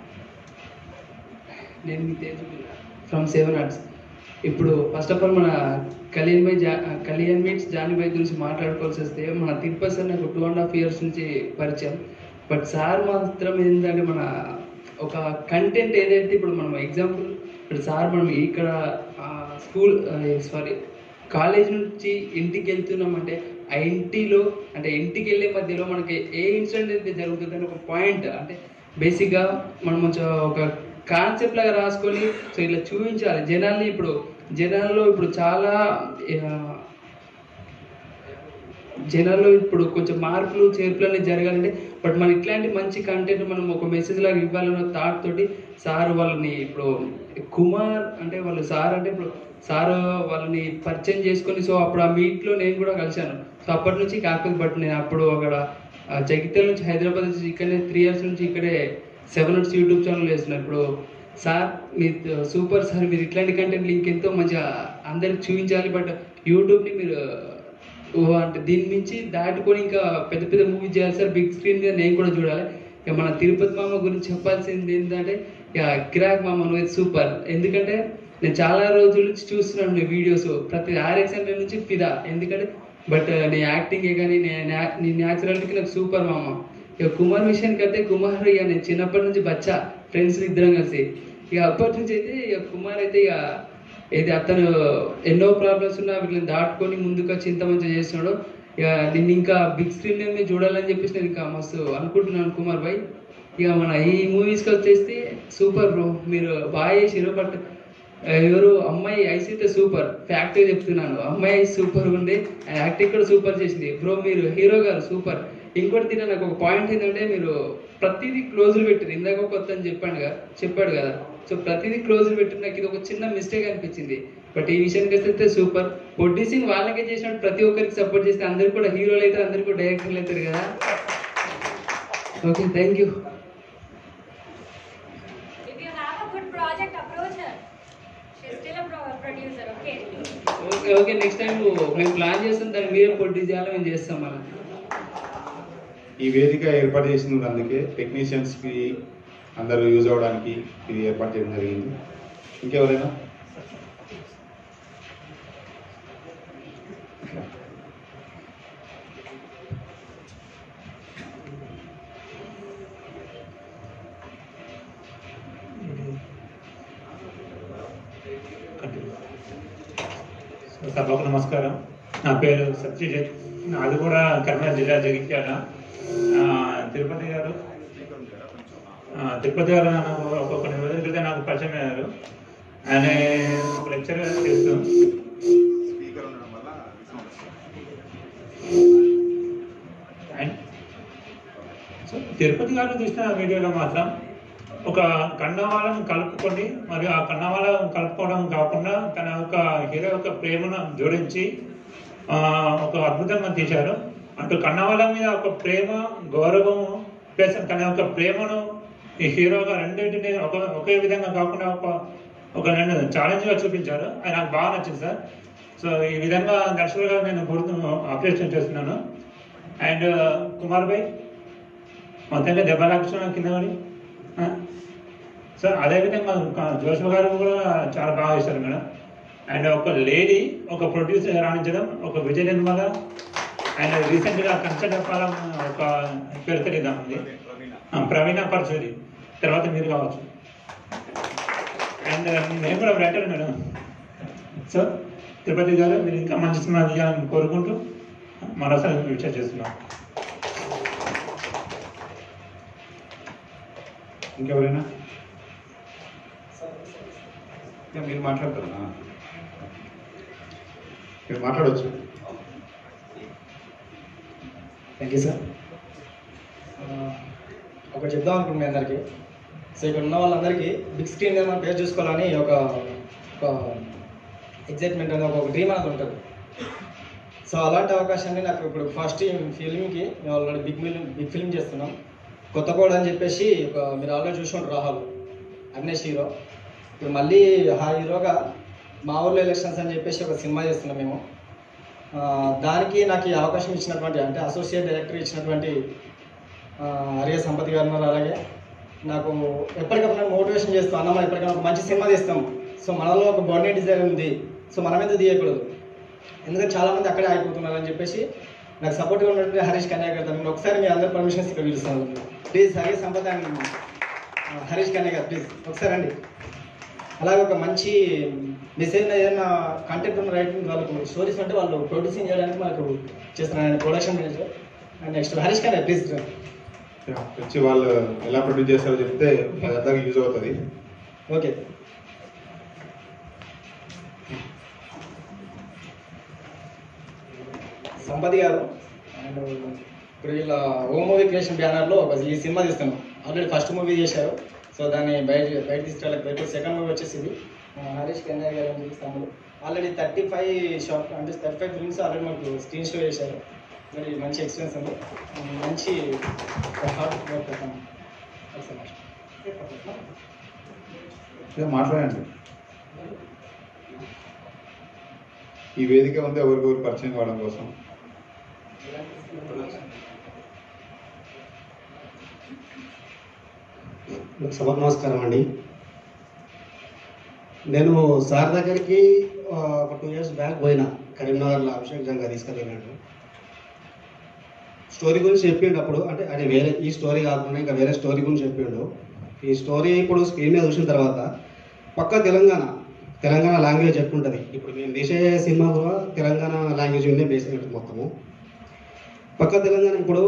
నేను మీ తేజ్ ఫ్రమ్ 7 Arts. ఇప్పుడు ఫస్ట్ ఆఫ్ ఆల్ మన కళ్యాణ్ మీట్స్ జానీబాయ్ గురించి మాట్లాడుకోవాల్సి వస్తే, మన తిరుపతి సార్ నాకు 2.5 years నుంచి పరిచయం. బట్ సార్ మాత్రం ఏంటంటే మన ఒక కంటెంట్ ఏదైతే ఇప్పుడు మనం ఎగ్జాంపుల్, ఇప్పుడు సార్ మనం ఇక్కడ కాలేజ్ నుంచి ఇంటికి వెళ్తున్నామంటే ఆ ఇంటిలో అంటే ఇంటికి వెళ్ళే మధ్యలో మనకి ఏ ఇన్సిడెంట్ అయితే జరుగుతుందని ఒక పాయింట్, అంటే బేసిక్గా మనం ఒక కాన్సెప్ట్ లాగా రాసుకొని సో ఇట్లా చూపించాలి జనాల్ని. ఇప్పుడు జనాల్లో ఇప్పుడు చాలా జనాల్లో ఇప్పుడు కొంచెం మార్పులు చేర్పులు అనేది జరగాలంటే, బట్ మనం ఇట్లాంటి మంచి కంటెంట్ మనం ఒక మెసేజ్ లాగా ఇవ్వాలన్న థాట్ తోటి సార్ వాళ్ళని ఇప్పుడు కుమార్ అంటే వాళ్ళు సార్ అంటే ఇప్పుడు సార్ వాళ్ళని పరిచయం చేసుకొని, సో అప్పుడు ఆ మీట్లో నేను కూడా కలిశాను. సో అప్పటి నుంచి కాకపోతే బట్ నేను అప్పుడు అక్కడ జగిత్యాల నుంచి హైదరాబాద్ నుంచి ఇక్కడనే 3 years నుంచి ఇక్కడే 7 Arts యూట్యూబ్ ఛానల్ వేస్తున్నాను. ఇప్పుడు సార్ మీరు సూపర్ సార్, మీరు ఇట్లాంటి కంటెంట్ ఇంకెంతో మంచిగా అందరికి చూపించాలి. బట్ యూట్యూబ్ని మీరు అంటే దీని నుంచి దాటుకొని ఇంకా పెద్ద పెద్ద మూవీ చేయాలి సార్, బిగ్ స్క్రీన్ మీద నేను కూడా చూడాలి. ఇక మన తిరుపతి మామ గురించి చెప్పాల్సింది ఏంటంటే, ఇక కిరాక్ మామ నువ్వు సూపర్. ఎందుకంటే నేను చాలా రోజుల నుంచి చూస్తున్నాను నీ వీడియోస్, ప్రతి RX Center నుంచి ఫిదా. ఎందుకంటే బట్ నీ యాక్టింగే కానీ నీ న్యాచురాలిటీకి నాకు సూపర్ మామ. ఇక కుమార్ విషయానికి అయితే కుమార్ ఇక నేను చిన్నప్పటి నుంచి బచ్చా ఫ్రెండ్స్ ఇద్దరం కలిసి, ఇక అప్పటి నుంచి అయితే ఇక కుమార్ అయితే ఇక ఏది అతను ఎన్నో ప్రాబ్లమ్స్ ఉన్నా వీటిని దాటుకొని ముందుకు వచ్చి ఇంత మంచిగా చేస్తున్నాడు. ఇక నిన్ను ఇంకా బిగ్ స్క్రీన్ మీద చూడాలని చెప్పేసి నేను ఇంకా మస్తు అనుకుంటున్నాను కుమార్ భాయ్. ఇక మన ఈ మూవీస్కి వచ్చేసి సూపర్ బ్రో, మీరు బాగా చేసిరు. బట్ ఎవరు అమ్మాయి ఐస్ అయితే సూపర్, ఫ్యాక్ట్గా చెప్తున్నాను, అమ్మాయి ఐస్ సూపర్ ఉంది, యాక్టింగ్ కూడా సూపర్ చేసింది. బ్రో మీరు హీరో గారు సూపర్. ఇంకోటి తిన నాకు ఒక పాయింట్ ఏంటంటే మీరు ప్రతిదీ క్లోజులు పెట్టారు. ఇందాక కొత్త అని చెప్పాడు కదా, సో ప్రతిదీ క్లోజులు పెట్టిన నాకు ఇది ఒక చిన్న మిస్టేక్ అనిపించింది. బట్ ఈ విషయానికి వస్తే సూపర్. ప్రొడ్యూసింగ్ వాళ్ళకే చేసినట్టు ప్రతి ఒక్కరికి సపోర్ట్ చేస్తే అందరికి కూడా హీరోలు అవుతారు, అందరికి కూడా డైరెక్టర్లు అవుతారు కదా. Okay, thank you. If you have a good project, approach her. She's still a producer, okay? Okay next time మేము ప్లాన్ చేస్తాం, దాన్ని మీరే ప్రొడ్యూస్ చేయాలి, మేము చేస్తాం మనం. ఈ వేదిక ఏర్పాటు చేసినందుకు అందుకే టెక్నీషియన్స్కి అందరూ యూజ్ అవ్వడానికి ఇది ఏర్పాటు చేయడం జరిగింది. ఇంకెవరైనా సభకు నమస్కారం. నా పేరు సత్యజిత్, నాది కూడా కర్నూలు జిల్లా జగిత్యాల. తిరుపతి గారు నాకు కొన్ని రోజుల క్రితం నాకు పరిచయం అయ్యారు. ఆయన ఒక లెక్చర్ చేస్తూ తిరుపతి గారు చూసిన వీడియోలో మాత్రం ఒక కన్నవాళ్ళను కలుపుకొని మరియు ఆ కన్నవాళ్ళను కలుపుకోవడం కాకుండా తన యొక్క హీరో యొక్క ప్రేమను జోడించి ఒక అద్భుతంగా తీశారు. అటు కన్నవాళ్ళ మీద ఒక ప్రేమ, గౌరవము ప్లస్ తన యొక్క ప్రేమను ఈ హీరోగా రెండింటిని ఒకే విధంగా కాకుండా ఒక రెండు ఛాలెంజ్గా చూపించారు. అది నాకు బాగా నచ్చింది సార్. సో ఈ విధంగా దర్శకులుగా నేను అప్రిషియేట్ చేస్తున్నాను. అండ్ కుమార్ భాయ్ మొత్తంగా దెబ్బలాక్షణ కింద పడి సార్, అదేవిధంగా జోష్మ గారు కూడా చాలా బాగా చేశారు మేడం. అండ్ ఒక లేడీ ఒక ప్రొడ్యూసర్ రాణించడం, ఒక విజయ నిర్మల అండ్ రీసెంట్గా కంచడపాలెం ఒక పేరు తెలియదామండి ప్రవీణ పరచూరి, తర్వాత మీరు కావచ్చు. అండ్ నేను కూడా రైటర్ మేడం. సో తిరుపతి గారు మీరు ఇంకా మంచి సినిమా తీయాలని కోరుకుంటూ మరోసారి విచార చేస్తున్నాం. ఇంకెవరైనా మీరు మాట్లాడతారు, మీరు మాట్లాడవచ్చు. Thank you sir. ఒకటి చెప్దాం అనుకుంటున్నాను మీ అందరికీ. సో ఇక్కడ ఉన్న వాళ్ళందరికీ బిగ్ స్క్రీన్ మీద మనం పేరు చూసుకోవాలని ఒక ఎగ్జైట్మెంట్ అనేది ఒక డ్రీమ్ అనేది ఉంటుంది. సో అలాంటి అవకాశాన్ని నాకు ఇప్పుడు ఫస్ట్ ఫిల్మ్కి మేము ఆల్రెడీ బిగ్ ఫిల్మ్ చేస్తున్నాం. కొత్తకోడ అని చెప్పేసి మీరు ఆల్రెడీ చూసి ఉంటారు, రాహుల్ అగ్నేష్ హీరో. ఇప్పుడు మళ్ళీ ఆ హీరోగా మా ఊర్లో ఎలక్షన్స్ అని చెప్పేసి ఒక సినిమా చేస్తున్నాం మేము. దానికి నాకు ఈ అవకాశం ఇచ్చినటువంటి అంటే అసోసియేట్ డైరెక్టర్ ఇచ్చినటువంటి అరియ సంపత్ గారు ఉన్నారు. అలాగే నాకు ఎప్పటికప్పుడు నేను మోటివేషన్ చేస్తాను, అన్న మనం ఎప్పటికైనా ఒక మంచి సినిమా తీస్తాం. సో మనలో ఒక బాడీ డిజైన్ ఉంది, సో మనం ఎందుకు తీయకూడదు, ఎందుకంటే చాలామంది అక్కడే ఆగిపోతున్నారు అని చెప్పేసి నాకు సపోర్ట్గా ఉన్నటువంటి హరీష్ కన్యా గారు నేను ఒకసారి మీ అందరి పర్మిషన్స్ ఇక్కడ పిలుస్తాను. ప్లీజ్ హరీష్ సంపత్ అండ్ హరీష్ కన్యా గారు ప్లీజ్ ఒకసారి అండి. అలాగే ఒక మంచి మెసేజ్ ఏదైనా కంటెంట్ ఉన్న రైటింగ్ వాళ్ళకు స్టోరీస్ అంటే వాళ్ళు ప్రొడ్యూసింగ్ చేయడానికి మనకు చేస్తున్నాను production manager. And next Harish Kanya please వచ్చి వాళ్ళు ఎలా ప్రొడ్యూస్ చేస్తారో చెప్తే అదంతా యూజ్ అవుతుంది. ఓకే. సంపత్ గారు అండ్ ఇప్పుడు వీళ్ళ ఓ మూవీ క్రియేషన్ బ్యానర్లో ఈ సినిమా తీస్తున్నాం. ఆల్రెడీ ఫస్ట్ మూవీ చేశారు, సో దాన్ని బయట తీసుకెళ్ళకపోతే సెకండ్ మూవీ వచ్చేసింది. హరీష్ కన్యా గారు అని తమ్ముడు ఆల్రెడీ 35 షార్ట్ అంటే 35 ఫిల్మ్స్ ఆల్రెడీ మనకు స్క్రీన్ షో చేశారు. మరి మంచి ఎక్స్పీరియన్స్ ఉంది, మంచి హార్డ్ వర్క్ పెడతాం. మాట్లాడండి. ఈ వేదిక ఉంది ఎవరికొకరు పరిచయం కావడం కోసం. సభకు నమస్కారం అండి. నేను సార్ దగ్గరికి ఒక 2 years బ్యాక్ పోయినా, కరీంనగర్లో అభిషేక్ జంగా తీసుకెళ్ళినాడు. స్టోరీ గురించి చెప్పిండు అప్పుడు, అంటే అది వేరే ఈ స్టోరీ కాకుండా ఇంకా వేరే స్టోరీ గురించి చెప్పిండు. ఈ స్టోరీ ఇప్పుడు స్క్రీన్ మీద చూసిన తర్వాత పక్క తెలంగాణ లాంగ్వేజ్ ఎక్కుంటుంది. ఇప్పుడు మేము తీసే సినిమా కూడా తెలంగాణ లాంగ్వేజ్ ఉండే బేస్ ఉంటుంది మొత్తము. పక్క తెలంగాణ ఇప్పుడు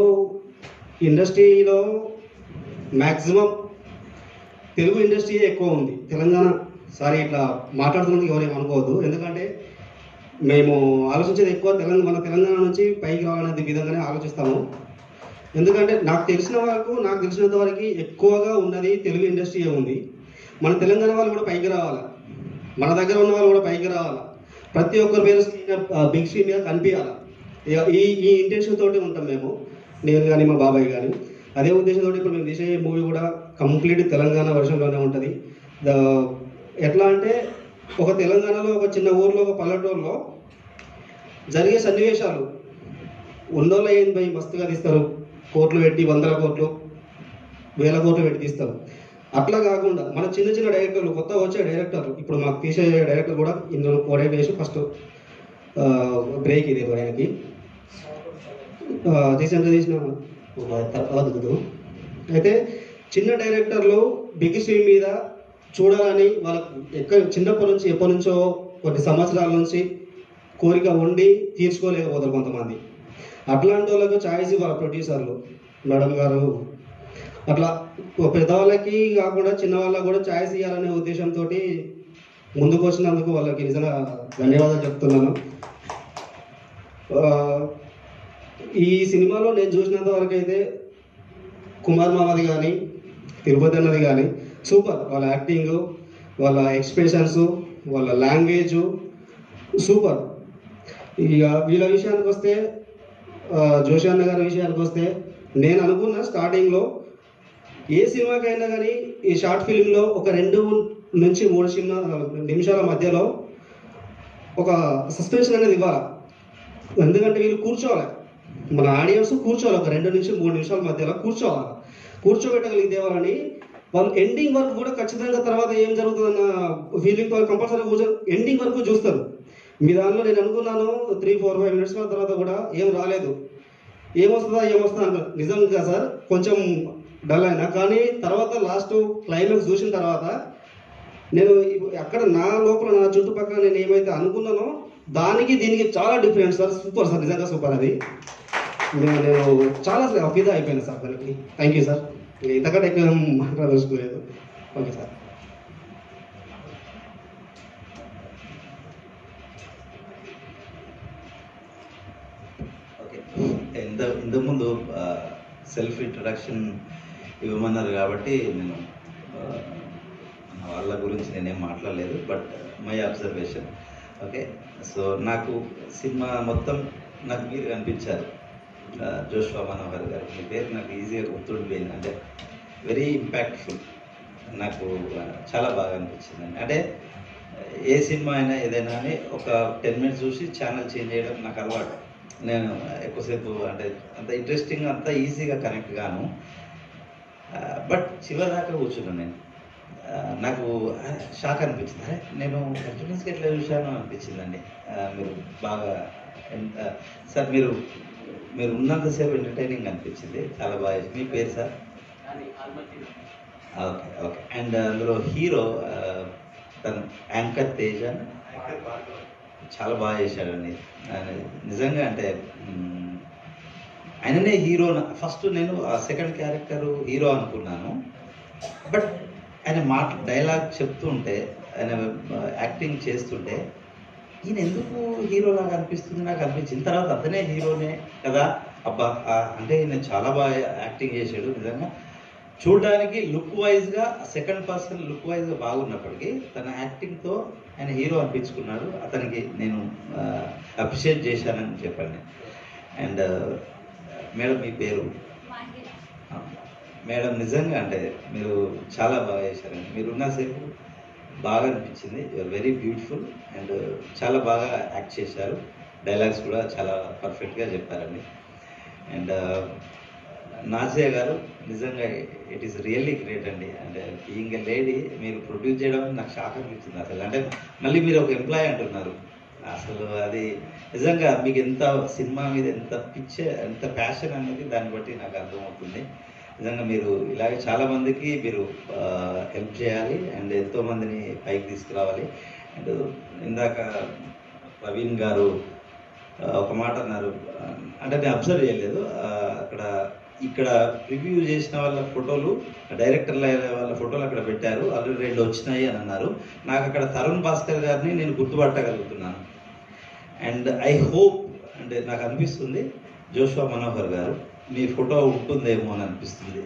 ఇండస్ట్రీలో మ్యాక్సిమం తెలుగు ఇండస్ట్రీ ఎక్కువ ఉంది. తెలంగాణ సారీ ఇట్లా మాట్లాడుతున్నందుకు ఎవరేం అనుకోవద్దు. ఎందుకంటే మేము ఆలోచించేది ఎక్కువ మన తెలంగాణ నుంచి పైకి రావాలనే విధంగానే ఆలోచిస్తాము. ఎందుకంటే నాకు తెలిసినంత వరకు ఎక్కువగా ఉన్నది తెలుగు ఇండస్ట్రీ ఉంది. మన తెలంగాణ వాళ్ళు కూడా పైకి రావాలా, మన దగ్గర ఉన్న వాళ్ళు కూడా పైకి రావాలా, ప్రతి ఒక్కరి పేరు బిగ్ స్క్రీన్ మీద కనిపించాలా. ఈ ఇంటెన్షన్ తోటి ఉంటాం మేము, నేను కానీ మా బాబాయ్ కానీ. అదే ఉద్దేశంతో ఇప్పుడు మేము తీసే మూవీ కూడా కంప్లీట్ తెలంగాణ వర్షన్లోనే ఉంటుంది. ఎట్లా అంటే ఒక తెలంగాణలో ఒక చిన్న ఊర్లో ఒక పల్లెటూరులో జరిగే సన్నివేశాలు ఉన్నోళ్ళ ఏంది భయ్ మస్తుగా తీస్తారు, కోట్లు పెట్టి 100 కోట్లు 1000 కోట్లు పెట్టి తీస్తారు. అట్లా కాకుండా మన చిన్న చిన్న డైరెక్టర్లు, కొత్తగా వచ్చే డైరెక్టర్లు, ఇప్పుడు మాకు తీసే డైరెక్టర్ కూడా ఇందులో కోడైట్ వేసి ఫస్ట్ బ్రేక్ ఇది ఆయనకి రీసెంట్గా తీసిన అయితే చిన్న డైరెక్టర్లు బిగ్ స్క్రీన్ మీద చూడాలని వాళ్ళకి ఎప్పటి నుంచో కొన్ని సంవత్సరాల నుంచి కోరిక ఉండి తీర్చుకోలేకపోతారు కొంతమంది. అట్లాంటి వాళ్ళకు ఛాయిస్ వాళ్ళ ప్రొడ్యూసర్లు మేడం గారు అట్లా పెద్దవాళ్ళకి కాకుండా చిన్న వాళ్ళకి కూడా ఛాయిస్ ఇవ్వాలనే ఉద్దేశంతో ముందుకు వచ్చినందుకు వాళ్ళకి నిజంగా ధన్యవాదాలు చెప్తున్నాను. ఈ సినిమాలో నేను చూసినంత వరకు అయితే కుమార్ మామది కానీ తిరుపతి అన్నది కానీ సూపర్. వాళ్ళ యాక్టింగ్, వాళ్ళ ఎక్స్ప్రెషన్స్, వాళ్ళ లాంగ్వేజ్ సూపర్. ఇక వీళ్ళ విషయానికి వస్తే జోషి అన్న గారి విషయానికి వస్తే నేను అనుకున్న స్టార్టింగ్లో ఏ సినిమాకైనా కానీ ఈ షార్ట్ ఫిల్మ్లో ఒక 2 నుంచి 3 నిమిషాల మధ్యలో ఒక సస్పెన్షన్ అనేది ఇవ్వాలి. ఎందుకంటే వీళ్ళు కూర్చోవాలి, మన ఆడియన్స్ కూర్చోవాలి, ఒక 2 నుంచి 3 నిమిషాల మధ్యలో కూర్చోబెట్టగలిగితే వాళ్ళని వాళ్ళు ఎండింగ్ వరకు కూడా ఖచ్చితంగా తర్వాత ఏం జరుగుతుందన్న ఫీలింగ్ వాళ్ళు కంపల్సరీ ఎండింగ్ వరకు చూస్తారు. మీ దానిలో నేను అనుకున్నాను 3-4-5 మినిట్స్ తర్వాత కూడా ఏం రాలేదు, ఏమొస్తుందా అంటారు. నిజంగా సార్ కొంచెం డల్ అయినా, కానీ తర్వాత లాస్ట్ క్లైమాక్స్ చూసిన తర్వాత నేను అక్కడ నా లోపల నా చుట్టుపక్కల నేను ఏమైతే అనుకున్నానో దానికి దీనికి చాలా డిఫరెన్స్ సార్. సూపర్ సార్, నిజంగా సూపర్. అది నేను చాలా ఫిదా అయిపోయాను సార్ దానికి. Thank you sir. ఇంతకంటే ఎక్కువ మాట్లాడదలుచుకోలేదు. Okay sir. ఇంతకుముందు సెల్ఫ్ ఇంట్రడక్షన్ ఇవ్వమన్నారు కాబట్టి నేను వాళ్ళ గురించి నేనేం మాట్లాడలేదు, but my observation. Okay, so నాకు సినిమా మొత్తం నాకు మీరు కనిపించారు, జోష్వా మనోహర్ గారు. మీ పేరు నాకు ఈజీగా గుర్తుండిపోయింది, అంటే వెరీ ఇంపాక్ట్ఫుల్. నాకు చాలా బాగా అనిపించిందండి. అంటే ఏ సినిమా అయినా ఏదైనా కానీ ఒక 10 మినిట్స్ చూసి ఛానల్ చేంజ్ చేయడం నాకు అలవాటు. నేను ఎక్కువసేపు అంటే అంత ఇంట్రెస్టింగ్ అంత ఈజీగా కనెక్ట్ గాను, బట్ చివరిదాకా కూర్చున్నాను నేను. నాకు షాక్ అనిపించింది, అరే నేను కంటిన్యూస్గా ఎట్లా చూశాను అనిపించిందండి. మీరు బాగా సార్ మీరు ఉన్నంతసేపు ఎంటర్టైనింగ్ అనిపించింది, చాలా బాగా. మీ పేరు సార్? ఓకే. అండ్ అందులో హీరో తన యాంకర్ తేజ చాలా బాగా చేశాడండి. నిజంగా అంటే ఆయననే హీరో. ఫస్ట్ నేను ఆ సెకండ్ క్యారెక్టర్ హీరో అనుకున్నాను, బట్ ఆయన డైలాగ్ చెప్తుంటే, ఆయన యాక్టింగ్ చేస్తుంటే ఈయన ఎందుకు హీరోలాగా అనిపిస్తుంది నాకు అనిపించింది. తర్వాత అతనే హీరోనే కదా అబ్బా, అంటే ఈయన చాలా బాగా యాక్టింగ్ చేశాడు. నిజంగా చూడడానికి లుక్ వైజ్గా సెకండ్ పర్సన్ లుక్ వైజ్గా బాగున్నప్పటికీ తన యాక్టింగ్తో ఆయన హీరో అనిపించుకున్నాడు. అతనికి నేను అప్రిషియేట్ చేశానని చెప్పండి. అండ్ మేడం మీ పేరు? మేడం నిజంగా అంటే మీరు చాలా బాగా చేశారండి. మీరున్నసేపు బాగా అనిపించింది. యూఆర్ వెరీ బ్యూటిఫుల్ అండ్ చాలా బాగా యాక్ట్ చేశారు. డైలాగ్స్ కూడా చాలా పర్ఫెక్ట్గా చెప్పారండి. అండ్ నాజియా గారు నిజంగా ఇట్ ఈస్ రియల్లీ గ్రేట్ అండి. అంటే బీయింగ్ ఎ లేడీ మీరు ప్రొడ్యూస్ చేయడం నాకు షాక్ అనిపించింది అసలు. అంటే మళ్ళీ మీరు ఒక ఎంప్లాయీ అంటున్నారు, అసలు అది నిజంగా మీకు ఎంత సినిమా మీద ఎంత పిచ్చే ఎంత ప్యాషన్ అనేది దాన్ని బట్టి నాకు అర్థమవుతుంది. నిజంగా మీరు ఇలాగే చాలామందికి మీరు హెల్ప్ చేయాలి అండ్ ఎంతోమందిని పైకి తీసుకురావాలి. అండ్ ఇందాక ప్రవీణ్ గారు ఒక మాట అన్నారు, అంటే నేను అబ్జర్వ్ చేయలేదు, అక్కడ ఇక్కడ ప్రివ్యూ చేసిన వాళ్ళ ఫోటోలు, డైరెక్టర్ల వాళ్ళ ఫోటోలు అక్కడ పెట్టారు, ఆల్రెడీ 2 వచ్చినాయి అని అన్నారు. నాకు అక్కడ తరుణ్ భాస్కర్ గారిని నేను గుర్తుపట్టగలుగుతున్నాను. అండ్ ఐ హోప్, అంటే నాకు అనిపిస్తుంది జోషువా మనోహర్ గారు మీ ఫోటో ఉంటుందేమో అని అనిపిస్తుంది.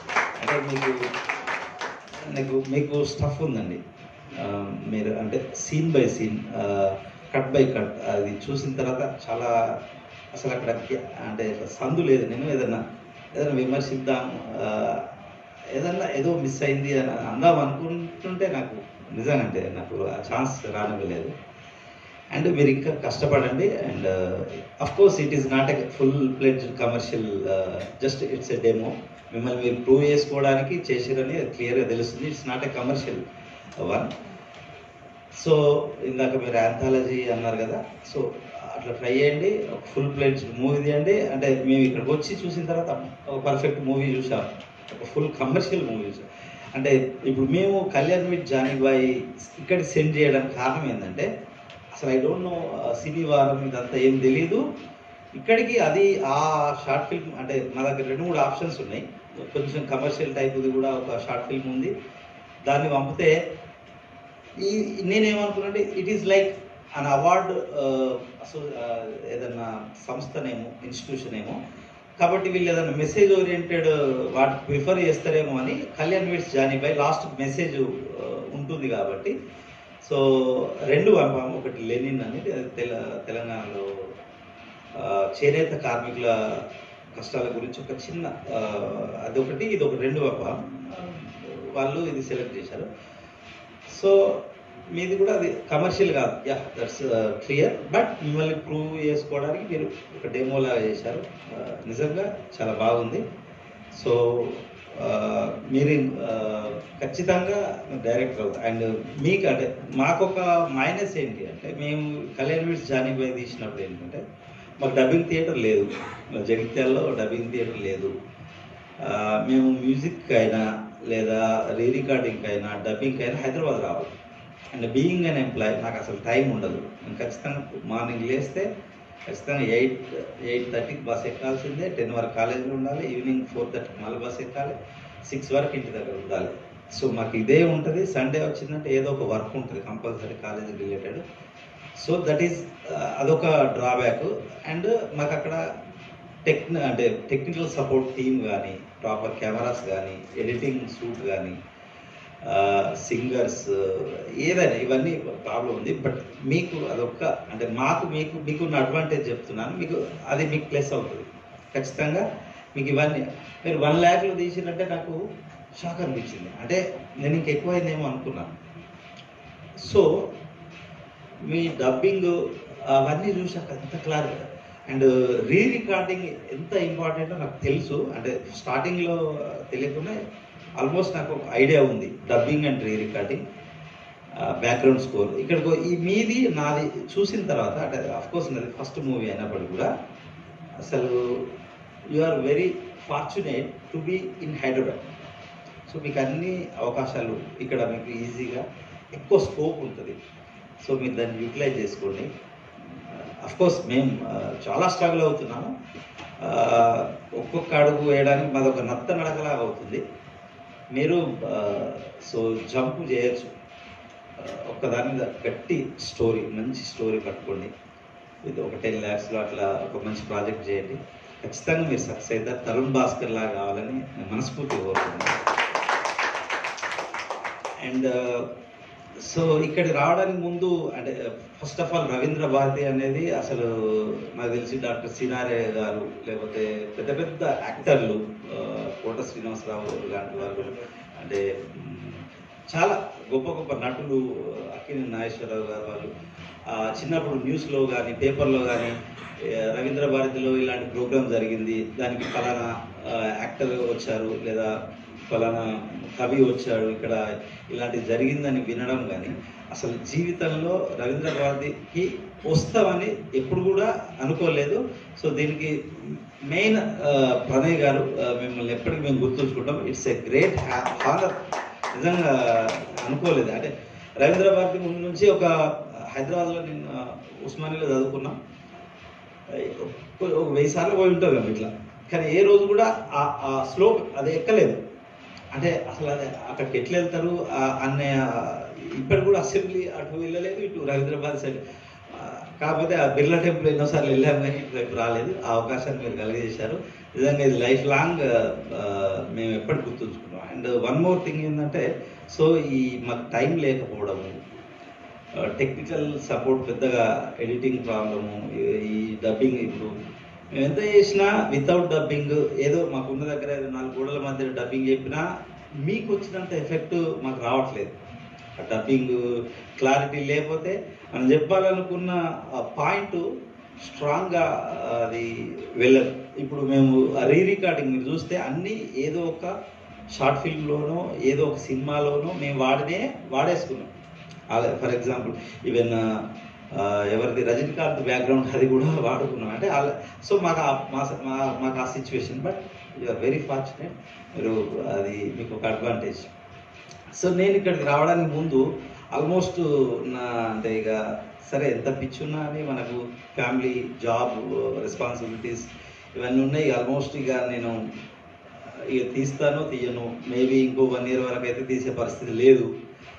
అంటే మీకు స్టఫ్ ఉందండి. మీరు అంటే scene by scene, cut by cut అది చూసిన తర్వాత చాలా అసలు అక్కడ అంటే సందు లేదు. నేను ఏదైనా విమర్శిద్దాం, ఏదో మిస్ అయింది అని అందాం అనుకుంటుంటే నాకు నిజంగా నాకు ఆ ఛాన్స్ రానివ్వలేదు. అండ్ మీరు ఇంకా కష్టపడండి. And of course it is not a full pledged commercial, just it's a demo. మిమ్మల్ని మీరు ప్రూవ్ చేసుకోవడానికి చేసిరని క్లియర్గా తెలుస్తుంది. It's not a commercial one. So ఇందాక మీరు యాంథాలజీ అన్నారు కదా, సో అట్లా ట్రై చేయండి, ఒక ఫుల్ ప్లెడ్జ్ మూవీ తీయండి. అంటే మేము ఇక్కడికి వచ్చి చూసిన తర్వాత ఒక పర్ఫెక్ట్ మూవీ చూసాం, ఒక ఫుల్ కమర్షియల్ మూవీ చూసాం. అంటే ఇప్పుడు మేము కళ్యాణ్ విత్ జానీ బాయ్ ఇక్కడికి సెండ్ చేయడానికి కారణం ఏంటంటే, అసలు ఐ డోంట్ నో సినీ వారం ఇదంతా ఏం తెలీదు. ఇక్కడికి అది ఆ షార్ట్ ఫిల్మ్, అంటే మా దగ్గర 2-3 ఆప్షన్స్ ఉన్నాయి. కొంచెం కమర్షియల్ టైప్ది కూడా ఒక షార్ట్ ఫిల్మ్ ఉంది, దాన్ని పంపితే నేనేమనుకున్నానంటే it is like an award, ఏదన్నా సంస్థనేమో ఇన్స్టిట్యూషన్ ఏమో, కాబట్టి వీళ్ళు ఏదైనా మెసేజ్ ఓరియంటెడ్ వాటికి ప్రిఫర్ చేస్తారేమో అని Kalyan with Johnny boy last message ఉంటుంది కాబట్టి సో 2 పంపాము. ఒకటి లెనిన్ అనేది తెలంగాణలో చేనేత కార్మికుల కష్టాల గురించి ఒక చిన్న అదొకటి, ఇదొక 2 పంపాము. వాళ్ళు ఇది సెలెక్ట్ చేశారు. సో మీది కూడా అది కమర్షియల్ కాదు, యా దట్స్ క్లియర్. బట్ మిమ్మల్ని ప్రూవ్ చేసుకోవడానికి మీరు ఒక డెమోలాగా చేశారు. నిజంగా చాలా బాగుంది. సో మీరు ఖచ్చితంగా డైరెక్టర్ అవుతారు. అండ్ మీకు అంటే మాకొక మైనస్ ఏంటి అంటే, మేము కళ్యాణ్ విత్ జానీ బాయ్ తీసినప్పుడు ఏంటంటే మాకు డబ్బింగ్ థియేటర్ లేదు, జగిత్యాలలో డబ్బింగ్ థియేటర్ లేదు. మేము మ్యూజిక్ అయినా లేదా రీ రికార్డింగ్ అయినా డబ్బింగ్ అయినా హైదరాబాద్ రావాలి. అండ్ బీయింగ్ అన్ ఎంప్లాయ్ నాకు అసలు టైం ఉండదు. నేను ఖచ్చితంగా మార్నింగ్ లేస్తే ఖచ్చితంగా 8:30కి బస్ ఎక్కాల్సిందే, 10 వరకు కాలేజీలో ఉండాలి, ఈవినింగ్ 4:30కి మళ్ళీ బస్ ఎక్కాలి, 6 వరకు ఇంటి దగ్గర ఉండాలి. సో మాకు ఇదే ఉంటుంది. సండే వచ్చిందంటే ఏదో ఒక వర్క్ ఉంటుంది compulsory college related. So that is అదొక డ్రాబ్యాక్. అండ్ మాకు అక్కడ అంటే టెక్నికల్ సపోర్ట్ టీమ్ కానీ, ప్రాపర్ కెమెరాస్ కానీ, ఎడిటింగ్ సూట్ కానీ, సింగర్స్ ఏదైనా ఇవన్నీ ప్రాబ్లం ఉంది. బట్ మీకు అదొక్క అంటే మీకున్న అడ్వాంటేజ్ చెప్తున్నాను, అది మీకు ప్లస్ అవుతుంది ఖచ్చితంగా. మీకు ఇవన్నీ మీరు 1 lakhలో తీసినట్టే నాకు షాక్ అనిపించింది. అంటే నేను ఇంకెక్కువైందేమో అనుకున్నాను. సో మీ డబ్బింగ్ అవన్నీ చూసాక ఎంత క్లారిటీ. అండ్ రీ రికార్డింగ్ ఎంత ఇంపార్టెంటో నాకు తెలుసు. అంటే స్టార్టింగ్లో తెలియకుండా ఆల్మోస్ట్ నాకు ఒక ఐడియా ఉంది, dubbing and re recording, background score. ఇక్కడికి ఈ మీది నాది చూసిన తర్వాత, అంటే అఫ్కోర్స్ నాది ఫస్ట్ మూవీ అయినప్పటికీ కూడా అసలు you are very fortunate to be in Hyderabad. So మీకు అన్ని అవకాశాలు ఇక్కడ మీకు ఈజీగా ఎక్కువ స్కోప్ ఉంటుంది. సో మీరు దాన్ని యూటిలైజ్ చేసుకోండి. అఫ్కోర్స్ మేము చాలా స్ట్రగుల్ అవుతున్నాము. ఒక్కొక్క అడుగు వేయడానికి మాది ఒక నత్త నడకలాగా అవుతుంది. మీరు సో జంప్ చేయొచ్చు. ఒక్కదాని మీద గట్టి స్టోరీ, మంచి స్టోరీ పట్టుకోండి. ఇది ఒక 10 lakhsలో అట్లా ఒక మంచి ప్రాజెక్ట్ చేయండి. ఖచ్చితంగా మీరు సక్సెస్ అవుతారు. తరుణ్ భాస్కర్ లాగా కావాలని నేను మనస్ఫూర్తిగా కోరుతున్నాను. అండ్ సో ఇక్కడికి రావడానికి ముందు అంటే first of all Ravindra Bharathi అనేది అసలు నాకు తెలిసి డాక్టర్ సినారే గారు, లేకపోతే పెద్ద పెద్ద యాక్టర్లు, కోట శ్రీనివాసరావు లాంటి వాళ్ళు, అంటే చాలా గొప్ప గొప్ప నటులు, అక్కినేని నాగేశ్వరరావు గారు వాళ్ళు చిన్నప్పుడు న్యూస్లో కానీ పేపర్లో కానీ రవీంద్ర భారతిలో ఇలాంటి ప్రోగ్రామ్ జరిగింది, దానికి ఫలానా యాక్టర్ వచ్చారు లేదా ఫలానా కవి వచ్చాడు, ఇక్కడ ఇలాంటివి జరిగిందని వినడం కానీ అసలు జీవితంలో రవీంద్ర భారతికి వస్తామని ఎప్పుడు కూడా అనుకోలేదు. సో దీనికి మెయిన్ ప్రణయ్ గారు, మిమ్మల్ని ఎప్పటికీ మేము గుర్తుంచుకుంటాం. It's a great honour. నిజంగా అనుకోలేదు. అంటే రవీంద్ర భారతి ముందు నుంచి ఒక హైదరాబాద్లో నేను ఉస్మానియాలో చదువుకున్నాం. 1000 సార్లు పోయి ఉంటాం మేము ఇట్లా కానీ ఏ రోజు కూడా ఆ స్లోప్ అది ఎక్కలేదు. అంటే అసలు అది అక్కడికి ఎట్లా వెళ్తారు అనే ఇప్పటికి కూడా అసెంబ్లీ అటు వెళ్ళలేదు, ఇటు రవీంద్రబాద్ సైడ్. కాకపోతే ఆ బిర్లా టెంపుల్ ఎన్నోసార్లు వెళ్ళాము కానీ ఇటువైపు రాలేదు. ఆ అవకాశాన్ని మీరు కలిగజేశారు. నిజంగా ఇది లైఫ్ లాంగ్ మేము ఎప్పటికి గుర్తుంచుకున్నాం. అండ్ వన్ మోర్ థింగ్ ఏంటంటే, సో ఈ మాకు టైం లేకపోవడము, టెక్నికల్ సపోర్ట్ పెద్దగా, ఎడిటింగ్ ప్రాబ్లము, ఈ డబ్బింగ్ ఇప్పుడు మేము ఎంత చేసినా వితౌట్ డబ్బింగ్ ఏదో మాకున్న దగ్గర 4 గోడల మధ్య డబ్బింగ్ చెప్పినా మీకు వచ్చినంత ఎఫెక్ట్ మాకు రావట్లేదు. డబ్బింగ్ క్లారిటీ లేకపోతే మనం చెప్పాలనుకున్న పాయింట్ స్ట్రాంగ్గా అది వెళ్ళదు. ఇప్పుడు మేము రీ రికార్డింగ్ మీరు చూస్తే అన్నీ ఏదో ఒక షార్ట్ ఫిల్మ్లోనో ఏదో ఒక సినిమాలోనో మేము వాడేసుకున్నాం. ఫర్ ఎగ్జాంపుల్ ఈవెన్ ఎవరిది రజనీకాంత్ బ్యాక్గ్రౌండ్ అది కూడా వాడుకున్నాం. అంటే సో మాకు ఆ situation. But you're very fortunate, మీరు అది మీకు ఒక అడ్వాంటేజ్. సో నేను ఇక్కడికి రావడానికి ముందు ఆల్మోస్ట్ అంటే ఇక సరే ఎంత పిచ్చున్నా అని మనకు ఫ్యామిలీ, జాబ్, రెస్పాన్సిబిలిటీస్ ఇవన్నీ ఉన్నాయి. ఆల్మోస్ట్ ఇక నేను ఇక తీస్తాను తీయను, మేబీ ఇంకో 1 year వరకు అయితే తీసే పరిస్థితి లేదు.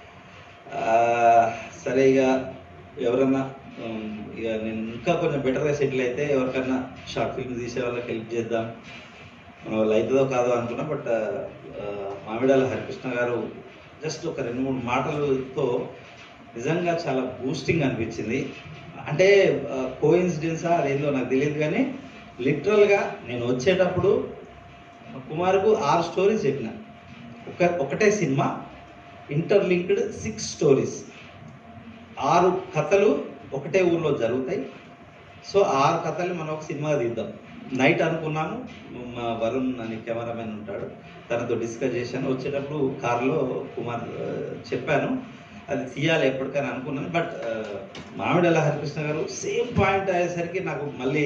సరే ఇక ఎవరన్నా ఇక నేను ఇంకా కొంచెం బెటర్గా సెటిల్ అయితే ఎవరికన్నా షార్ట్ ఫిల్మ్ తీసే వాళ్ళకి హెల్ప్ చేద్దాం, మన వాళ్ళు అవుతుందో కాదో అనుకున్నా. బట్ మామిడాల హరికృష్ణ గారు జస్ట్ ఒక 2-3 మాటలతో నిజంగా చాలా బూస్టింగ్ అనిపించింది. అంటే కోఇన్సిడెన్సా అదేందో నాకు తెలియదు కానీ లిటరల్గా నేను వచ్చేటప్పుడు కుమార్కు 6 స్టోరీస్ చెప్పిన. ఒకటే సినిమా ఇంటర్లింక్డ్ 6 స్టోరీస్, 6 కథలు ఒకటే ఊర్లో జరుగుతాయి. సో 6 కథలు మనం ఒక సినిమా తీద్దాం. నైట్ అనుకున్నాము, మా వరుణ్ అని కెమెరామెన్ ఉంటాడు, తనతో డిస్కస్ చేశాను. వచ్చేటప్పుడు కారులో కుమార్ చెప్పాను అది తీయాలి ఎప్పటికైనా అనుకున్నాను. బట్ మామిడాల హరికృష్ణ గారు సేమ్ పాయింట్ అయ్యేసరికి నాకు మళ్ళీ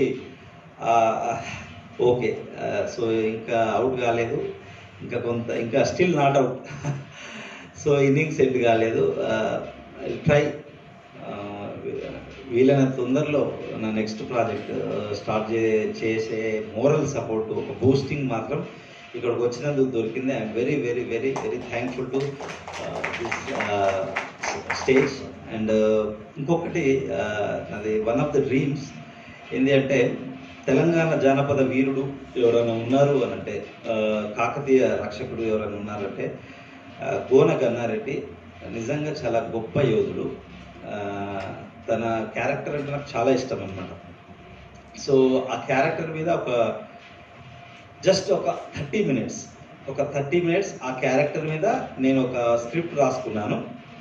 ఓకే, సో ఇంకా అవుట్ కాలేదు, ఇంకా still not out. So innings end కాలేదు. ట్రై వీలైన తొందరలో నా నెక్స్ట్ ప్రాజెక్ట్ స్టార్ట్ చేసే మోరల్ సపోర్ట్, ఒక బూస్టింగ్ మాత్రం ఇక్కడికి వచ్చినందుకు దొరికింది. I'm very very very very thankful to this stage. And ఇంకొకటి అది వన్ ఆఫ్ ద డ్రీమ్స్ ఏంటి అంటే, తెలంగాణ జానపద వీరుడు ఎవరైనా ఉన్నారు అని అంటే, కాకతీయ రక్షకుడు ఎవరైనా ఉన్నారంటే గోన గన్నారెడ్డి. నిజంగా చాలా గొప్ప యోధుడు. తన క్యారెక్టర్ అంటే నాకు చాలా ఇష్టం అన్నమాట. సో ఆ క్యారెక్టర్ మీద జస్ట్ ఒక 30 minutes ఆ క్యారెక్టర్ మీద నేను ఒక స్క్రిప్ట్ రాసుకున్నాను.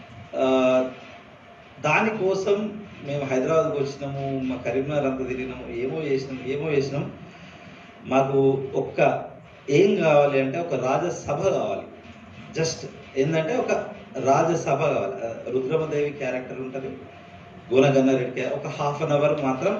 దానికోసం మేము హైదరాబాద్కి వచ్చినాము, మా కరీంనగర్ అంతా తిరిగినాము, ఏమో చేసినాం. మాకు ఏం కావాలి అంటే ఒక రాజసభ కావాలి. జస్ట్ ఏంటంటే ఒక రాజసభ కావాలి. రుద్రమదేవి క్యారెక్టర్ ఉంటుంది, గోన గన్నారెడ్డి ఒక 1/2 hour మాత్రం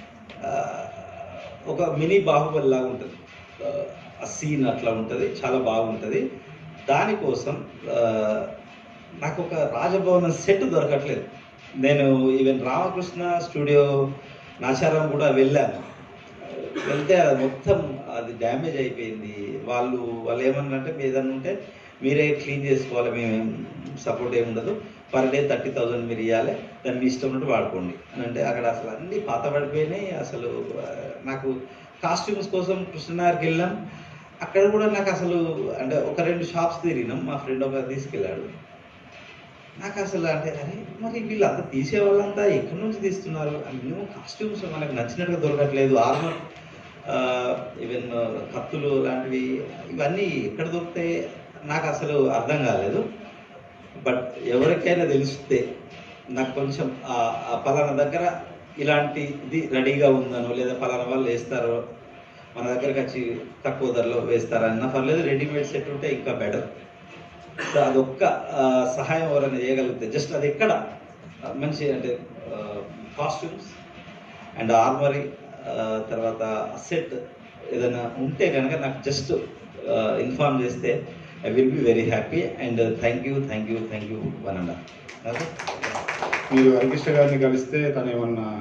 ఒక మినీ బాహుబలి లాగా ఉంటుంది. ఆ సీన్ అట్లా ఉంటుంది, చాలా బాగుంటుంది. దానికోసం నాకు ఒక రాజభవనం సెట్ దొరకట్లేదు. నేను ఈవెన్ రామకృష్ణ స్టూడియో నాచారం కూడా వెళ్ళాను. వెళ్తే అది మొత్తం అది డ్యామేజ్ అయిపోయింది. వాళ్ళు ఏమన్నారంటే, మీ ఏదన్నా ఉంటే మీరే క్లీన్ చేసుకోవాలి, మేమేం సపోర్ట్ ఏమి ఉండదు, పర్ డే 30,000 మీరు ఇవ్వాలి, దాన్ని మీ ఇష్టం ఉన్నట్టు వాడుకోండి అని అంటే, అక్కడ అసలు అన్నీ పాత పడిపోయినాయి. అసలు నాకు కాస్ట్యూమ్స్ కోసం కృష్ణనగర్కి వెళ్ళాం. అక్కడ కూడా నాకు అసలు అంటే ఒక 2 షాప్స్ తిరిగినాం. మా ఫ్రెండ్ ఒక తీసుకెళ్ళాడు. నాకు అసలు అంటే అరే మరి వీళ్ళంతా తీసే వాళ్ళంతా ఎక్కడి నుంచి తీస్తున్నారు? మినిమం కాస్ట్యూమ్స్ మనకు నచ్చినట్టుగా దొరకట్లేదు. ఆర్మర్, ఈవెన్ కత్తులు లాంటివి ఇవన్నీ ఎక్కడ దొరుకుతాయి నాకు అసలు అర్థం కాలేదు. బట్ ఎవరికైనా తెలిస్తే నాకు కొంచెం పలానా దగ్గర ఇలాంటిది రెడీగా ఉందనో, లేదా పలానా వాళ్ళు వేస్తారో, మన దగ్గరకు వచ్చి తక్కువ ధరలో వేస్తారన్నా పర్లేదు, రెడీమేడ్ సెట్ ఉంటే ఇంకా బెటర్. సో అదొక్క సహాయం ఎవరైనా చేయగలిగితే, జస్ట్ అది ఎక్కడ మంచి అంటే కాస్ట్యూమ్స్ అండ్ ఆర్మరీ, తర్వాత సెట్ ఏదైనా ఉంటే కనుక నాకు జస్ట్ ఇన్ఫార్మ్ చేస్తే I will be very happy. And thank you వనండా. మీరు హరికృష్ణ గారిని కలిస్తే తను ఏమన్నా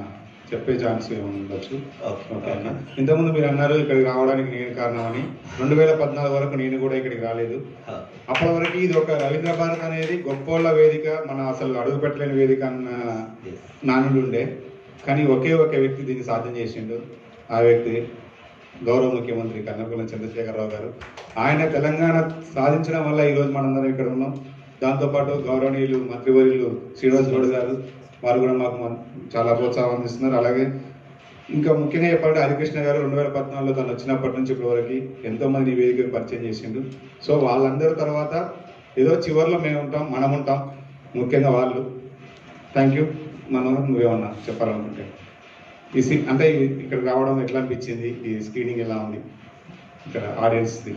చెప్పే ఛాన్స్ ఉండొచ్చు. ఓకే అన్న. ఇంతకుముందు మీరు అన్నారు ఇక్కడికి రావడానికి నేను కారణమని. 2014 వరకు నేను కూడా ఇక్కడికి రాలేదు. అప్పటి వరకు ఇది ఒక రవీంద్ర భారత్ అనేది గొప్పోళ్ళ వేదిక, మన అసలు అడుగు పెట్టలేని వేదిక అన్న నానుడు ఉండే. కానీ ఒకే ఒక వ్యక్తి దీన్ని సాధ్యం చేసిండు. ఆ వ్యక్తి గౌరవ ముఖ్యమంత్రి కల్వకుంట్ల చంద్రశేఖరరావు గారు. ఆయన తెలంగాణ సాధించడం వల్ల ఈరోజు మనందరం ఇక్కడ ఉన్నాం. దాంతోపాటు గౌరవనీయులు మంత్రివర్యులు శ్రీనివాస్ గౌడ్ గారు, వారు కూడా మాకు చాలా ప్రోత్సాహం అందిస్తున్నారు. అలాగే ఇంకా ముఖ్యంగా చెప్పాలంటే హరికృష్ణ గారు 2014లో తను వచ్చినప్పటి నుంచి ఇప్పటివరకు ఎంతోమంది ఈ వేదికకు పరిచయం చేసిండు. సో వాళ్ళందరూ తర్వాత ఏదో చివరిలో మేము ఉంటాం, మనం ఉంటాం, ముఖ్యంగా వాళ్ళు. Thank you. మనోహర్, నువ్వేమన్నా చెప్పాలనుకుంటే అంటే ఇక్కడ రావడం ఎట్లా అనిపించింది, ఈ స్క్రీనింగ్ ఎలా ఉంది ఇక్కడ ఆడియన్స్ది?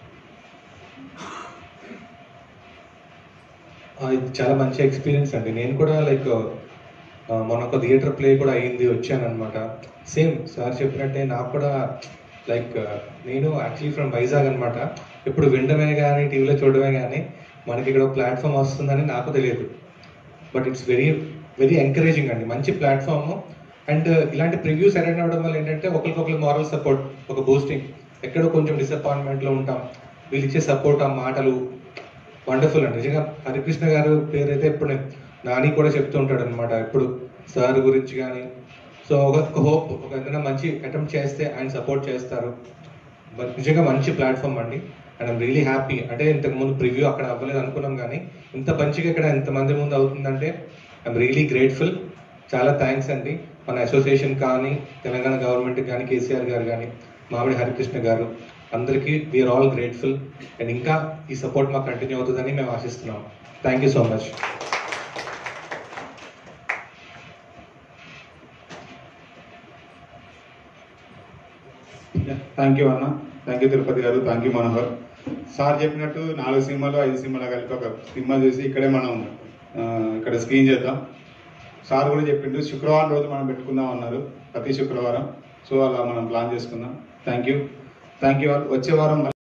ఇది చాలా మంచి ఎక్స్పీరియన్స్ అండి. నేను కూడా లైక్ మొన్న ఒక థియేటర్ ప్లే కూడా అయ్యింది, వచ్చానమాట. సేమ్ సార్ చెప్పినట్టే నాకు కూడా లైక్ నేను యాక్చువల్లీ ఫ్రమ్ వైజాగ్ అనమాట. ఇప్పుడు వినడమే కానీ టీవీలో చూడడమే కానీ మనకి ఇక్కడ ఒక ప్లాట్ఫామ్ వస్తుందని నాకు తెలియదు. But it's very very encouraging అండి, మంచి ప్లాట్ఫామ్. అండ్ ఇలాంటి ప్రివ్యూస్ అటెండ్ అవ్వడం వల్ల ఏంటంటే ఒకరికొకరు మారల్ సపోర్ట్, ఒక బూస్టింగ్. ఎక్కడో కొంచెం డిసప్పాయింట్మెంట్లో ఉంటాం, వీళ్ళు ఇచ్చే సపోర్ట్, ఆ మాటలు వండర్ఫుల్ అండి. నిజంగా హరికృష్ణ గారు పేరైతే ఎప్పుడు నాని కూడా చెప్తూ ఉంటాడు అనమాట, ఎప్పుడు సార్ గురించి కానీ. సో ఒక హోప్, ఒక ఏదైనా మంచి అటెంప్ట్ చేస్తే ఆయన సపోర్ట్ చేస్తారు. నిజంగా మంచి ప్లాట్ఫామ్ అండి. And I'm really happy. అంటే ఇంతకుముందు ప్రివ్యూ అక్కడ అవ్వలేదు అనుకున్నాం, కానీ ఇంత మంచిగా ఇక్కడ ఎంతమంది ముందు అవుతుందంటే ఐఎమ్ రియలీ గ్రేట్ఫుల్. చాలా థ్యాంక్స్ అండి. మన అసోసియేషన్ కానీ, తెలంగాణ గవర్నమెంట్ కానీ, కేసీఆర్ గారు కానీ, మామిడి హరికృష్ణ గారు, అందరికీ వీఆర్ ఆల్ గ్రేట్ఫుల్. అండ్ ఇంకా ఈ సపోర్ట్ మాకు కంటిన్యూ అవుతుందని మేము ఆశిస్తున్నాం. Thank you so much. Thank you అన్న. థ్యాంక్ యూ తిరుపతి గారు. Thank you Manohar. సార్ చెప్పినట్టు 4 సినిమాలు 5 సినిమాలు కలిపి ఒక సినిమా చేసి ఇక్కడే మనం ఇక్కడ స్క్రీన్ చేద్దాం. సార్ కూడా చెప్పిండు శుక్రవారం రోజు మనం పెట్టుకుందాం అన్నారు, ప్రతి శుక్రవారం. సో అలా మనం ప్లాన్ చేసుకుందాం. Thank you. Thank you. వచ్చే వారం